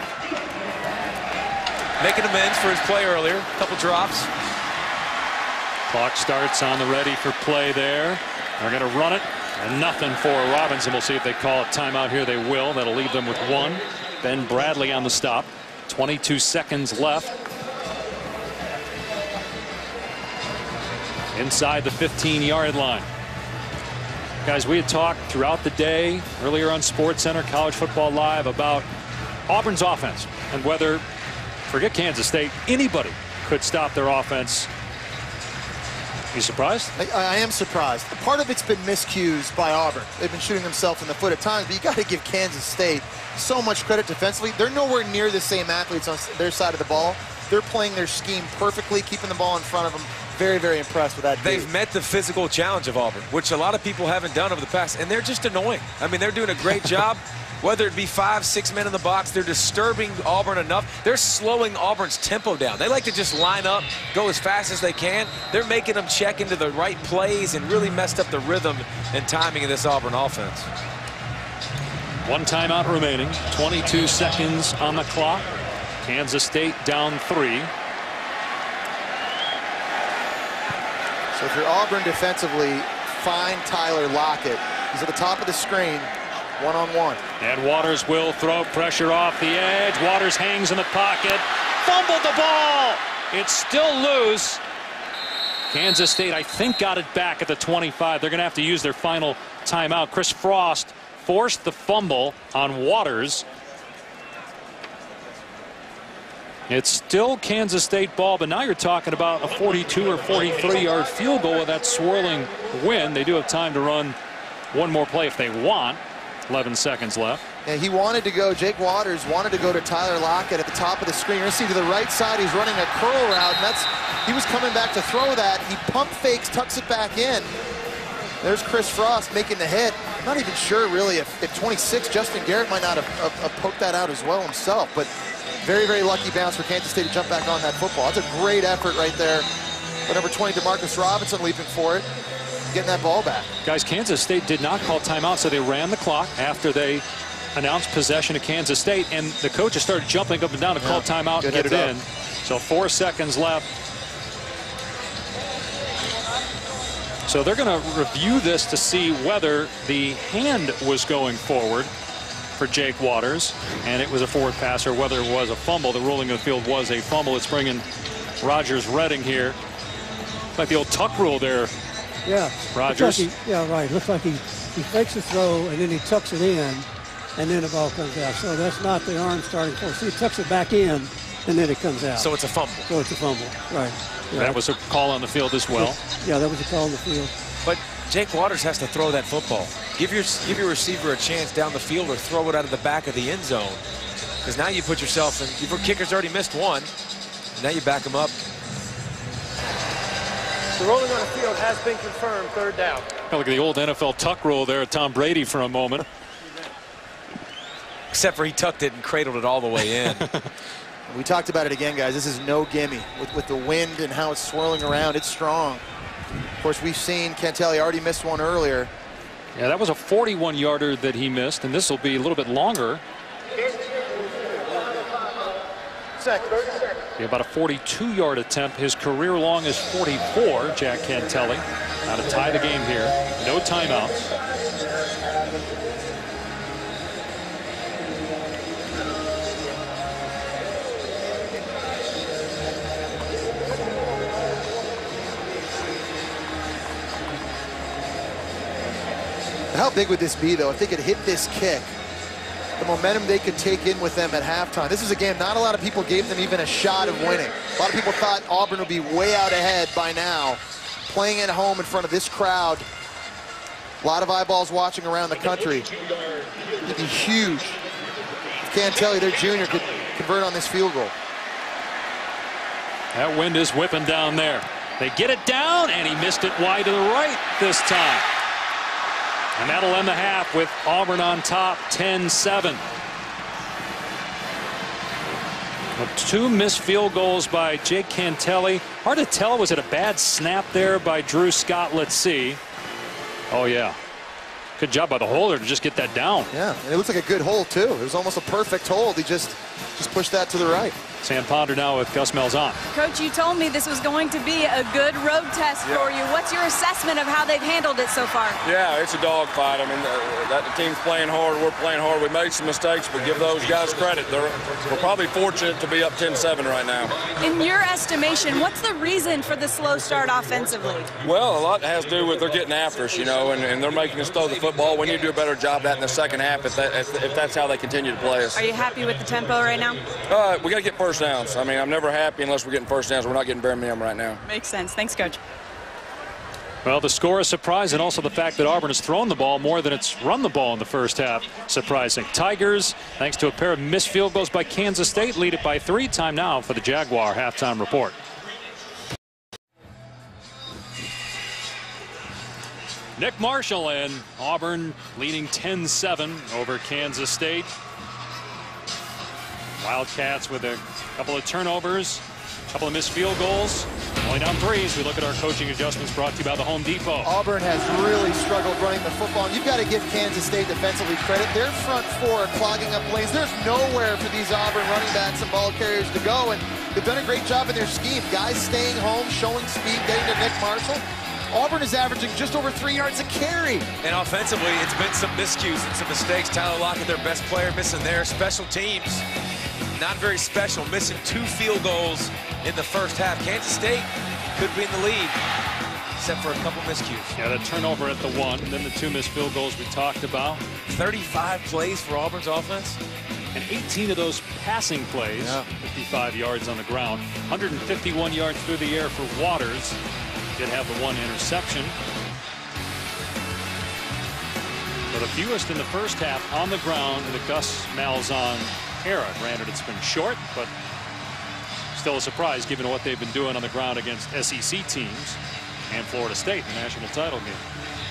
Making amends for his play earlier. A couple drops. Clock starts on the ready for play there. They're going to run it. And nothing for Robinson. We'll see if they call a timeout here. They will. That'll leave them with one. Ben Bradley on the stop. twenty-two seconds left. Inside the fifteen yard line. Guys, we had talked throughout the day, earlier on SportsCenter, College Football Live, about Auburn's offense and whether, forget Kansas State, anybody could stop their offense. You surprised? I, I am surprised. Part of it's been miscues by Auburn. They've been shooting themselves in the foot at times, but you got to give Kansas State so much credit defensively. They're nowhere near the same athletes on their side of the ball. They're playing their scheme perfectly, keeping the ball in front of them. Very, very impressed with that. They've dude. met the physical challenge of Auburn, which a lot of people haven't done over the past, and they're just annoying. I mean, they're doing a great job. Whether it be five, six men in the box, they're disturbing Auburn enough. They're slowing Auburn's tempo down. They like to just line up, go as fast as they can. They're making them check into the right plays and really messed up the rhythm and timing of this Auburn offense. One timeout remaining. twenty-two seconds on the clock. Kansas State down three. So if you're Auburn defensively, find Tyler Lockett. He's at the top of the screen, one-on-one. And Waters will throw pressure off the edge. Waters hangs in the pocket. Fumbled the ball. It's still loose. Kansas State, I think, got it back at the twenty-five. They're going to have to use their final timeout. Chris Frost forced the fumble on Waters. It's still Kansas State ball, but now you're talking about a forty-two or forty-three yard field goal with that swirling wind. They do have time to run one more play if they want. eleven seconds left. Yeah, he wanted to go, Jake Waters wanted to go to Tyler Lockett at the top of the screen. You're going to see to the right side, he's running a curl route, and that's, he was coming back to throw that. He pump fakes, tucks it back in. There's Chris Frost making the hit. I'm not even sure, really, if, if twenty-six, Justin Garrett might not have, have, have poked that out as well himself, but very, very lucky bounce for Kansas State to jump back on that football. That's a great effort right there. But number twenty, DeMarcus Robinson leaping for it, getting that ball back. Guys, Kansas State did not call timeout, so they ran the clock after they announced possession of Kansas State, and the coaches started jumping up and down to yeah, call timeout and get it in. So four seconds left. So they're going to review this to see whether the hand was going forward for Jake Waters, and it was a forward pass, or whether it was a fumble. The ruling of the field was a fumble. It's bringing Rogers Redding here. Like the old tuck rule there. Yeah. Rogers. Like he, yeah, right. Looks like he, he fakes the throw, and then he tucks it in, and then the ball comes out. So that's not the arm starting force. So he tucks it back in, and then it comes out. So it's a fumble. So it's a fumble, right. Yeah. That was a call on the field as well. Yeah, that was a call on the field. But Jake Waters has to throw that football. Give your give your receiver a chance down the field, or throw it out of the back of the end zone. Because now you put yourself in. Your kicker's already missed one. Now you back him up. The rolling on the field has been confirmed. Third down. Look at the old N F L tuck rule there. Tom Brady for a moment. Except for he tucked it and cradled it all the way in. We talked about it again, guys. This is no gimme. With, with the wind and how it's swirling around, it's strong. Of course, we've seen Cantelli already missed one earlier. Yeah, that was a forty-one yarder that he missed, and this will be a little bit longer. Second. Yeah, about a forty-two yard attempt. His career long is forty-four, Jack Cantelli. Now to tie the game here. No timeouts. How big would this be, though, if they could hit this kick? The momentum they could take in with them at halftime. This is a game not a lot of people gave them even a shot of winning. A lot of people thought Auburn would be way out ahead by now. Playing at home in front of this crowd. A lot of eyeballs watching around the country. It'd be huge. Can't tell you their junior could convert on this field goal. That wind is whipping down there. They get it down, and he missed it wide to the right this time. And that'll end the half with Auburn on top, ten seven. Two missed field goals by Jake Cantelli. Hard to tell, was it a bad snap there by Drew Scott? Let's see. Oh, yeah. Good job by the holder to just get that down. Yeah, and it looks like a good hold, too. It was almost a perfect hold. He just, just pushed that to the right. Sam Ponder now with Gus Malzahn. Coach, you told me this was going to be a good road test yeah. for you. What's your assessment of how they've handled it so far? Yeah, it's a dogfight. I mean, uh, that the team's playing hard. We're playing hard. We made some mistakes, but give those guys credit. They're, we're probably fortunate to be up ten seven right now. In your estimation, what's the reason for the slow start offensively? Well, a lot has to do with they're getting after us, you know, and, and they're making us throw the football. We need to do a better job of that in the second half if, that, if, if that's how they continue to play us. Are you happy with the tempo right now? Uh, we got to get first downs. I mean, I'm never happy unless we're getting first downs. We're not getting bare minimum right now. Makes sense. Thanks, Coach. Well, the score is surprising. Also the fact that Auburn has thrown the ball more than it's run the ball in the first half. Surprising. Tigers, thanks to a pair of missed field goals by Kansas State, lead it by three. Time now for the Jaguar halftime report. Nick Marshall and Auburn leading ten seven over Kansas State. Wildcats with a couple of turnovers, a couple of missed field goals. Only down three as we look at our coaching adjustments brought to you by the Home Depot. Auburn has really struggled running the football. And you've got to give Kansas State defensively credit. Their front four are clogging up lanes. There's nowhere for these Auburn running backs and ball carriers to go. And they've done a great job in their scheme. Guys staying home, showing speed, getting to Nick Marshall. Auburn is averaging just over three yards a carry. And offensively, it's been some miscues and some mistakes. Tyler Lockett, their best player, missing their special teams. Not very special, missing two field goals in the first half. Kansas State could be in the lead, except for a couple miscues. Yeah, the turnover at the one, and then the two missed field goals we talked about. thirty-five plays for Auburn's offense. And eighteen of those passing plays, yeah. fifty-five yards on the ground. one hundred fifty-one yards through the air for Waters. Did have the one interception. But the fewest in the first half on the ground in the Gus Malzahn era. Granted, it's been short, but still a surprise given what they've been doing on the ground against S E C teams and Florida State in the national title game.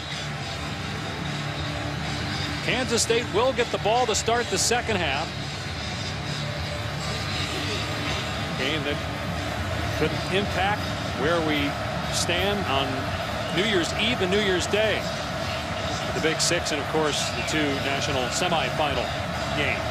Kansas State will get the ball to start the second half. Game that could impact where we stand on New Year's Eve and New Year's Day. The Big Six and, of course, the two national semifinal games.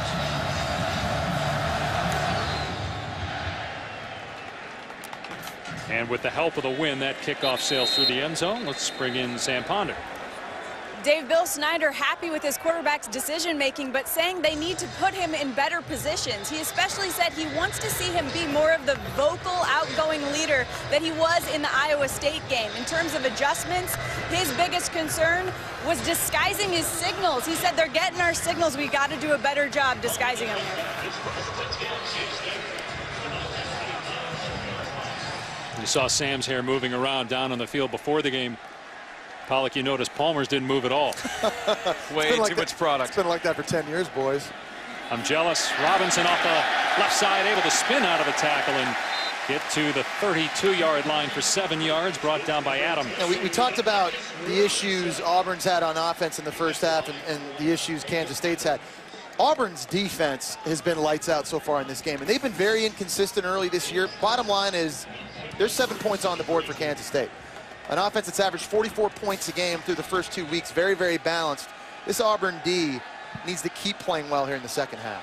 And with the help of the win, that kickoff sails through the end zone. Let's bring in Sam Ponder. Dave, Bill Snyder happy with his quarterback's decision-making, but saying they need to put him in better positions. He especially said he wants to see him be more of the vocal, outgoing leader that he was in the Iowa State game. In terms of adjustments, his biggest concern was disguising his signals. He said, they're getting our signals. We got to do a better job disguising them. You saw Sam's hair moving around down on the field before the game. Pollock, you noticed Palmer's didn't move at all. Way too like much that. product. It's been like that for ten years, boys. I'm jealous. Robinson off the left side, able to spin out of the tackle and get to the thirty-two yard line for seven yards, brought down by Adams. And we, we talked about the issues Auburn's had on offense in the first half and, and the issues Kansas State's had. Auburn's defense has been lights out so far in this game, and they've been very inconsistent early this year. Bottom line is there's seven points on the board for Kansas State. An offense that's averaged forty-four points a game through the first two weeks. Very, very balanced. This Auburn D needs to keep playing well here in the second half.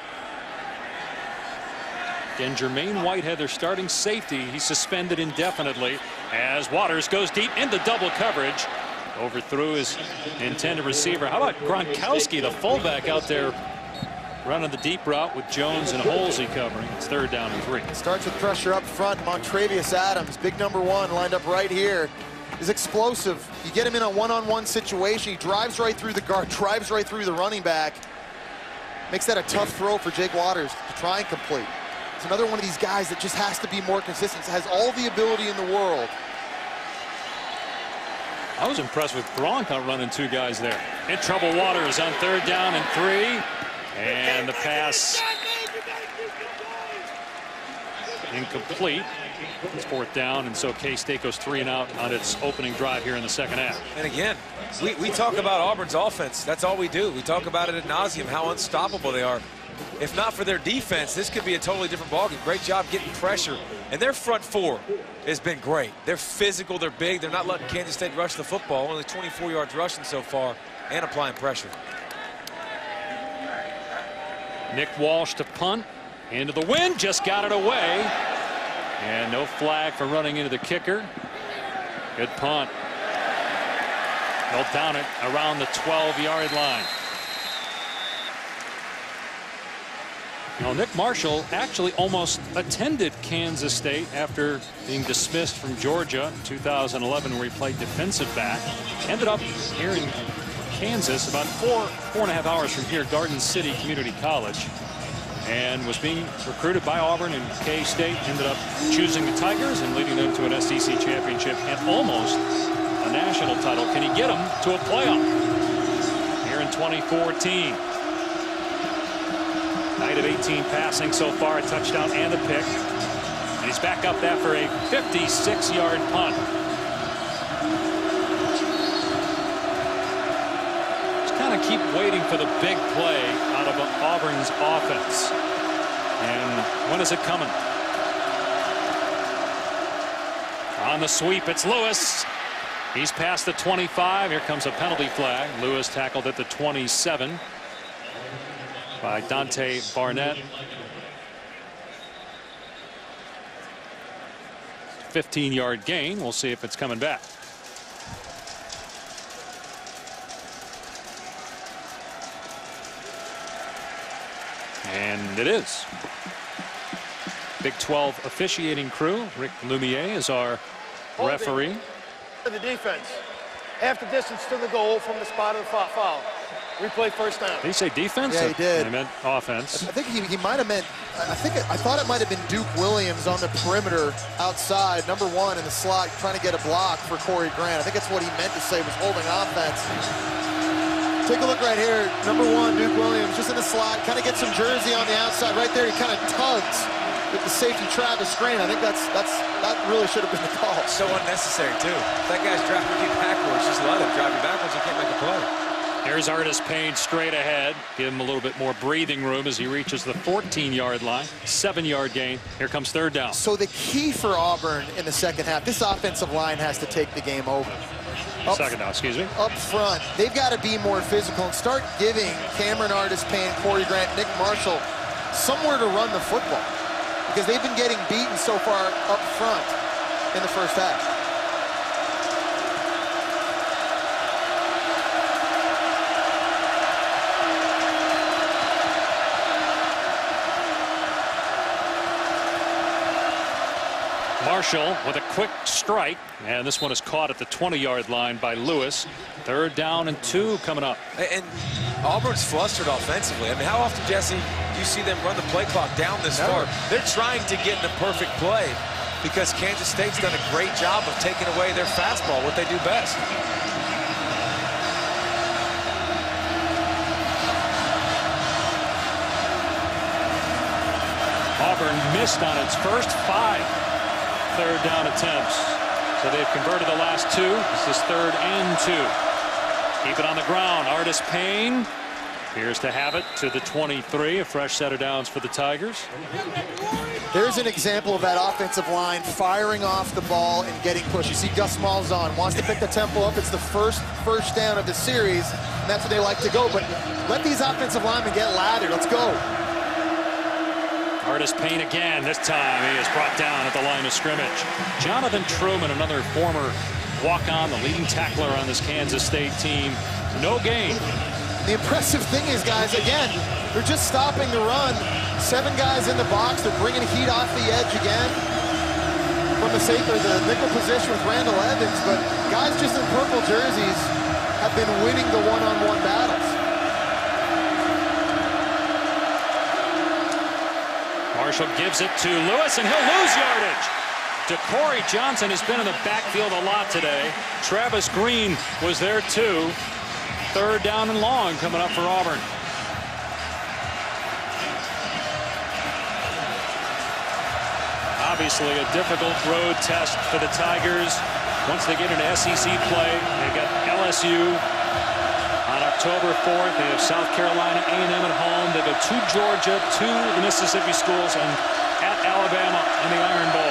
Again, Jermaine Whitehead, their starting safety, he's suspended indefinitely as Waters goes deep into double coverage. Overthrew his intended receiver. How about Gronkowski, the fullback, out there running the deep route with Jones and Holsey covering. It's third down and three. Starts with pressure up front. Montravius Adams, big number one, lined up right here. Is explosive. You get him in a one-on-one situation. He drives right through the guard, drives right through the running back. Makes that a tough throw for Jake Waters to try and complete. It's another one of these guys that just has to be more consistent. Has all the ability in the world. I was impressed with Gronk not running two guys there. In trouble, Waters on third down and three. And the pass incomplete. It's fourth down, and so K-State goes three and out on its opening drive here in the second half. And again, we, we talk about Auburn's offense. That's all we do. We talk about it ad nauseum, how unstoppable they are. If not for their defense, this could be a totally different ballgame. Great job getting pressure. And their front four has been great. They're physical, they're big, they're not letting Kansas State rush the football. Only twenty-four yards rushing so far and applying pressure. Nick Walsh to punt. Into the wind, just got it away. And no flag for running into the kicker. Good punt. They'll down it around the twelve yard line. Now, Nick Marshall actually almost attended Kansas State after being dismissed from Georgia in two thousand eleven, where he played defensive back. Ended up here in Kansas, about four, four and a half hours from here, Garden City Community College, and was being recruited by Auburn, and K-State ended up choosing the Tigers and leading them to an S E C championship and almost a national title. Can he get them to a playoff here in twenty fourteen? Night of eighteen passing so far, a touchdown and a pick. And he's back up after a fifty-six yard punt. Just kind of keep waiting for the big play out of Auburn's offense. And when is it coming? On the sweep, it's Lewis. He's past the twenty-five. Here comes a penalty flag. Lewis tackled at the twenty-seven. By Dante Barnett. fifteen yard gain. We'll see if it's coming back. And it is. Big twelve officiating crew. Rick Lumiere is our referee. The defense. Half the distance to the goal from the spot of the foul. Replay first down. Did he say defense? Yeah, he did. He meant offense. I think he, he might have meant, I think, it, I thought it might have been Duke Williams on the perimeter outside, number one in the slot, trying to get a block for Corey Grant. I think that's what he meant to say, was holding offense. Take a look right here. Number one, Duke Williams, just in the slot, kind of gets some jersey on the outside. Right there, he kind of tugs with the safety Travis Green. I think that's, that's, that really should have been the call. So unnecessary, too. If that guy's driving you backwards, just let him drive you backwards. You can't make a play. Here's Artis Payne straight ahead. Give him a little bit more breathing room as he reaches the fourteen yard line. seven yard gain. Here comes third down. So the key for Auburn in the second half, this offensive line has to take the game over. Up, second down, excuse me. Up front, they've got to be more physical and start giving Cameron Artis Payne, Corey Grant, Nick Marshall somewhere to run the football, because they've been getting beaten so far up front in the first half. Marshall with a quick strike, and this one is caught at the twenty yard line by Lewis. Third down and two coming up. And Auburn's flustered offensively. I mean, how often, Jesse, do you see them run the play clock down this Never. far? They're trying to get in the perfect play because Kansas State's done a great job of taking away their fastball, what they do best. Auburn missed on its first five third down attempts. So they've converted the last two. This is third and two. Keep it on the ground. Artis Payne appears to have it to the twenty-three. A fresh set of downs for the Tigers. There's an example of that offensive line firing off the ball and getting pushed. You see Gus Malzahn wants to pick the tempo up. It's the first first down of the series, and that's what they like to go. But let these offensive linemen get laddered. Let's go. Artis Payne again. This time he is brought down at the line of scrimmage. Jonathan Truman, another former walk-on, the leading tackler on this Kansas State team. No gain. The impressive thing is, guys, again, they're just stopping the run. Seven guys in the box. They're bringing heat off the edge again from the safety, the nickel position with Randall Evans. But guys just in purple jerseys have been winning the one-on-one battles. Marshall gives it to Lewis, and he'll lose yardage. DeCorey Johnson has been in the backfield a lot today. Travis Green was there too. Third down and long coming up for Auburn. Obviously a difficult road test for the Tigers. Once they get into S E C play, they've got L S U on October fourth. They have South Carolina A and M at home. They go to Georgia, to the Mississippi schools, and at Alabama in the Iron Bowl.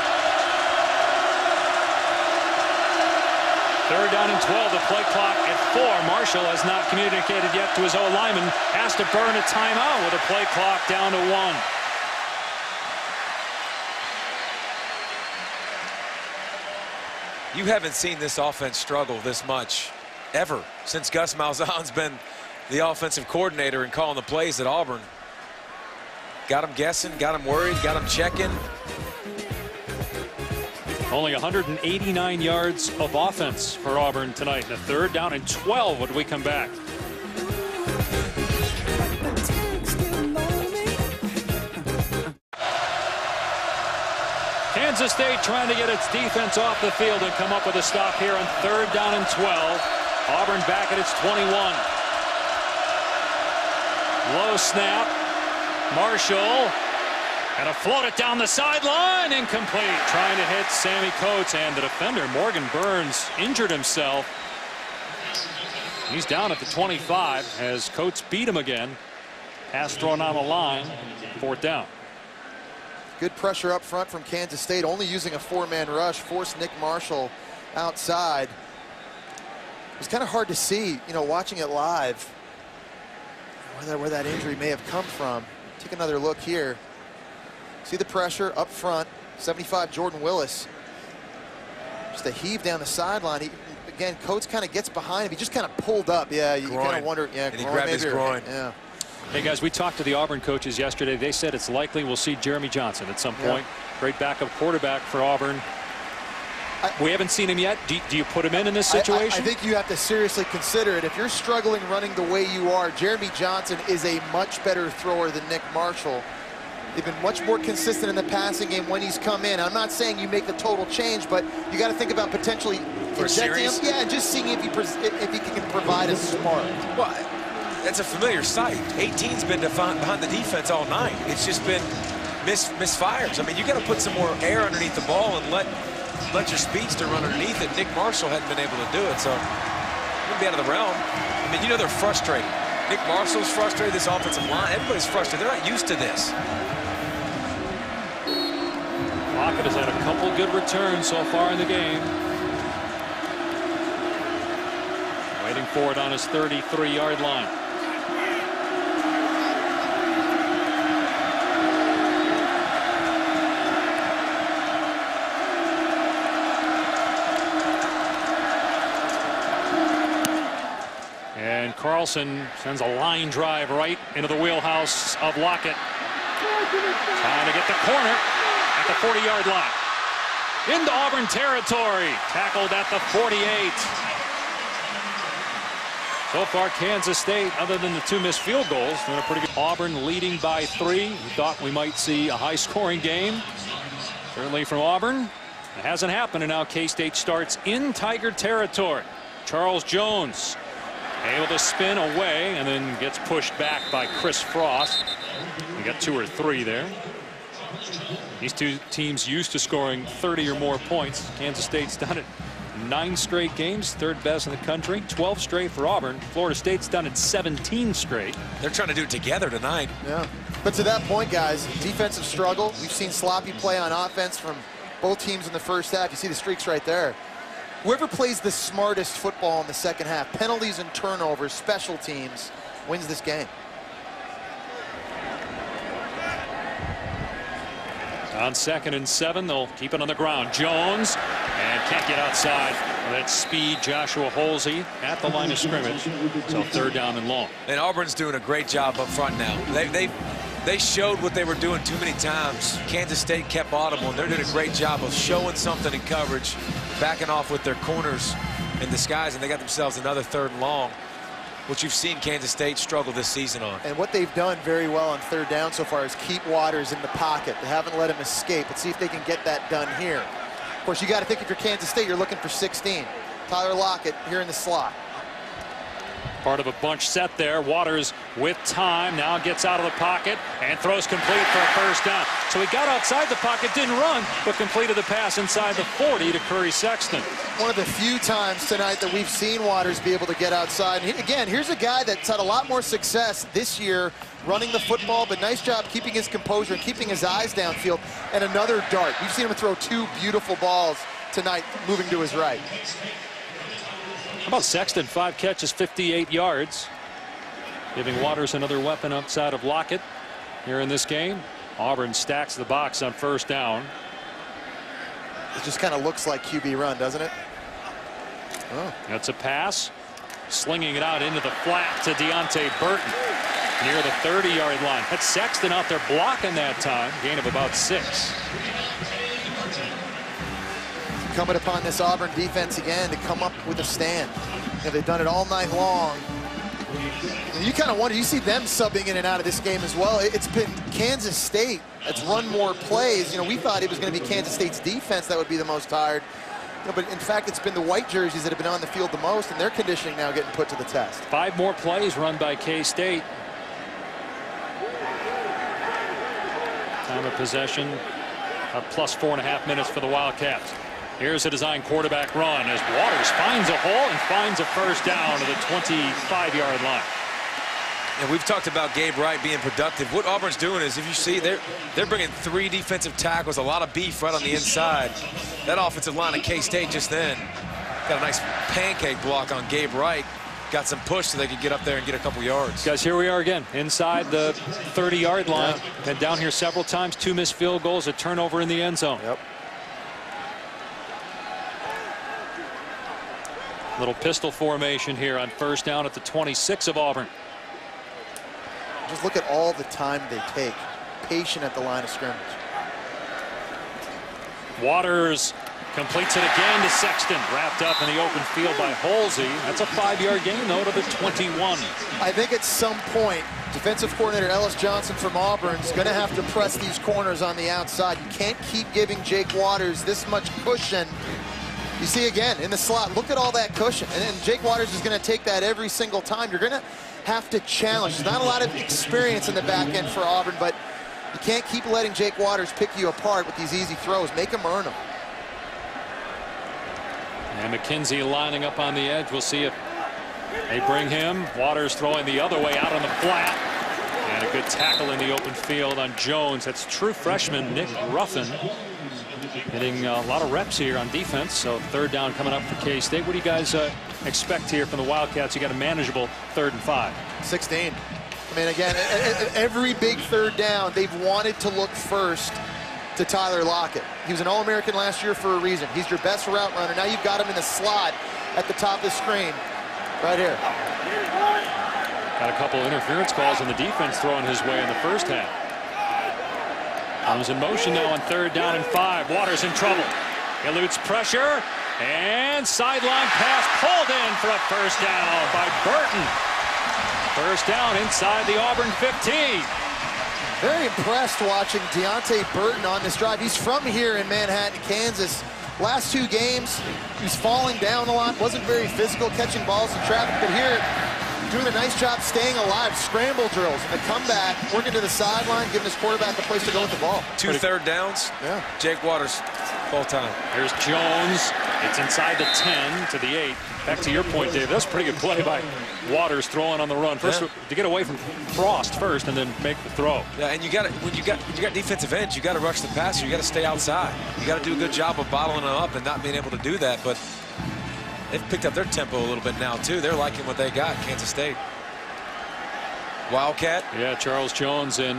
Third down and twelve. The play clock at four. Marshall has not communicated yet to his O-lineman. Has to burn a timeout with a play clock down to one. You haven't seen this offense struggle this much ever since Gus Malzahn's been the offensive coordinator and calling the plays at Auburn. Got them guessing, got them worried, got them checking. Only one hundred eighty-nine yards of offense for Auburn tonight. The third down and twelve when we come back. Kansas State trying to get its defense off the field and come up with a stop here on third down and twelve. Auburn back at its twenty-one. Low snap. Marshall. And a float it down the sideline. Incomplete. Trying to hit Sammy Coates, and the defender, Morgan Burns, injured himself. He's down at the twenty-five as Coates beat him again. Pass thrown on the line. Fourth down. Good pressure up front from Kansas State, only using a four-man rush, forced Nick Marshall outside. It was kind of hard to see, you know, watching it live, where that, where that injury may have come from. Take another look here. See the pressure up front, seventy-five Jordan Willis. Just a heave down the sideline. He, again, Coates kind of gets behind him. He just kind of pulled up. Yeah, you, you kind of wonder. Yeah, and he grabbed his groin. Yeah. Hey guys, we talked to the Auburn coaches yesterday. They said it's likely we'll see Jeremy Johnson at some point. Yeah. Great backup quarterback for Auburn. I, we haven't seen him yet. Do, do you put him in in this situation? I, I, I think you have to seriously consider it. If you're struggling running the way you are, Jeremy Johnson is a much better thrower than Nick Marshall. They've been much more consistent in the passing game when he's come in. I'm not saying you make the total change, but you got to think about potentially for injecting him. Yeah, and just seeing if he if he can provide a spark. Well, that's a familiar sight. eighteen's been behind the defense all night. It's just been miss misfires. I mean, you got to put some more air underneath the ball and let let your speedster run underneath it. Nick Marshall hadn't been able to do it, so it wouldn't be out of the realm. I mean, you know they're frustrated. Nick Marshall's frustrated. This offensive line, everybody's frustrated. They're not used to this. Lockett has had a couple good returns so far in the game. Waiting for it on his thirty-three yard line. And Carlson sends a line drive right into the wheelhouse of Lockett. Trying to get the corner at the forty yard line. Into Auburn territory. Tackled at the forty-eight. So far, Kansas State, other than the two missed field goals, doing a pretty good. Auburn leading by three. We thought we might see a high-scoring game. Certainly from Auburn. It hasn't happened, and now K-State starts in Tiger territory. Charles Jones able to spin away and then gets pushed back by Chris Frost. We got two or three there. These two teams used to scoring thirty or more points. Kansas State's done it nine straight games, third best in the country. twelve straight for Auburn. Florida State's done it seventeen straight. They're trying to do it together tonight. Yeah, but to that point, guys, defensive struggle. We've seen sloppy play on offense from both teams in the first half. You see the streaks right there. Whoever plays the smartest football in the second half, penalties and turnovers, special teams, wins this game. On second and seven, they'll keep it on the ground. Jones, and can't get outside. That speed, Joshua Holsey at the line of scrimmage. So third down and long. And Auburn's doing a great job up front now. They they they showed what they were doing too many times. Kansas State kept audible, and they're doing a great job of showing something in coverage, backing off with their corners in the skies, and they got themselves another third and long. what you've seen Kansas State struggle this season on. And what they've done very well on third down so far is keep Waters in the pocket. They haven't let him escape. Let's see if they can get that done here. Of course, you got to think if you're Kansas State, you're looking for sixteen. Tyler Lockett here in the slot. Part of a bunch set there. Waters with time now gets out of the pocket and throws complete for a first down. So he got outside the pocket, didn't run, but completed the pass inside the forty to Curry Sexton. One of the few times tonight that we've seen Waters be able to get outside. And he, again, here's a guy that's had a lot more success this year running the football, but nice job keeping his composure and keeping his eyes downfield. And another dart. We've seen him throw two beautiful balls tonight, moving to his right. How about Sexton? Five catches, fifty-eight yards. Giving Waters another weapon outside of Lockett here in this game. Auburn stacks the box on first down. It just kind of looks like Q B run, doesn't it? Oh. That's a pass. Slinging it out into the flat to Deontay Burton near the thirty-yard line. That's Sexton out there blocking that time. Gain of about six. Coming upon this Auburn defense again to come up with a stand. You know, they've done it all night long. And you kind of wonder, you see them subbing in and out of this game as well. It's been Kansas State that's run more plays. You know, we thought it was going to be Kansas State's defense that would be the most tired. You know, but in fact, it's been the white jerseys that have been on the field the most, and their conditioning now getting put to the test. Five more plays run by K-State. Time of possession, uh, plus four and a half minutes for the Wildcats. Here's a design quarterback run as Waters finds a hole and finds a first down to the twenty-five-yard line. And we've talked about Gabe Wright being productive. What Auburn's doing is, if you see, they're they're bringing three defensive tackles, a lot of beef right on the inside. That offensive line of K-State just then got a nice pancake block on Gabe Wright. Got some push so they could get up there and get a couple yards. Guys, here we are again inside the thirty-yard line. Yeah. And down here several times, two missed field goals, a turnover in the end zone. Yep. Little pistol formation here on first down at the twenty-six of Auburn. Just look at all the time they take. Patient at the line of scrimmage. Waters completes it again to Sexton. Wrapped up in the open field by Halsey. That's a five-yard gain, though, to the twenty-one. I think at some point, defensive coordinator Ellis Johnson from Auburn is going to have to press these corners on the outside. You can't keep giving Jake Waters this much cushion. You see again in the slot, look at all that cushion. And, and Jake Waters is going to take that every single time. You're going to have to challenge. There's not a lot of experience in the back end for Auburn, but you can't keep letting Jake Waters pick you apart with these easy throws. Make him earn them. And McKenzie lining up on the edge. We'll see if they bring him. Waters throwing the other way out on the flat. And a good tackle in the open field on Jones. That's true freshman Nick Ruffin. Getting a lot of reps here on defense. So third down coming up for K-State. What do you guys uh, expect here from the Wildcats? You got a manageable third and five. sixteen. I mean, again, every big third down, they've wanted to look first to Tyler Lockett. He was an All-American last year for a reason. He's your best route runner. Now you've got him in the slot at the top of the screen. Right here. Got a couple interference calls on the defense throwing his way in the first half. Comes in motion now on third down and five. Waters in trouble. Eludes pressure. And sideline pass pulled in for a first down by Burton. First down inside the Auburn fifteen. Very impressed watching Deontay Burton on this drive. He's from here in Manhattan, Kansas. Last two games, he was falling down a lot. Wasn't very physical, catching balls in traffic. But here, doing a nice job staying alive. Scramble drills and the comeback, working to the sideline, giving his quarterback a place to go with the ball. Two Pretty third downs. Yeah. Jake Waters, full time. Here's Jones. It's inside the ten to the eight. Back to your point, Dave. That's a pretty good play by Waters throwing on the run. First, yeah. to get away from Frost first, and then make the throw. Yeah, and you got when you got when you got defensive ends, you got to rush the passer. You got to stay outside. You got to do a good job of bottling them up and not being able to do that. But they've picked up their tempo a little bit now too. They're liking what they got. Kansas State. Wildcat. Yeah, Charles Jones in.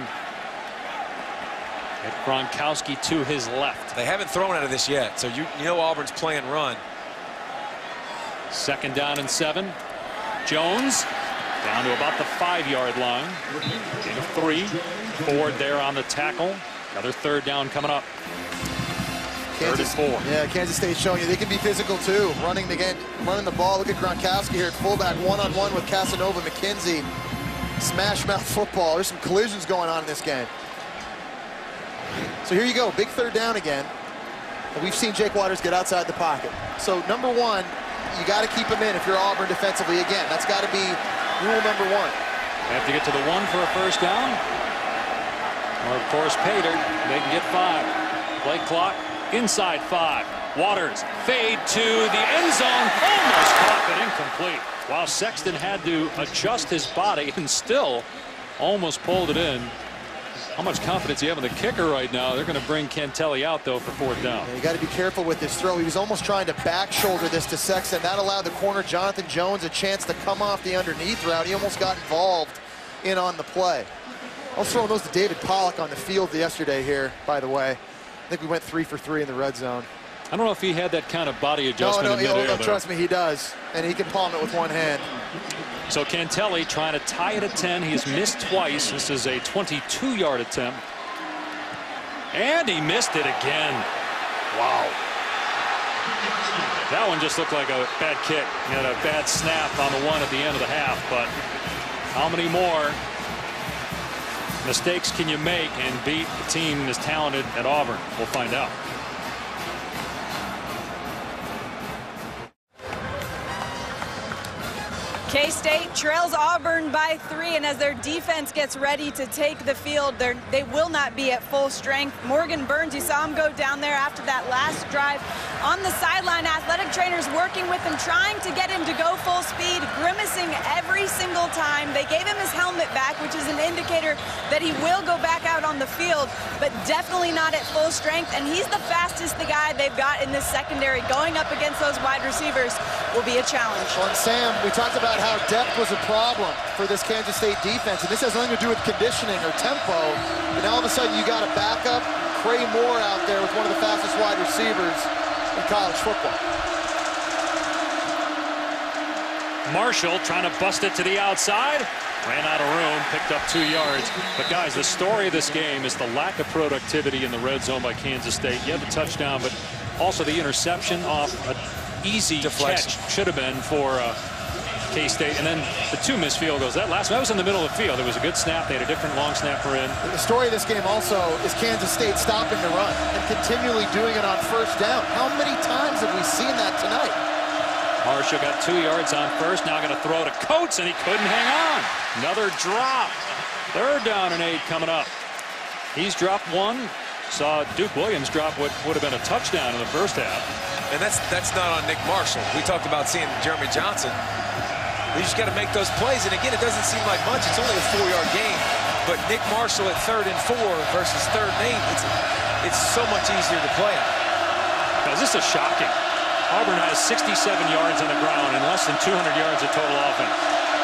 And Gronkowski to his left. They haven't thrown out of this yet, so you, you know Auburn's playing run. Second down and seven. Jones down to about the five-yard line. In three. Ford there on the tackle. Another third down coming up. Kansas, third and four. Yeah, Kansas State showing you they can be physical too. Running the game, running the ball. Look at Gronkowski here at fullback, one-on-one with Casanova McKenzie. Smash mouth football. There's some collisions going on in this game. So here you go, big third down again. And we've seen Jake Waters get outside the pocket. So number one, you got to keep him in if you're Auburn defensively. Again, that's got to be rule number one. They have to get to the one for a first down. Or, of course, Pater, they can get five. Play clock, inside five. Waters, fade to the end zone, almost caught, but incomplete. While Sexton had to adjust his body and still almost pulled it in. How much confidence do you have in the kicker right now? They're going to bring Cantelli out, though, for fourth down. Yeah, you got to be careful with this throw. He was almost trying to back shoulder this to Sexton. That allowed the corner, Jonathan Jones, a chance to come off the underneath route. He almost got involved in on the play. I was throwing those to David Pollock on the field yesterday here, by the way. I think we went three for three in the red zone. I don't know if he had that kind of body adjustment no, no, in midair, no, trust me, he does. And he can palm it with one hand. So Cantelli trying to tie it at ten. He has missed twice. This is a twenty-two yard attempt. And he missed it again. Wow. That one just looked like a bad kick. He had a bad snap on the one at the end of the half. But how many more mistakes can you make and beat a team as talented at Auburn? We'll find out. K-State trails Auburn by three, and as their defense gets ready to take the field, they will not be at full strength. Morgan Burns, you saw him go down there after that last drive on the sideline. Athletic trainers working with him, trying to get him to go full speed, grimacing every single time. They gave him his helmet back, which is an indicator that he will go back out on the field, but definitely not at full strength. And he's the fastest the guy they've got in this secondary. Going up against those wide receivers will be a challenge. Well, and Sam, we talked about how depth was a problem for this Kansas State defense, and this has nothing to do with conditioning or tempo. And now all of a sudden you got a backup, Trey Moore out there with one of the fastest wide receivers in college football. Marshall trying to bust it to the outside. Ran out of room, picked up two yards. But guys, the story of this game is the lack of productivity in the red zone by Kansas State. You had the touchdown, but also the interception off an easy deflection. catch should have been for uh, K-State, and then the two missed field goals. That last one, that was in the middle of the field. It was a good snap. They had a different long snapper in. The story of this game also is Kansas State stopping the run and continually doing it on first down. How many times have we seen that tonight? Marshall got two yards on first. Now going to throw to Coates, and he couldn't hang on. Another drop. Third down and eight coming up. He's dropped one. Saw Duke Williams drop what would have been a touchdown in the first half. And that's that's not on Nick Marshall. We talked about seeing Jeremy Johnson. You just got to make those plays. And again, it doesn't seem like much. It's only a four yard game. But Nick Marshall at third and four versus third and eight, it's, it's so much easier to play on. Guys, this is shocking. Auburn has sixty-seven yards on the ground and less than two hundred yards of total offense.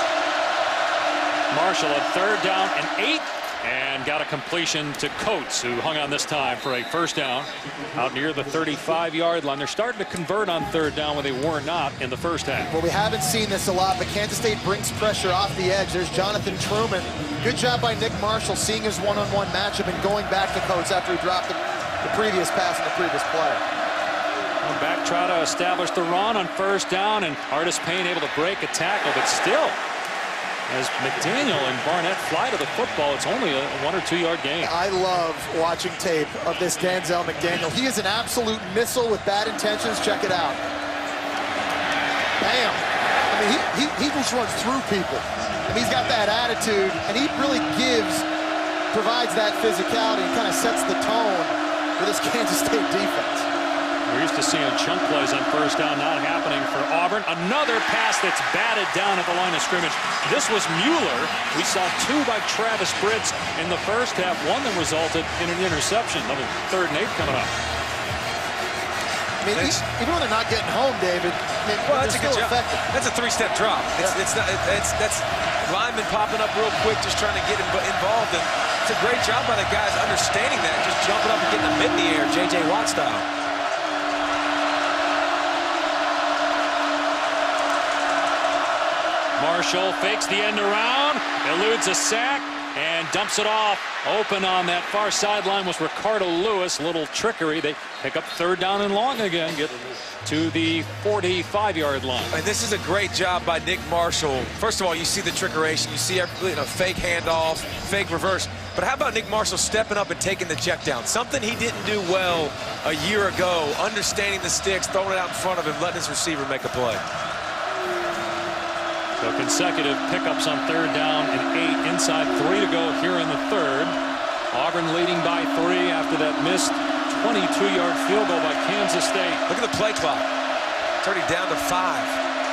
Marshall at third down and eight, and got a completion to Coates, who hung on this time for a first down out near the thirty-five yard line. They're starting to convert on third down when they were not in the first half. Well, we haven't seen this a lot, but Kansas State brings pressure off the edge. There's Jonathan Truman. Good job by Nick Marshall seeing his one-on-one matchup and going back to Coates after he dropped the, the previous pass in the previous play. Well, back try to establish the run on first down, and Artis Payne able to break a tackle, but still, as McDaniel and Barnett fly to the football, it's only a one or two yard gain. I love watching tape of this Denzel McDaniel. He is an absolute missile with bad intentions. Check it out. Bam. I mean, he, he, he just runs through people. And he's got that attitude, and he really gives, provides that physicality and kind of sets the tone for this Kansas State defense. We're used to seeing chunk plays on first down, not happening for Auburn. Another pass that's batted down at the line of scrimmage. This was Mueller. We saw two by Travis Britz in the first half, one that resulted in an interception. Another third and eight coming up. I mean, even when they're not getting home, David, I mean, well, that's a good job. Effective. That's a three-step drop. It's, yeah. it's not. It's that's linemen popping up real quick, just trying to get involved. And it's a great job by the guys understanding that, just jumping up and getting them in the air, J J Watt style. Marshall fakes the end around, eludes a sack, and dumps it off. Open on that far sideline was Ricardo Lewis. Little trickery. They pick up third down and long again. Get to the forty-five yard line. And this is a great job by Nick Marshall. First of all, you see the trickeration. You see every, you know, fake handoff, fake reverse. But how about Nick Marshall stepping up and taking the check down? Something he didn't do well a year ago. Understanding the sticks, throwing it out in front of him, letting his receiver make a play. So consecutive pickups on third down and eight. Inside three to go here in the third. Auburn leading by three after that missed twenty-two yard field goal by Kansas State. Look at the play clock. It's already down to five.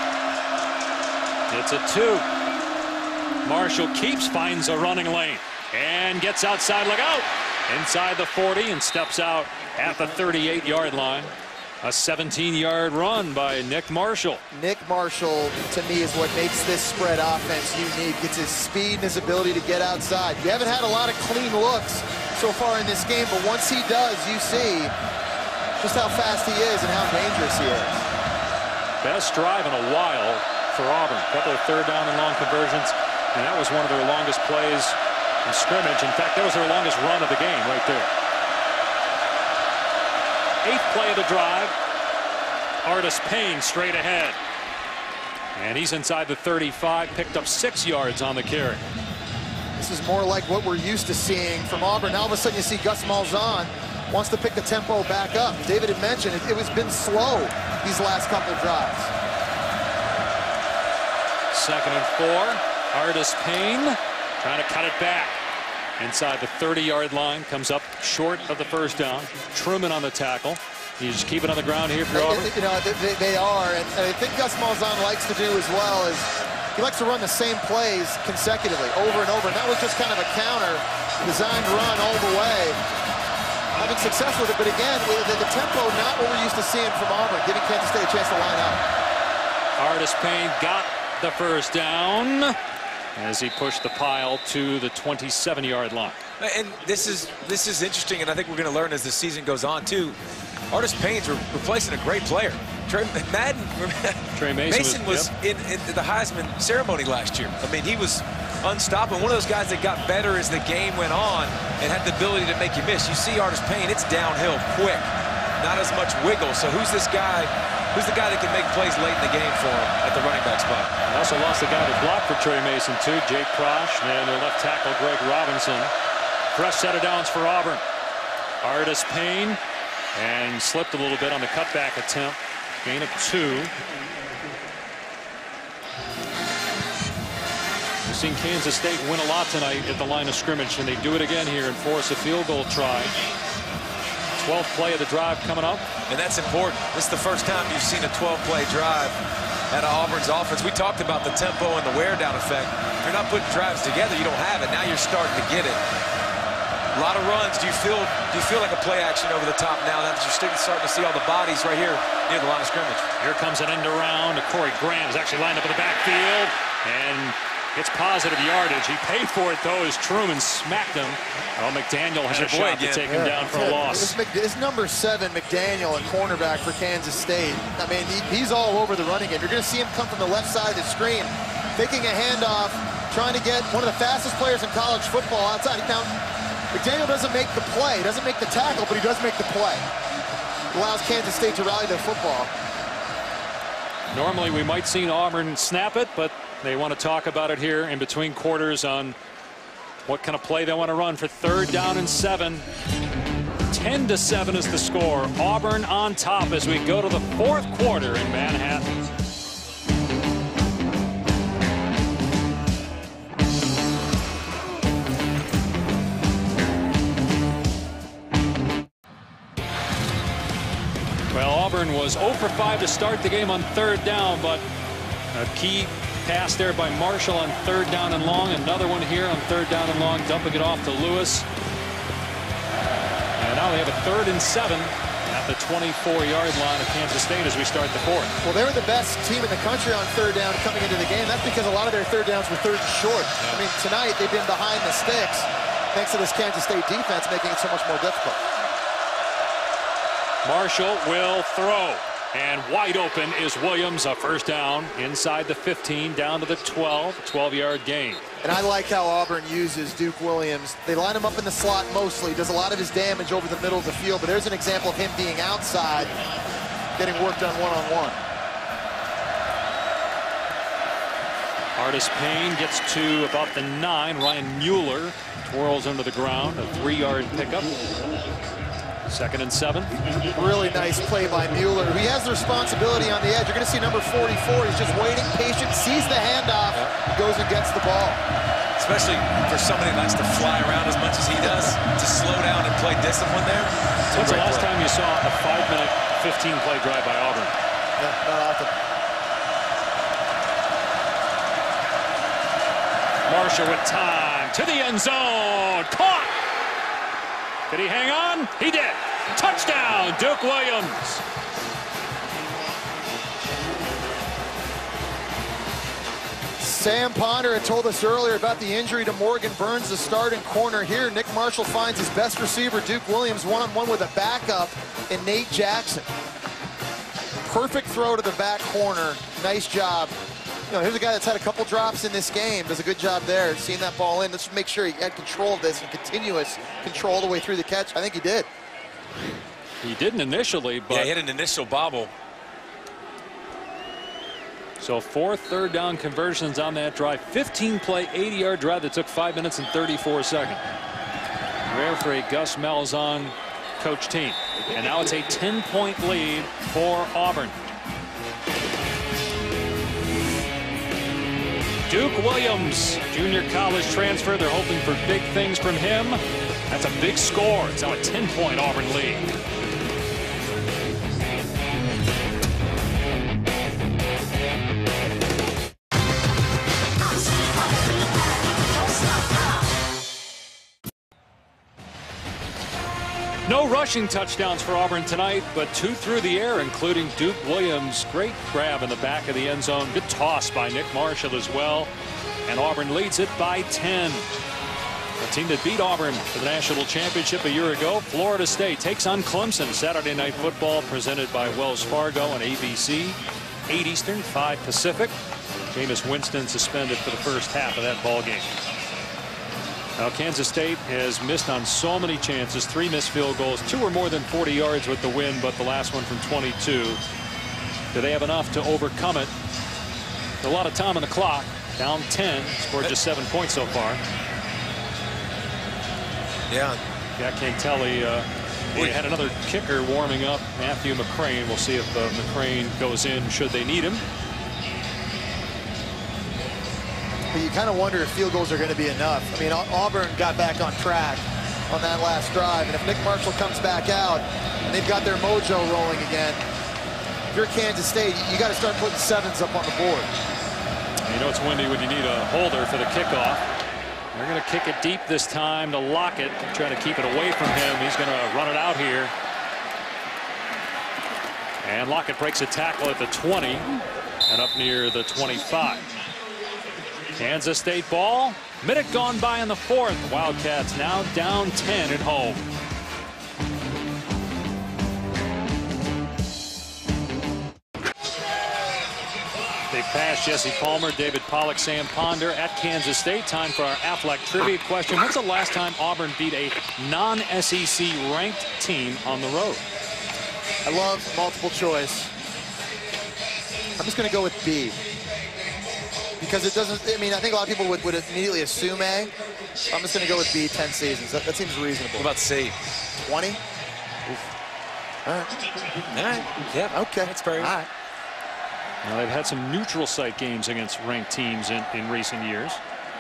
It's a two. Marshall keeps, finds a running lane, and gets outside. Look out! Inside the forty and steps out at the thirty-eight yard line. A seventeen yard run by Nick Marshall. Nick Marshall, to me, is what makes this spread offense unique. It's his speed and his ability to get outside. You haven't had a lot of clean looks so far in this game, but once he does, you see just how fast he is and how dangerous he is. Best drive in a while for Auburn. A couple of third down and long conversions, and that was one of their longest plays in scrimmage. In fact, that was their longest run of the game right there. Eighth play of the drive. Artis Payne straight ahead. And he's inside the thirty-five, picked up six yards on the carry. This is more like what we're used to seeing from Auburn. Now all of a sudden you see Gus Malzahn wants to pick the tempo back up. David had mentioned it, it was been slow these last couple of drives. Second and four. Artis Payne trying to cut it back. Inside the thirty yard line, comes up short of the first down. Truman on the tackle. You just keep it on the ground here for Auburn. You know, they, they are, and I think Gus Malzahn likes to do as well is he likes to run the same plays consecutively over and over. And that was just kind of a counter designed run all the way. Having success with it, but again, the, the tempo not what we're used to seeing from Auburn, giving Kansas State a chance to line up. Artis Payne got the first down as he pushed the pile to the twenty-seven yard line. And this is this is interesting, and I think we're going to learn as the season goes on too. Artis Payne's re replacing a great player. Trey Madden, Trey Mason, Mason was, was yep. in, in the Heisman ceremony last year. I mean, he was unstoppable. One of those guys that got better as the game went on and had the ability to make you miss. You see Artis Payne, it's downhill quick, not as much wiggle. So who's this guy? Who's the guy that can make plays late in the game for him at the running back spot? They also lost the guy that blocked for Trey Mason too, Jake Prosh, and their left tackle Greg Robinson. Fresh set of downs for Auburn. Artis Payne, and slipped a little bit on the cutback attempt. Gain of two. We've seen Kansas State win a lot tonight at the line of scrimmage, and they do it again here and force a field goal try. twelfth play of the drive coming up. And that's important. This is the first time you've seen a twelve play drive out of Auburn's offense. We talked about the tempo and the wear down effect. If you're not putting drives together, you don't have it. Now you're starting to get it. A lot of runs. Do you feel do you feel like a play action over the top now that you're starting to see all the bodies right here near the line of scrimmage? Here comes an end around. Corey Graham is actually lined up in the backfield and gets positive yardage. He paid for it though as Truman smacked him. Well, McDaniel had a shot to take him down for a loss. This number seven, McDaniel, and cornerback for Kansas State. I mean, he, he's all over the running game. You're going to see him come from the left side of the screen, taking a handoff, trying to get one of the fastest players in college football outside. Now, McDaniel doesn't make the play, doesn't make the tackle, but he does make the play. Allows Kansas State to rally their football. Normally we might see Auburn snap it, but they want to talk about it here in between quarters on what kind of play they want to run for third down and seven. ten to seven is the score. Auburn on top as we go to the fourth quarter in Manhattan. Well, Auburn was zero for five to start the game on third down, but a key pass there by Marshall on third down and long. Another one here on third down and long, dumping it off to Lewis. And now they have a third and seven at the twenty-four yard line of Kansas State as we start the fourth. Well, they were the best team in the country on third down coming into the game. That's because a lot of their third downs were third and short. Yeah. I mean, tonight they've been behind the sticks thanks to this Kansas State defense making it so much more difficult. Marshall will throw. And wide open is Williams. A first down inside the fifteen, down to the twelve. twelve yard gain. And I like how Auburn uses Duke Williams. They line him up in the slot mostly. Does a lot of his damage over the middle of the field. But there's an example of him being outside, getting work done one-on-one. Artis Payne gets to about the nine. Ryan Mueller twirls into the ground. A three yard pickup. Second and seven. Really nice play by Mueller. He has the responsibility on the edge. You're going to see number forty-four. He's just waiting, patient, sees the handoff, goes and gets the ball. Especially for somebody that likes to fly around as much as he does, to slow down and play discipline there. When's the last time you saw a five minute, fifteen play drive by Auburn? Yeah, not often. Marshall with time to the end zone. Caught. Did he hang on? He did. Touchdown, Duke Williams. Sam Ponder had told us earlier about the injury to Morgan Burns, the starting corner here. Nick Marshall finds his best receiver, Duke Williams, one-on-one with a backup in Nate Jackson. Perfect throw to the back corner. Nice job. You know, here's a guy that's had a couple drops in this game. Does a good job there, seeing that ball in. Let's make sure he had control of this and continuous control all the way through the catch. I think he did. He didn't initially, but... Yeah, he had an initial bobble. So four third down conversions on that drive. fifteen play, eighty yard drive that took five minutes and thirty-four seconds. Rare for a Gus Malzahn coach team. And now it's a ten point lead for Auburn. Duke Williams, junior college transfer. They're hoping for big things from him. That's a big score. It's now a ten point Auburn lead. No rushing touchdowns for Auburn tonight, but two through the air, including Duke Williams. Great grab in the back of the end zone. Good toss by Nick Marshall as well. And Auburn leads it by ten. The team that beat Auburn for the national championship a year ago, Florida State, takes on Clemson. Saturday Night Football presented by Wells Fargo and A B C. eight Eastern, five Pacific. Jameis Winston suspended for the first half of that ball game. Now, Kansas State has missed on so many chances, three missed field goals, two or more than forty yards with the win, but the last one from twenty-two. Do they have enough to overcome it? A lot of time on the clock, down ten, scored just seven points so far. Yeah. Jack Cantelli uh, he had another kicker warming up, Matthew McCrane. We'll see if uh, McCrane goes in should they need him. But you kind of wonder if field goals are going to be enough. I mean, Auburn got back on track on that last drive, and if Nick Marshall comes back out and they've got their mojo rolling again, if you're Kansas State, you got to start putting sevens up on the board. You know it's windy when you need a holder for the kickoff. They're going to kick it deep this time to Lockett, trying to keep it away from him. He's going to run it out here. And Lockett breaks a tackle at the twenty and up near the twenty-five. Kansas State ball. Minute gone by in the fourth. Wildcats now down ten at home. They pass Jesse Palmer, David Pollock, Sam Ponder at Kansas State. Time for our Aflac trivia question. When's the last time Auburn beat a non S E C ranked team on the road? I love multiple choice. I'm just going to go with B. Because it doesn't, I mean, I think a lot of people would, would immediately assume A. I'm just going to go with B, ten seasons. That, that seems reasonable. What about C? twenty? Oof. All right. All right. Yep. Okay. That's fair. All right. Now, they've had some neutral site games against ranked teams in, in recent years.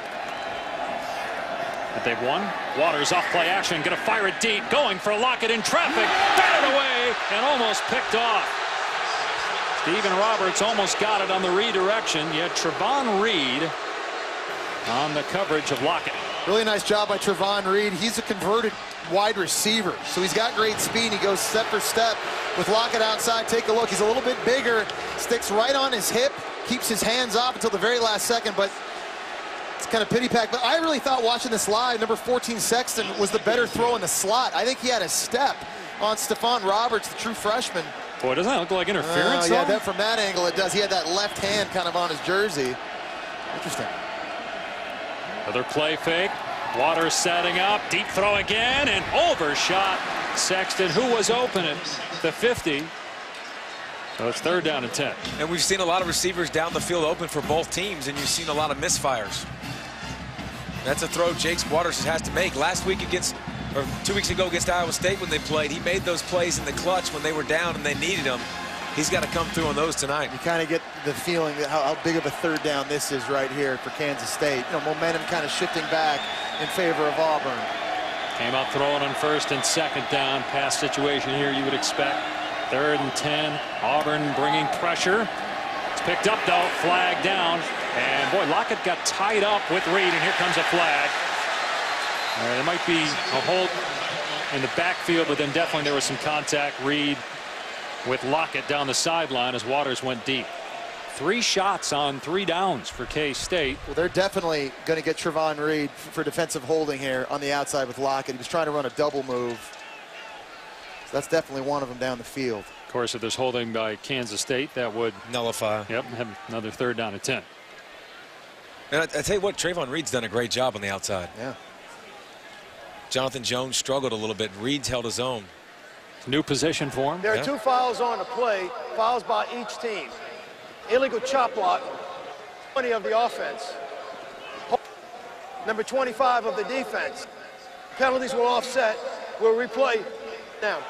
But they've won. Waters off play action, going to fire it deep, going for Lockett in traffic, batted away, and almost picked off. Stephen Roberts almost got it on the redirection. Yet Trevon Reed on the coverage of Lockett. Really nice job by Trevon Reed. He's a converted wide receiver, so he's got great speed. He goes step for step with Lockett outside. Take a look. He's a little bit bigger, sticks right on his hip, keeps his hands off until the very last second, but it's kind of pity pack. But I really thought watching this live, number fourteen Sexton was the better throw in the slot. I think he had a step on Stephon Roberts, the true freshman. Boy, doesn't that look like interference? Uh, yeah, that, from that angle it does. He had that left hand kind of on his jersey. Interesting. Another play fake. Waters setting up. Deep throw again and overshot Sexton, who was open at the fifty. So it's third down and ten. And we've seen a lot of receivers down the field open for both teams, and you've seen a lot of misfires. That's a throw Jake Waters has to make. Last week against, or two weeks ago against Iowa State when they played, he made those plays in the clutch when they were down and they needed him. He's got to come through on those tonight. You kind of get the feeling that how, how big of a third down this is right here for Kansas State. You know, momentum kind of shifting back in favor of Auburn. Came out throwing on first and second down. Pass situation here you would expect. Third and ten. Auburn bringing pressure. It's picked up though. Flag down. And boy, Lockett got tied up with Reed, and here comes a flag. Uh, there might be a hold in the backfield, but then definitely there was some contact. Reed with Lockett down the sideline as Waters went deep. Three shots on three downs for K-State. Well, they're definitely going to get Trevon Reed for defensive holding here on the outside with Lockett. He was trying to run a double move. So that's definitely one of them down the field. Of course, if there's holding by Kansas State, that would nullify. Yep, have another third down and ten. And I, I tell you what, Trevon Reed's done a great job on the outside. Yeah. Jonathan Jones struggled a little bit. Reed's held his own. New position for him. There are yeah. two fouls on the play, fouls by each team. Illegal chop block, twenty of the offense. Number twenty-five of the defense. Penalties will offset. We'll replay now.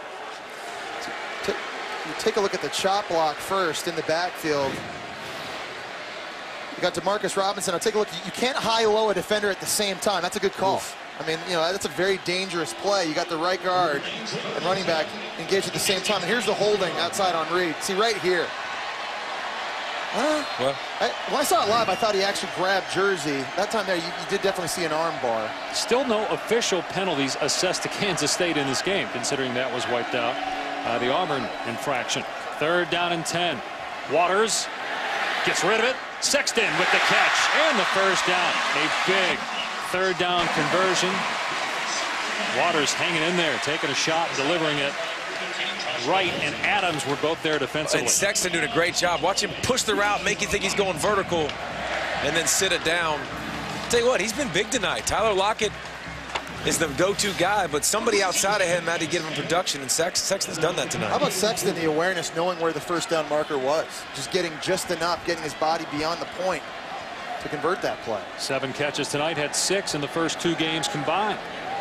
You take a look at the chop block first in the backfield. You got DeMarcus Robinson. I'll take a look. You can't high-low a defender at the same time. That's a good call. Oof. I mean, you know, that's a very dangerous play. You got the right guard and running back engaged at the same time. And here's the holding outside on Reed. See right here. Huh? Well, I, when I saw it live, I thought he actually grabbed Jersey. That time there, you, you did definitely see an arm bar. Still no official penalties assessed to Kansas State in this game, considering that was wiped out by the Auburn infraction. Third down and ten. Waters gets rid of it. Sexton with the catch and the first down. A big third down conversion. Waters hanging in there, taking a shot, delivering it. Wright and Adams were both there defensively. And Sexton doing a great job. Watch him push the route, make you think he's going vertical, and then sit it down. I'll tell you what, he's been big tonight. Tyler Lockett is the go-to guy, but somebody outside of him had to give him production, and Sex Sexton's done that tonight. How about Sexton, the awareness, knowing where the first down marker was? Just getting just enough, getting his body beyond the point to convert that play. Seven catches tonight, had six in the first two games combined.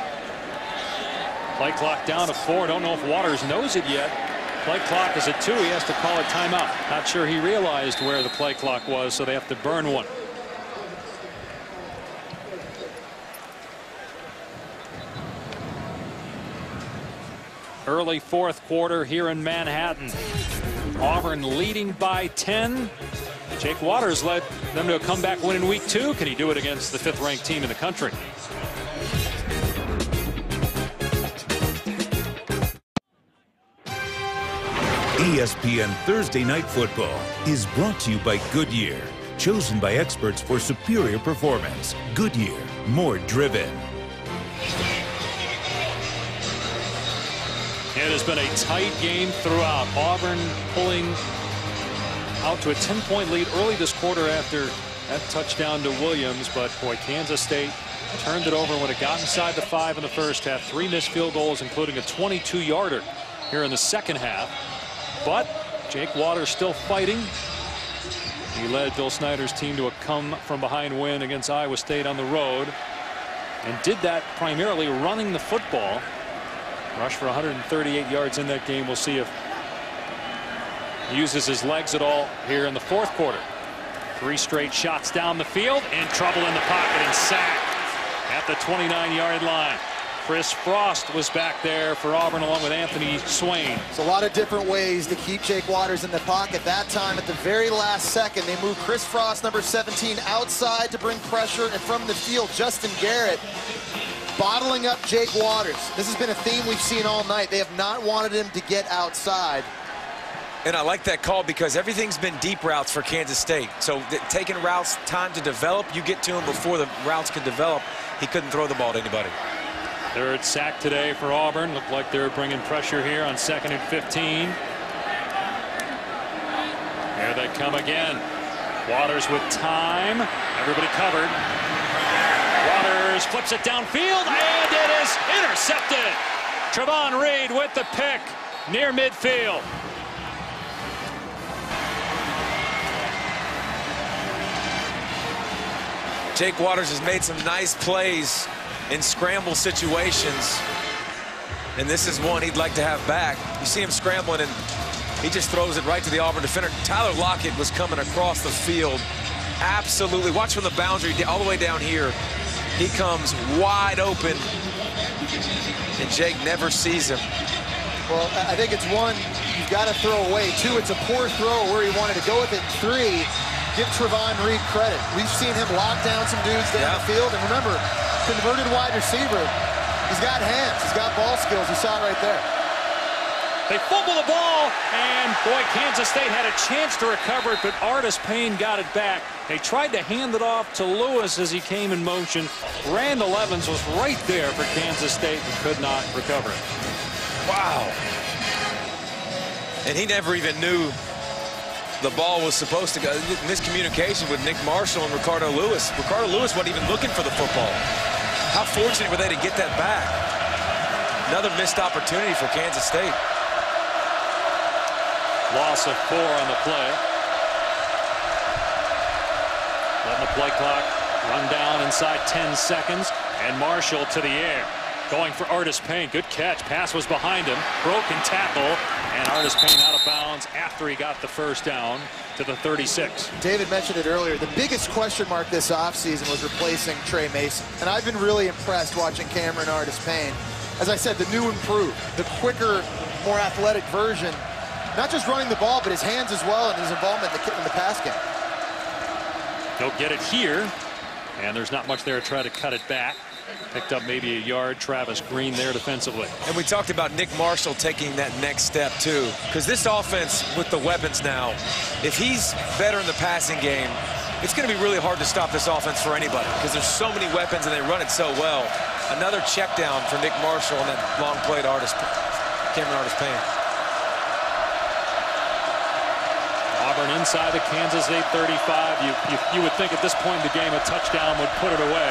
Play clock down to four. Don't know if Waters knows it yet. Play clock is at two. He has to call a timeout. Not sure he realized where the play clock was, so they have to burn one. Early fourth quarter here in Manhattan. Auburn leading by ten. Jake Waters led them to a comeback win in week two. Can he do it against the fifth ranked team in the country? E S P N Thursday Night Football is brought to you by Goodyear, chosen by experts for superior performance. Goodyear, more driven. It has been a tight game throughout. Auburn pulling out to a ten point lead early this quarter after that touchdown to Williams, but boy, Kansas State turned it over when it got inside the five in the first half. Three missed field goals, including a twenty-two yarder here in the second half. But Jake Waters still fighting. He led Bill Snyder's team to a come-from-behind win against Iowa State on the road, and did that primarily running the football. Rushed for one hundred thirty-eight yards in that game. We'll see if he uses his legs at all here in the fourth quarter. Three straight shots down the field, in trouble in the pocket and sacked at the twenty-nine yard line. Chris Frost was back there for Auburn along with Anthony Swain. It's a lot of different ways to keep Jake Waters in the pocket. That time at the very last second, they moved Chris Frost, number seventeen, outside to bring pressure, and from the field, Justin Garrett bottling up Jake Waters. This has been a theme we've seen all night. They have not wanted him to get outside. And I like that call because everything's been deep routes for Kansas State. So taking routes, time to develop, you get to him before the routes could develop. He couldn't throw the ball to anybody. Third sack today for Auburn. Looked like they're bringing pressure here on second and fifteen. Here they come again. Waters with time. Everybody covered. Waters flips it downfield, and it is intercepted. Trevon Reed with the pick near midfield. Jake Waters has made some nice plays in scramble situations, and this is one he'd like to have back. You see him scrambling, and he just throws it right to the Auburn defender. Tyler Lockett was coming across the field. Absolutely. Watch from the boundary all the way down here. He comes wide open, and Jake never sees him. Well, I think it's one, you've got to throw away. Two, it's a poor throw where he wanted to go with it. Three, give Trevon Reed credit. We've seen him lock down some dudes down yeah. the field. And remember, converted wide receiver, he's got hands, he's got ball skills. You saw it right there. They fumble the ball, and boy, Kansas State had a chance to recover it, but Artis Payne got it back. They tried to hand it off to Lewis as he came in motion. Randall Evans was right there for Kansas State and could not recover it. Wow. And he never even knew the ball was supposed to go. Miscommunication with Nick Marshall and Ricardo Lewis. Ricardo Lewis wasn't even looking for the football. How fortunate were they to get that back? Another missed opportunity for Kansas State. Loss of four on the play. Letting the play clock run down inside ten seconds. And Marshall to the air. Going for Artis Payne. Good catch. Pass was behind him. Broken tackle. And Artis Payne out of bounds after he got the first down to the thirty-six. David mentioned it earlier. The biggest question mark this offseason was replacing Trey Mason. And I've been really impressed watching Cameron Artis Payne. As I said, the new improved. The quicker, more athletic version. Not just running the ball, but his hands as well and his involvement in the, in the pass game. He'll get it here. And there's not much there to try to cut it back. Picked up maybe a yard. Travis Green there defensively. And we talked about Nick Marshall taking that next step too, because this offense with the weapons now, if he's better in the passing game, it's going to be really hard to stop this offense for anybody because there's so many weapons and they run it so well. Another check down for Nick Marshall on that long play to Artis, Cameron Artis Payne. Auburn inside the Kansas State thirty-five. You, you, you would think at this point in the game a touchdown would put it away.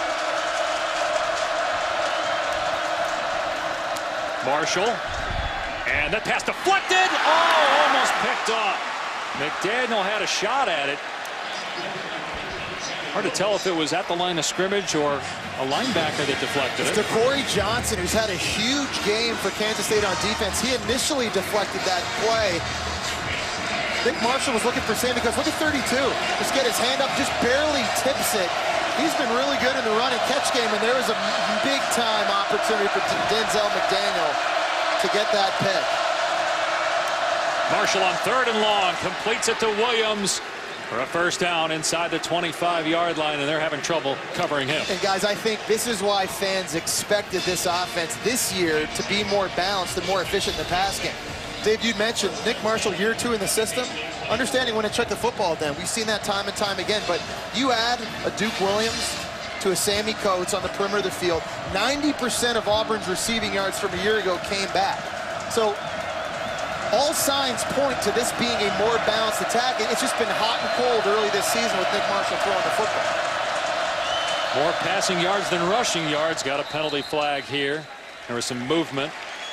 Marshall, and that pass deflected. Oh, almost picked off. McDaniel had a shot at it. Hard to tell if it was at the line of scrimmage or a linebacker that deflected it. It's Corey Johnson, who's had a huge game for Kansas State on defense. He initially deflected that play. Nick Marshall was looking for Sam because look at thirty-two. Just get his hand up, just barely tips it. He's been really good in the run and catch game, and there was a big-time opportunity for Denzel McDaniel to get that pick. Marshall on third and long, completes it to Williams for a first down inside the twenty-five yard line, and they're having trouble covering him. And guys, I think this is why fans expected this offense this year to be more balanced and more efficient in the pass game. Dave, you mentioned Nick Marshall, year two in the system. Understanding when to check the football then. We've seen that time and time again. But you add a Duke Williams to a Sammy Coates on the perimeter of the field. ninety percent of Auburn's receiving yards from a year ago came back. So all signs point to this being a more balanced attack. It's just been hot and cold early this season with Nick Marshall throwing the football. More passing yards than rushing yards. Got a penalty flag here. There was some movement.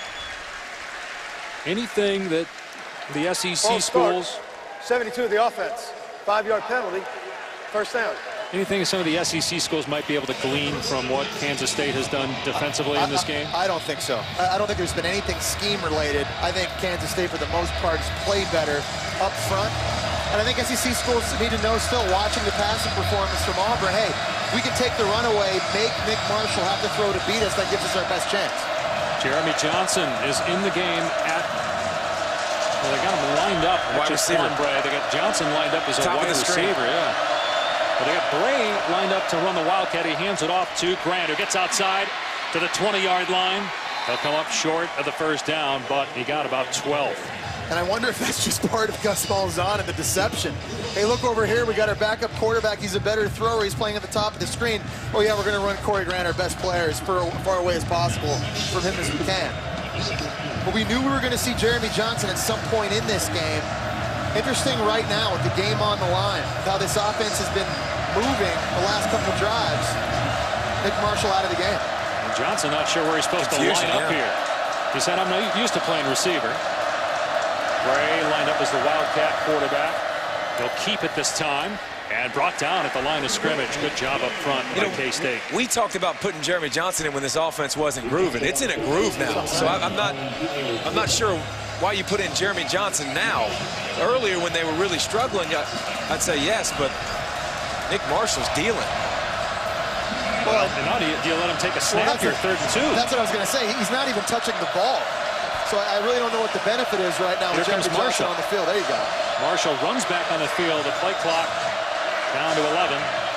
Anything that the S E C schools... seventy-two of the offense. Five yard penalty. First down. Anything some of the S E C schools might be able to glean from what Kansas State has done defensively in this game? I, I don't think so. I don't think there's been anything scheme related. I think Kansas State, for the most part, has played better up front. And I think S E C schools need to know still, watching the passing performance from Auburn, hey, we can take the runaway, make Nick Marshall have to throw to beat us. That gives us our best chance. Jeremy Johnson is in the game at... Well, they got him lined up. Wide receiver. Bray. They got Johnson lined up as a Top wide receiver, yeah. But they got Bray lined up to run the Wildcat. He hands it off to Grant, who gets outside to the twenty yard line. He'll come up short of the first down, but he got about twelve. And I wonder if that's just part of Gus Malzahn and the deception. Hey, look over here. We got our backup quarterback. He's a better thrower. He's playing at the top of the screen. Oh, yeah, we're going to run Corey Grant, our best player, as far, far away as possible from him as we can. But we knew we were going to see Jeremy Johnson at some point in this game. Interesting right now with the game on the line, with how this offense has been moving the last couple of drives. Nick Marshall out of the game. And Johnson not sure where he's supposed Confusion, to line up yeah. here. He said, I'm not used to playing receiver. Gray lined up as the Wildcat quarterback. He'll keep it this time. And brought down at the line of scrimmage. Good job up front by K-State. We talked about putting Jeremy Johnson in when this offense wasn't grooving. It's in a groove now. So I, I'm not I'm not sure why you put in Jeremy Johnson now. Earlier when they were really struggling, I'd say yes, but Nick Marshall's dealing. Well, and now do you, do you let him take a snap well, here, third and two? That's what I was going to say. He's not even touching the ball. So I really don't know what the benefit is right now with Jeremy Johnson on the field. There you go. Marshall runs back on the field. The play clock down to eleven.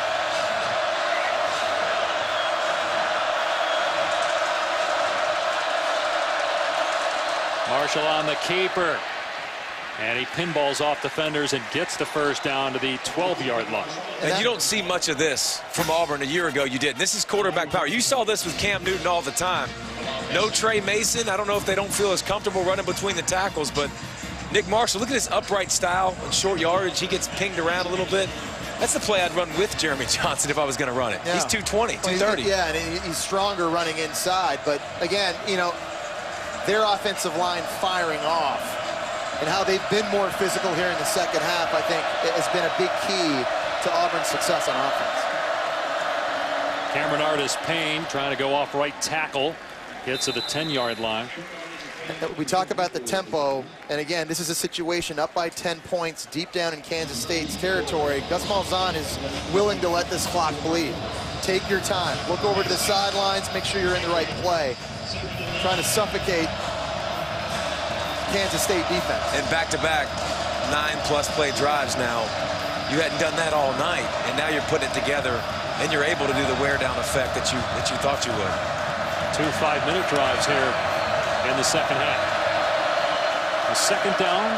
Marshall on the keeper. And he pinballs off defenders and gets the first down to the twelve-yard line. And, and you don't see much of this from Auburn. A year ago you did. This is quarterback power. You saw this with Cam Newton all the time. No Trey Mason. I don't know if they don't feel as comfortable running between the tackles, but Nick Marshall, look at his upright style and short yardage. He gets pinged around a little bit. That's the play I'd run with Jeremy Johnson if I was going to run it. Yeah. He's two twenty, two thirty. Well, yeah, and he's stronger running inside. But, again, you know, their offensive line firing off and how they've been more physical here in the second half, I think, has been a big key to Auburn's success on offense. Cameron Artis-Payne trying to go off right tackle. Gets to the ten-yard line. We talk about the tempo, and again, this is a situation up by ten points deep down in Kansas State's territory. Gus Malzahn is willing to let this clock bleed. Take your time. Look over to the sidelines. Make sure you're in the right play. Trying to suffocate Kansas State defense. And back-to-back nine-plus play drives now. You hadn't done that all night, and now you're putting it together, and you're able to do the wear-down effect that you that you thought you would. Two five-minute drives here in the second half. The second down.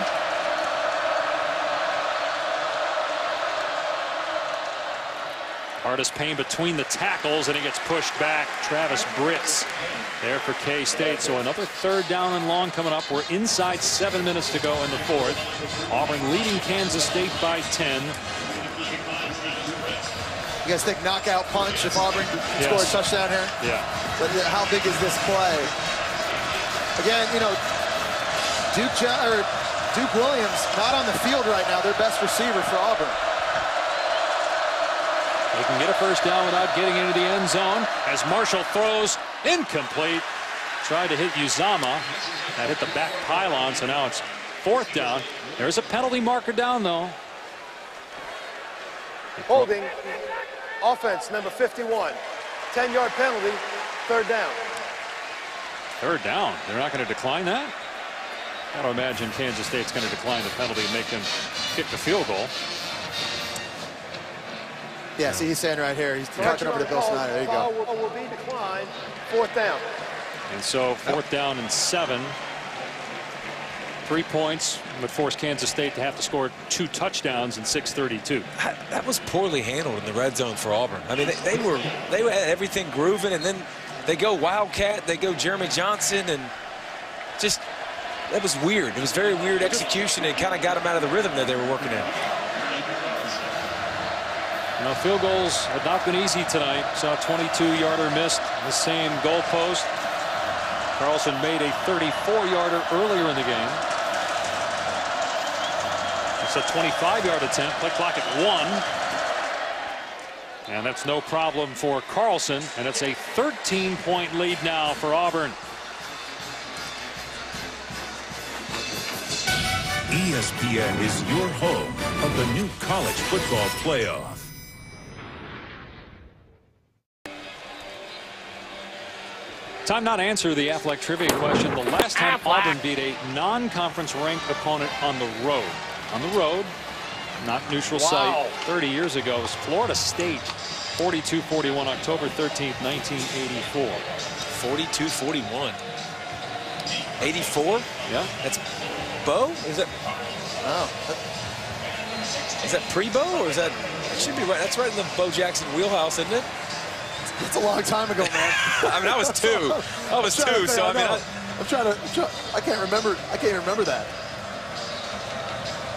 Artis-Payne between the tackles, and he gets pushed back. Travis Britz there for K-State. So another third down and long coming up. We're inside seven minutes to go in the fourth. Auburn leading Kansas State by ten. You guys think knockout punch if Auburn can yes. score a touchdown here? Yeah. But how big is this play? Again, you know, Duke, or Duke Williams not on the field right now. Their best receiver for Auburn. They can get a first down without getting into the end zone as Marshall throws incomplete. Tried to hit Uzama. That hit the back pylon, so now it's fourth down. There's a penalty marker down, though. Holding. Offense, number fifty-one. ten-yard penalty, third down. Third down. They're not going to decline that? I don't imagine Kansas State's going to decline the penalty and make them kick the field goal. Yeah, see, he's saying right here, he's talking over to Bill Snyder. There you go. Will, will be declined, fourth down. And so fourth down and seven. Three points would force Kansas State to have to score two touchdowns in six thirty-two. That was poorly handled in the red zone for Auburn. I mean, they, they were they had everything grooving, and then they go Wildcat, they go Jeremy Johnson, and just that was weird. It was very weird execution, and kind of got them out of the rhythm that they were working in. You know, field goals have not been easy tonight. Saw a twenty-two yarder missed the same goalpost. Carlson made a thirty-four yarder earlier in the game. It's a twenty-five yard attempt. Play clock at one. And that's no problem for Carlson. And it's a thirteen point lead now for Auburn. E S P N is your home of the new college football playoff. Time now to answer the Aflac trivia question. The last time Aflac. Auburn beat a non-conference ranked opponent on the road, on the road, not neutral wow. site, thirty years ago, was Florida State, forty-two forty-one, October thirteenth, nineteen eighty-four. forty-two forty-one. eighty-four? Yeah. That's Bo? Is that? Oh. Is that pre-Bo or is that? It should be right. That's right in the Bo Jackson wheelhouse, isn't it? It's a long time ago, man. I mean, I was two. I was two, so I mean, I, I'm trying to. I'm try, I can't remember. I can't remember that.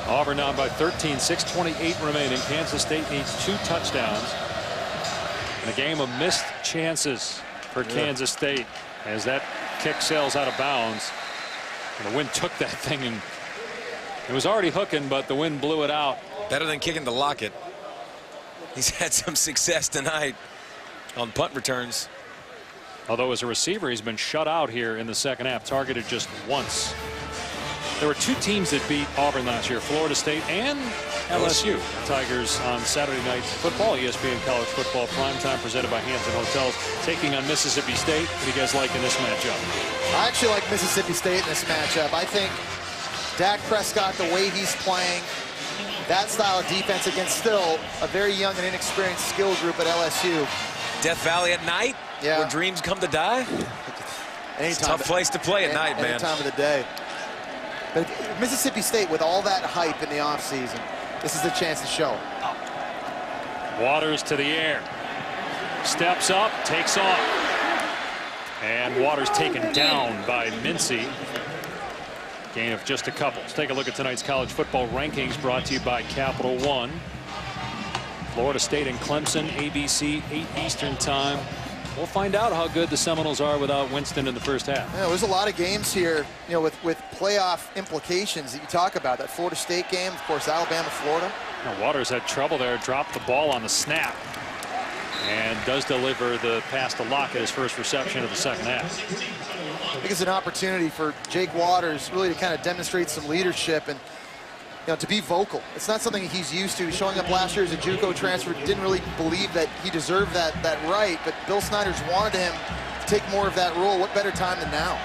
Auburn down by thirteen, six twenty-eight remaining. Kansas State needs two touchdowns. And a game of missed chances for yeah. Kansas State as that kick sails out of bounds. And the wind took that thing, and it was already hooking, but the wind blew it out. Better than kicking to Lockett. He's had some success tonight on punt returns. Although as a receiver, he's been shut out here in the second half, targeted just once. There were two teams that beat Auburn last year, Florida State and L S U. Tigers on Saturday Night Football, E S P N College Football Primetime, presented by Hampton Hotels, taking on Mississippi State. What do you guys like in this matchup? I actually like Mississippi State in this matchup. I think Dak Prescott, the way he's playing, that style of defense against still a very young and inexperienced skill group at L S U. Death Valley at night, yeah. where dreams come to die. It's a tough place to play at night, man. Any time of the day. But Mississippi State, with all that hype in the offseason, this is the chance to show. Waters to the air. Steps up, takes off. And Waters taken down by Mincy. Gain of just a couple. Let's take a look at tonight's college football rankings, brought to you by Capital One. Florida State and Clemson, A B C, eight Eastern time. We'll find out how good the Seminoles are without Winston in the first half. Yeah, there's a lot of games here, you know, with, with playoff implications that you talk about. That Florida State game, of course, Alabama, Florida. Now, Waters had trouble there, dropped the ball on the snap, and does deliver the pass to Lockett, his first reception of the second half. I think it's an opportunity for Jake Waters really to kind of demonstrate some leadership and, you know, to be vocal. It's not something he's used to. Showing up last year as a JUCO transfer, didn't really believe that he deserved that that right, but Bill Snyder's wanted him to take more of that role. What better time than now?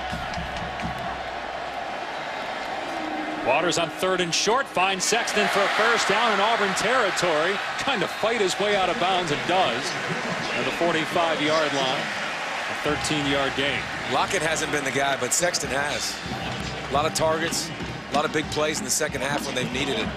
Waters on third and short, finds Sexton for a first down in Auburn territory, trying to fight his way out of bounds, and does. At the forty-five yard line, a thirteen yard gain. Lockett hasn't been the guy, but Sexton has. A lot of targets. A lot of big plays in the second half when they've needed it.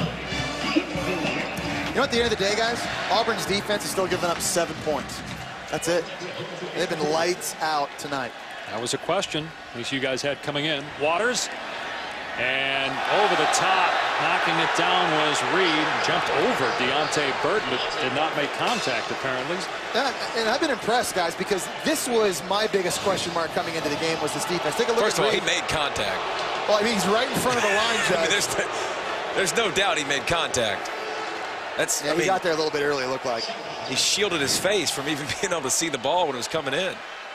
You know, at the end of the day, guys, Auburn's defense is still giving up seven points. That's it. They've been lights out tonight. That was a question, at least you guys had coming in. Waters, and over the top, knocking it down was Reed. Jumped over Deontay Burton, but did not make contact, apparently. Yeah, and I've been impressed, guys, because this was my biggest question mark coming into the game, was this defense. Take a look First at of all, Reed. he made contact. Well, I mean, he's right in front of the line, Judge. I mean, there's, there's no doubt he made contact. That's, yeah, I he mean, got there a little bit early, it looked like. He shielded his face from even being able to see the ball when it was coming in.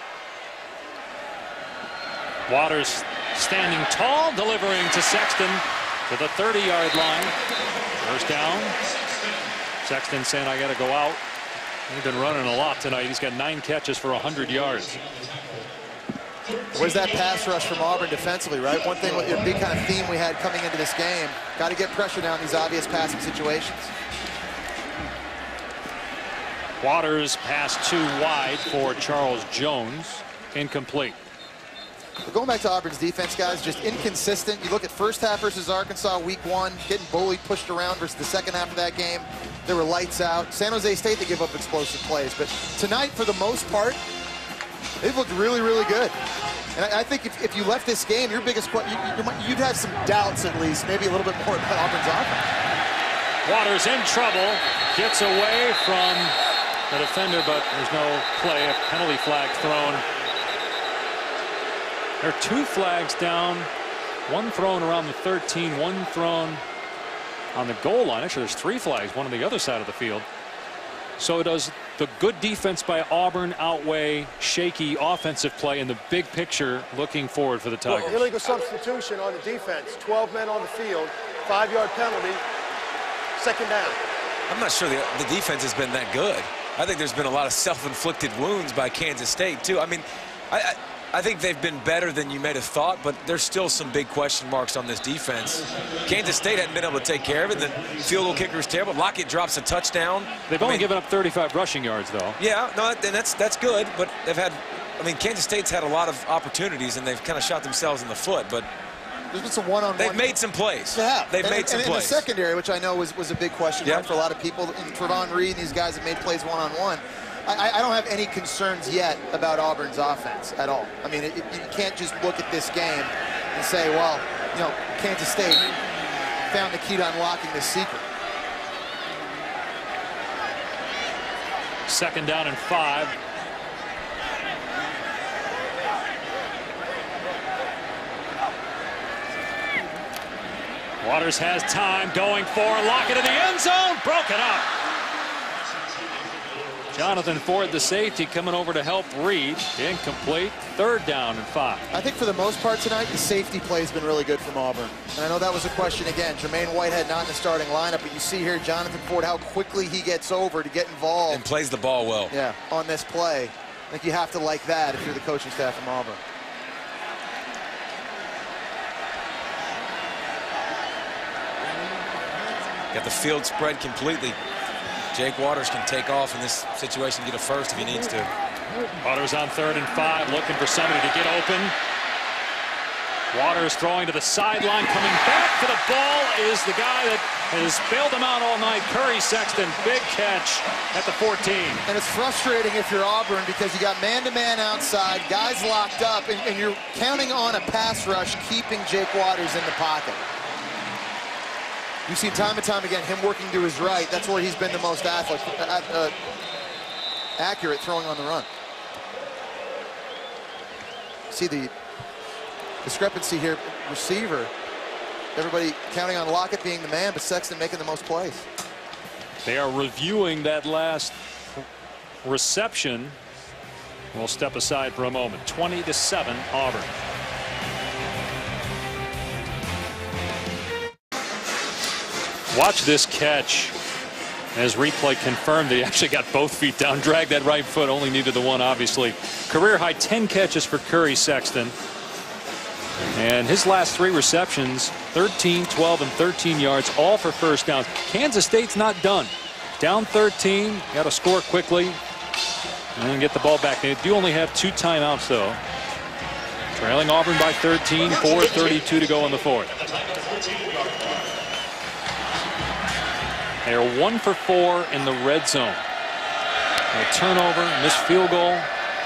Waters standing tall, delivering to Sexton to the thirty yard line. First down. Sexton saying, I got to go out. He's been running a lot tonight. He's got nine catches for one hundred yards. Where's that pass rush from Auburn defensively, right? One thing, a big kind of theme we had coming into this game. Got to get pressure down these obvious passing situations. Waters pass too wide for Charles Jones. Incomplete. But going back to Auburn's defense, guys, just inconsistent. You look at first half versus Arkansas, week one, getting bullied, pushed around, versus the second half of that game, they were lights out. San Jose State, they give up explosive plays. But tonight, for the most part, they've looked really, really good. And I, I think if, if you left this game, your biggest question, you, you'd have some doubts at least, maybe a little bit more about Auburn's offense. Waters in trouble, gets away from the defender, but there's no play. A penalty flag thrown. There are two flags down, one thrown around the thirteen, one thrown on the goal line. Actually, there's three flags, one on the other side of the field. So does the good defense by Auburn outweigh shaky offensive play in the big picture looking forward for the Tigers? Well, illegal substitution on the defense, twelve men on the field, five yard penalty, second down. I'm not sure the, the defense has been that good. I think there's been a lot of self-inflicted wounds by Kansas State, too. I mean, I, I, I think they've been better than you may have thought, but there's still some big question marks on this defense. Kansas State hadn't been able to take care of it. The field goal kicker is terrible. Lockett drops a touchdown. They've I only mean, given up thirty-five rushing yards, though. Yeah, no, and that's that's good, but they've had, I mean, Kansas State's had a lot of opportunities, and they've kind of shot themselves in the foot, but there's been some one-on-one. They've made some plays. Yeah, they've and, made and, some and plays. in the secondary, which I know was, was a big question yep. mark for a lot of people, and Trevon Reed and these guys have made plays one-on-one. I, I don't have any concerns yet about Auburn's offense at all. I mean, it, it, you can't just look at this game and say, well, you know, Kansas State, found the key to unlocking this secret. Second down and five. Waters has time, going for Lockett in the end zone, broken up. Jonathan Ford, the safety, coming over to help Reed. Incomplete. Third down and five. I think for the most part tonight, the safety play has been really good from Auburn. And I know that was a question again. Jermaine Whitehead not in the starting lineup, but you see here Jonathan Ford, how quickly he gets over to get involved. And plays the ball well. Yeah, on this play. I think you have to like that if you're the coaching staff from Auburn. Got the field spread completely. Jake Waters can take off in this situation and get a first if he needs to. Waters on third and five, looking for somebody to get open. Waters throwing to the sideline, coming back for the ball is the guy that has bailed him out all night, Curry Sexton. Big catch at the fourteen. And it's frustrating if you're Auburn because you got man-to-man outside, guys locked up, and, and you're counting on a pass rush keeping Jake Waters in the pocket. You've seen time and time again him working to his right. That's where he's been the most athletic, uh, uh, accurate throwing on the run. See the discrepancy here. Receiver, everybody counting on Lockett being the man, but Sexton making the most plays. They are reviewing that last reception. We'll step aside for a moment. twenty to seven, Auburn. Watch this catch as replay confirmed that he actually got both feet down, dragged that right foot, only needed the one, obviously. Career high ten catches for Curry Sexton. And his last three receptions, thirteen, twelve, and thirteen yards, all for first downs. Kansas State's not done. Down thirteen, got to score quickly and then get the ball back. They do only have two timeouts, though. Trailing Auburn by thirteen, four thirty-two to go in the fourth. They are one for four in the red zone. A turnover, missed field goal.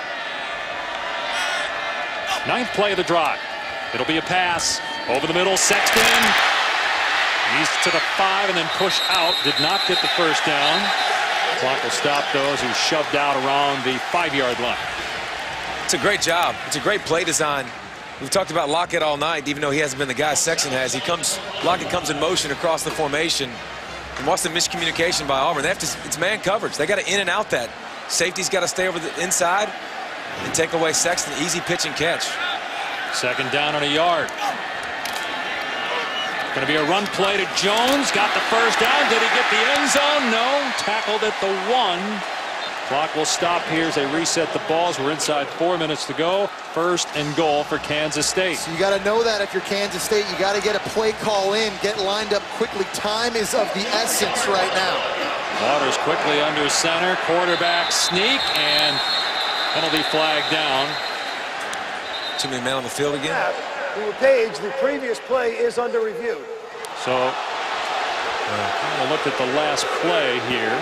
Ninth play of the drive. It'll be a pass over the middle. Sexton. He's to the five and then push out. Did not get the first down. Clock will stop those who shoved out around the five-yard line. It's a great job. It's a great play design. We've talked about Lockett all night, even though he hasn't been the guy Sexton has. He comes, Lockett comes in motion across the formation. And watch the miscommunication by Auburn. They have to, it's man coverage. They got to in and out that. Safety's got to stay over the inside and take away Sexton. Easy pitch and catch. Second down and a yard. Going to be a run play to Jones. Got the first down. Did he get the end zone? No. Tackled at the one. Clock will stop here as they reset the balls. We're inside four minutes to go. First and goal for Kansas State. So you got to know that if you're Kansas State, you got to get a play call in, get lined up quickly. Time is of the essence right now. Waters quickly under center. Quarterback sneak and penalty flag down. Too many men on the field again. Yeah, Page, the previous play is under review. So uh, we'll look at the last play here.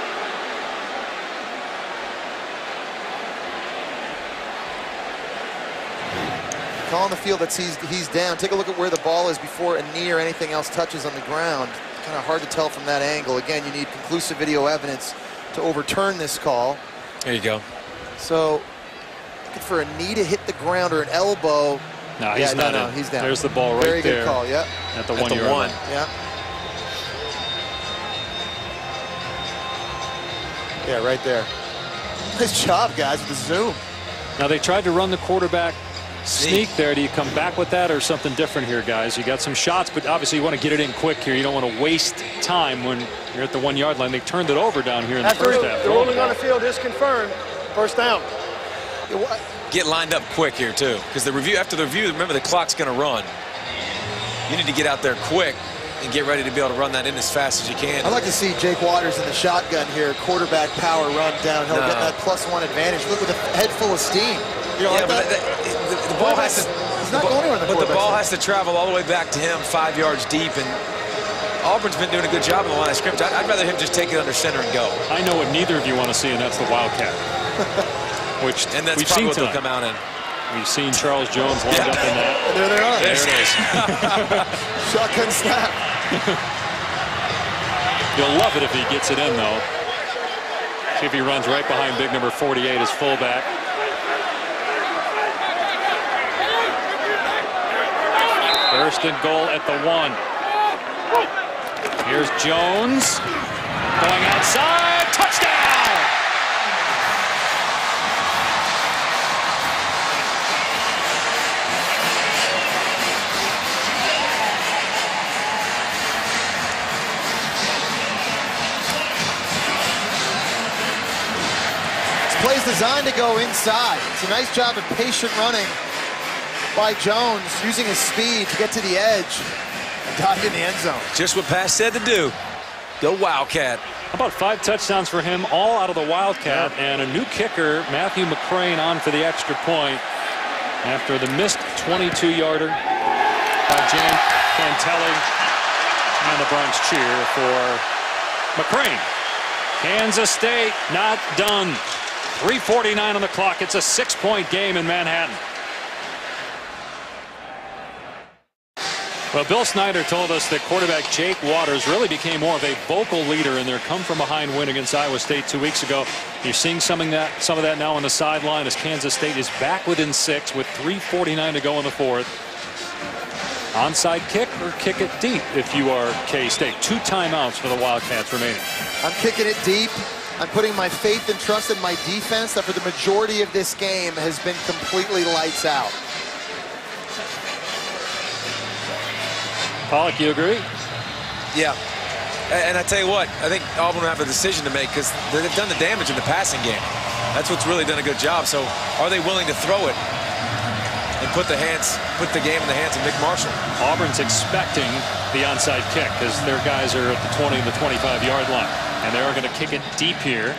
Call on the field that sees he's down. Take a look at where the ball is before a knee or anything else touches on the ground. Kind of hard to tell from that angle. Again, you need conclusive video evidence to overturn this call. There you go. So looking for a knee to hit the ground or an elbow. No, he's yeah, not no, no, in. he's down. There's the ball right Very there. Very good call, yep. At the At one the yard one. line. Yeah. Yeah, right there. Nice job, guys, with the zoom. Now they tried to run the quarterback sneak there. Do you come back with that or something different here, guys? You got some shots, but obviously you want to get it in quick here. You don't want to waste time when you're at the one yard line. They turned it over down here in After the first half. The ruling on the field is confirmed. First down. Get lined up quick here too, because the review after the review, remember the clock's going to run. You need to get out there quick and get ready to be able to run that in as fast as you can. I'd like to see Jake Waters in the shotgun here, quarterback power run downhill, no. get that plus one advantage. Look with a head full of steam. You know, yeah, like but that? the, the, the ball has to. He's not going anywhere. But the ball has to travel all the way back to him, five yards deep, and Auburn's been doing a good job in the line of scrimmage. I'd, I'd rather him just take it under center and go. I know what neither of you want to see, and that's the Wildcat. Which and that's we've probably seen what tonight. they'll come out in. We've seen Charles Jones lined up in that. And there they are. There it is. Shotgun snap. You'll love it if he gets it in, though. See if he runs right behind big number forty-eight as fullback. First and goal at the one. Here's Jones going outside. Touchdown! This play's designed to go inside. It's a nice job of patient running by Jones, using his speed to get to the edge and dive in the end zone. Just what Pat said to do. Go Wildcat. How about five touchdowns for him, all out of the Wildcat, yeah. And a new kicker, Matthew McCrane, on for the extra point after the missed twenty-two yarder by Jan Cantelli, and the Bronx cheer for McCrane. Kansas State not done. three forty-nine on the clock. It's a six-point game in Manhattan. Well, Bill Snyder told us that quarterback Jake Waters really became more of a vocal leader in their come-from-behind win against Iowa State two weeks ago. You're seeing some of that, some of that now on the sideline as Kansas State is back within six with three forty-nine to go in the fourth. Onside kick or kick it deep if you are K-State. Two timeouts for the Wildcats remaining. I'm kicking it deep. I'm putting my faith and trust in my defense that for the majority of this game has been completely lights out. Pollock, you agree? Yeah. And I tell you what, I think Auburn will have a decision to make because they've done the damage in the passing game. That's what's really done a good job. So are they willing to throw it and put the hands, put the game in the hands of Nick Marshall? Auburn's expecting the onside kick because their guys are at the twenty and the twenty-five yard line. And they're going to kick it deep here.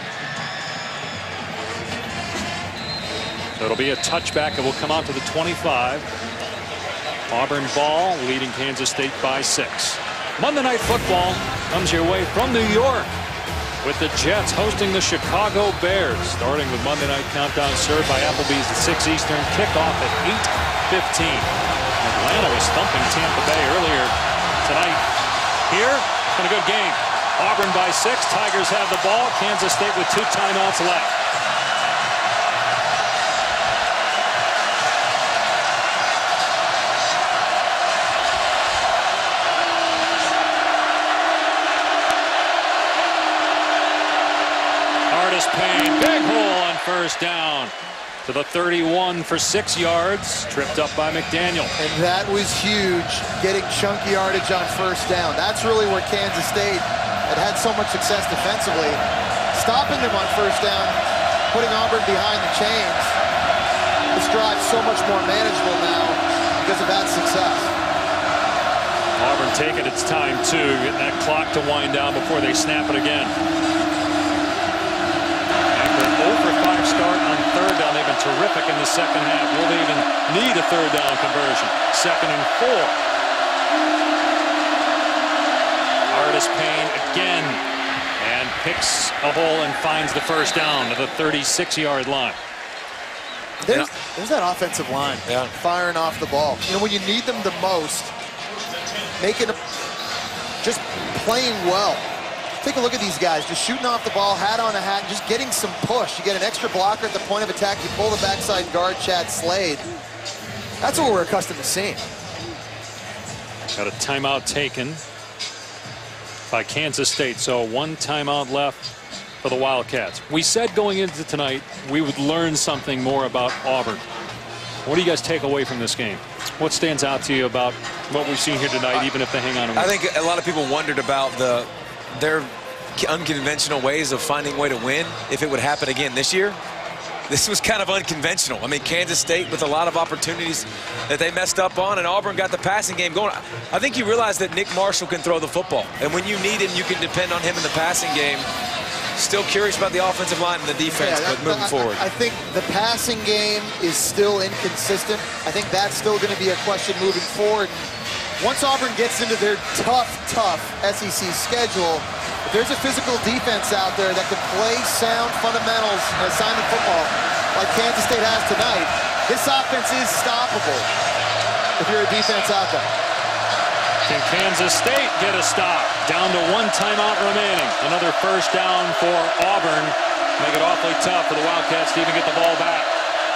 So it'll be a touchback. It will come out to the twenty-five. Auburn ball leading Kansas State by six. Monday Night Football comes your way from New York with the Jets hosting the Chicago Bears. Starting with Monday Night Countdown served by Applebee's at six Eastern. Kickoff at eight fifteen. Atlanta was thumping Tampa Bay earlier tonight. Here, it's been a good game. Auburn by six. Tigers have the ball. Kansas State with two timeouts left. Payne, big hole on first down to the thirty-one for six yards, tripped up by McDaniel. And that was huge, getting chunky yardage on first down. That's really where Kansas State had had so much success defensively, stopping them on first down, putting Auburn behind the chains. This drive's so much more manageable now because of that success. Auburn taking its time too, getting that clock to wind down before they snap it again. Start on third down. They've been terrific in the second half. Will they even need a third down conversion? Second and four. Artis Payne again and picks a hole and finds the first down to the thirty-six yard line. There's, there's that offensive line yeah. firing off the ball. You know, when you need them the most, making a, just playing well. Take a look at these guys, just shooting off the ball, hat on a hat, and just getting some push. You get an extra blocker at the point of attack, you pull the backside guard, Chad Slade. That's what we're accustomed to seeing. Got a timeout taken by Kansas State, so one timeout left for the Wildcats. We said going into tonight we would learn something more about Auburn. What do you guys take away from this game? What stands out to you about what we've seen here tonight, uh, even if they hang on and win? I think a lot of people wondered about the their unconventional ways of finding a way to win if it would happen again this year. This was kind of unconventional. I mean, Kansas State with a lot of opportunities that they messed up on, and Auburn got the passing game going. I think you realize that Nick Marshall can throw the football, and when you need him, you can depend on him in the passing game. Still curious about the offensive line and the defense, yeah, that, but moving I, forward. I think the passing game is still inconsistent. I think that's still going to be a question moving forward. Once Auburn gets into their tough, tough S E C schedule, if there's a physical defense out there that can play sound fundamentals and assignment football like Kansas State has tonight, This offense is stoppable if you're a defense out there. Can Kansas State get a stop? Down to one timeout remaining. Another first down for Auburn. Make it awfully tough for the Wildcats to even get the ball back.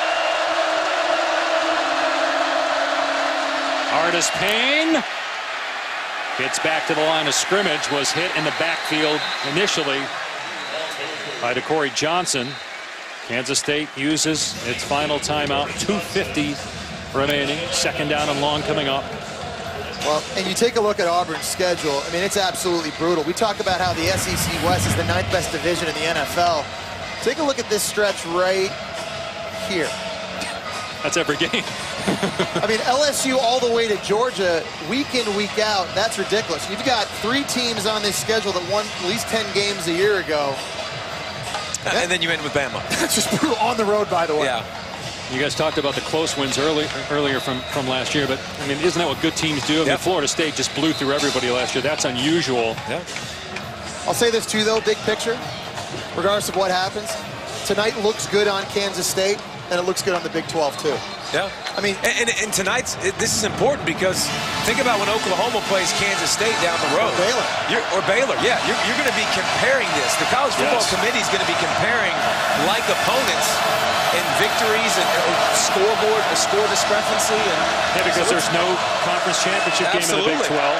Artis Payne gets back to the line of scrimmage. Was hit in the backfield initially by DeCorey Johnson. Kansas State uses its final timeout. two fifty remaining. Second down and long coming up. Well, and you take a look at Auburn's schedule. I mean, it's absolutely brutal. We talk about how the S E C West is the ninth best division in the N F L. Take a look at this stretch right here. That's every game. I mean, L S U all the way to Georgia, week in, week out. That's ridiculous. You've got three teams on this schedule that won at least ten games a year ago. And then you end with Bama. That's just brutal on the road, by the way. Yeah. You guys talked about the close wins early, earlier from, from last year, but, I mean, isn't that what good teams do? I mean, yep. Florida State just blew through everybody last year. That's unusual. Yeah. I'll say this, too, though, big picture, regardless of what happens, tonight looks good on Kansas State, and it looks good on the Big twelve, too. Yeah. I mean, and, and, and tonight's, it, this is important because think about when Oklahoma plays Kansas State down the road. Or Baylor. You're, or Baylor, yeah. You're, you're going to be comparing this. The College Football Yes. Committee is going to be comparing like opponents in victories and or scoreboard, a score discrepancy. And Yeah, because so there's no conference championship game in the Big Absolutely. twelve.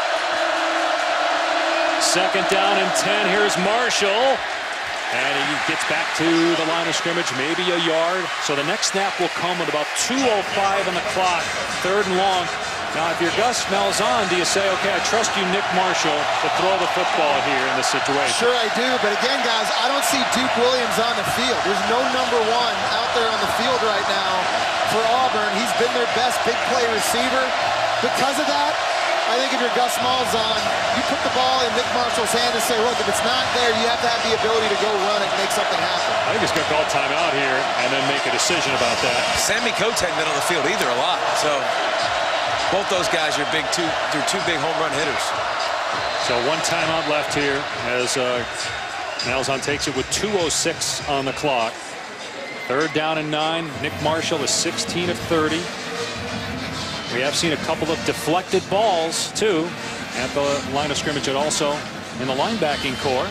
Second down and ten. Here's Marshall. And he gets back to the line of scrimmage, maybe a yard. So the next snap will come with about two oh five on the clock, third and long. Now, if you're Gus Malzahn, do you say, okay, I trust you, Nick Marshall, to throw the football here in this situation? Sure I do, but again, guys, I don't see Duke Williams on the field. There's no number one out there on the field right now for Auburn. He's been their best big play receiver. Because of that, I think if you're Gus Malzahn, you put the ball in Nick Marshall's hand and say, look, if it's not there, you have to have the ability to go run it and make something happen. I think he's going to call timeout here and then make a decision about that. Sammy Coates hadn't been on the field either a lot. So both those guys are big two, they're two big home run hitters. So one timeout left here as uh, Malzahn takes it with two oh six on the clock. Third down and nine. Nick Marshall is sixteen of thirty. We have seen a couple of deflected balls, too, at the line of scrimmage and also in the linebacking core.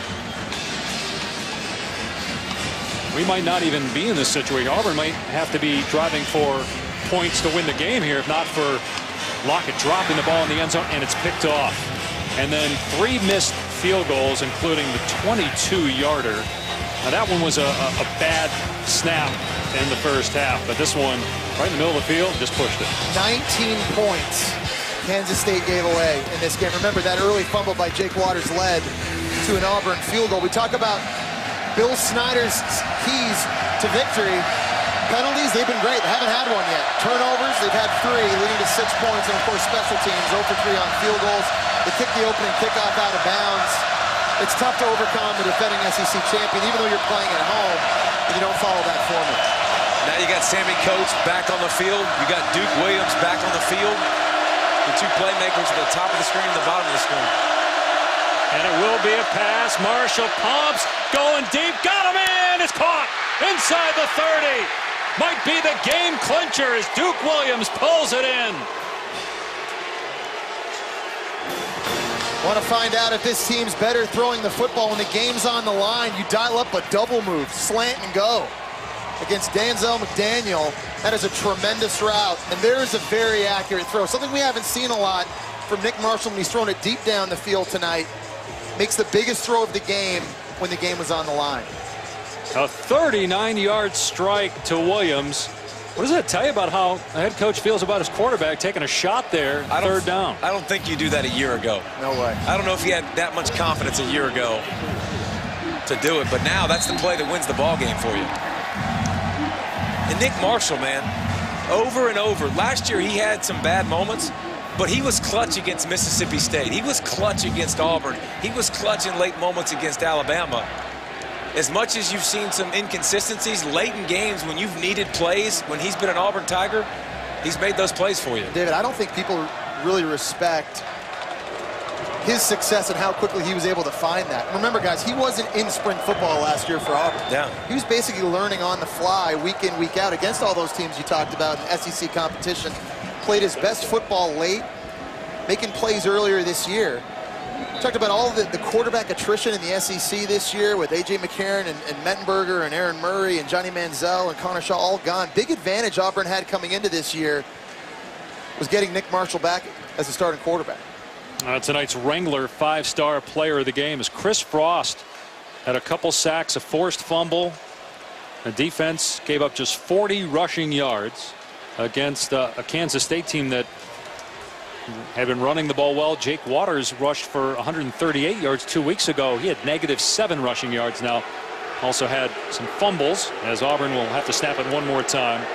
We might not even be in this situation. Auburn might have to be driving for points to win the game here, if not for Lockett dropping the ball in the end zone, and it's picked off. And then three missed field goals, including the twenty-two yarder. Now, that one was a, a, a bad snap in the first half, but this one, right in the middle of the field, just pushed it. nineteen points Kansas State gave away in this game. Remember, that early fumble by Jake Waters led to an Auburn field goal. We talk about Bill Snyder's keys to victory. Penalties, they've been great. They haven't had one yet. Turnovers, they've had three, leading to six points. And, of course, special teams, oh for three on field goals. They kicked the opening kickoff out of bounds. It's tough to overcome the defending S E C champion, even though you're playing at home, and you don't follow that formula. Now you got Sammy Coates back on the field. You got Duke Williams back on the field. The two playmakers at the top of the screen and the bottom of the screen. And it will be a pass. Marshall pumps, going deep, got him in. It's caught inside the thirty. Might be the game clincher as Duke Williams pulls it in. Want to find out if this team's better throwing the football when the game's on the line? You dial up a double move, slant and go. Against Danzel McDaniel, that is a tremendous route, and there is a very accurate throw. Something we haven't seen a lot from Nick Marshall when he's thrown it deep down the field tonight. Makes the biggest throw of the game when the game was on the line. A thirty-nine yard strike to Williams. What does that tell you about how the head coach feels about his quarterback taking a shot there, I don't, third down? I don't think you do that a year ago. No way. I don't know if he had that much confidence a year ago to do it, but now that's the play that wins the ball game for you. And Nick Marshall, man, over and over. Last year he had some bad moments, but he was clutch against Mississippi State. He was clutch against Auburn. He was clutch in late moments against Alabama. As much as you've seen some inconsistencies late in games when you've needed plays, when he's been an Auburn Tiger, he's made those plays for you. David, I don't think people really respect his success and how quickly he was able to find that. Remember, guys, he wasn't in spring football last year for Auburn. Yeah. He was basically learning on the fly week in, week out against all those teams you talked about in S E C competition. Played his best football late, making plays earlier this year. Talked about all the, the quarterback attrition in the S E C this year with A J McCarron and, and Mettenberger and Aaron Murray and Johnny Manziel and Connor Shaw all gone. Big advantage Auburn had coming into this year was getting Nick Marshall back as a starting quarterback. Uh, tonight's Wrangler five-star player of the game is Chris Frost. Had a couple sacks, a forced fumble. The defense gave up just forty rushing yards against uh, a Kansas State team that had been running the ball well. Jake Waters rushed for one hundred thirty-eight yards two weeks ago. He had negative seven rushing yards now. Also had some fumbles, as Auburn will have to snap it one more time.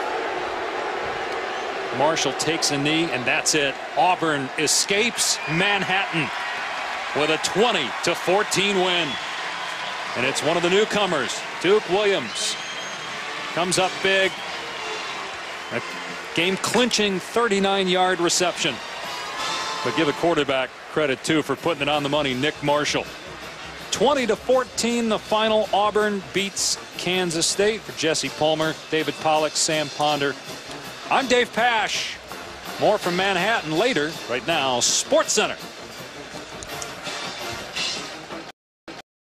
Marshall takes a knee, and that's it. Auburn escapes Manhattan with a twenty to fourteen win. And it's one of the newcomers, Duke Williams, comes up big. A game-clinching thirty-nine yard reception. But give a quarterback credit, too, for putting it on the money, Nick Marshall. twenty to fourteen, the final. Auburn beats Kansas State. For Jesse Palmer, David Pollack, Sam Ponder, I'm Dave Pasch. More from Manhattan later. Right now, SportsCenter.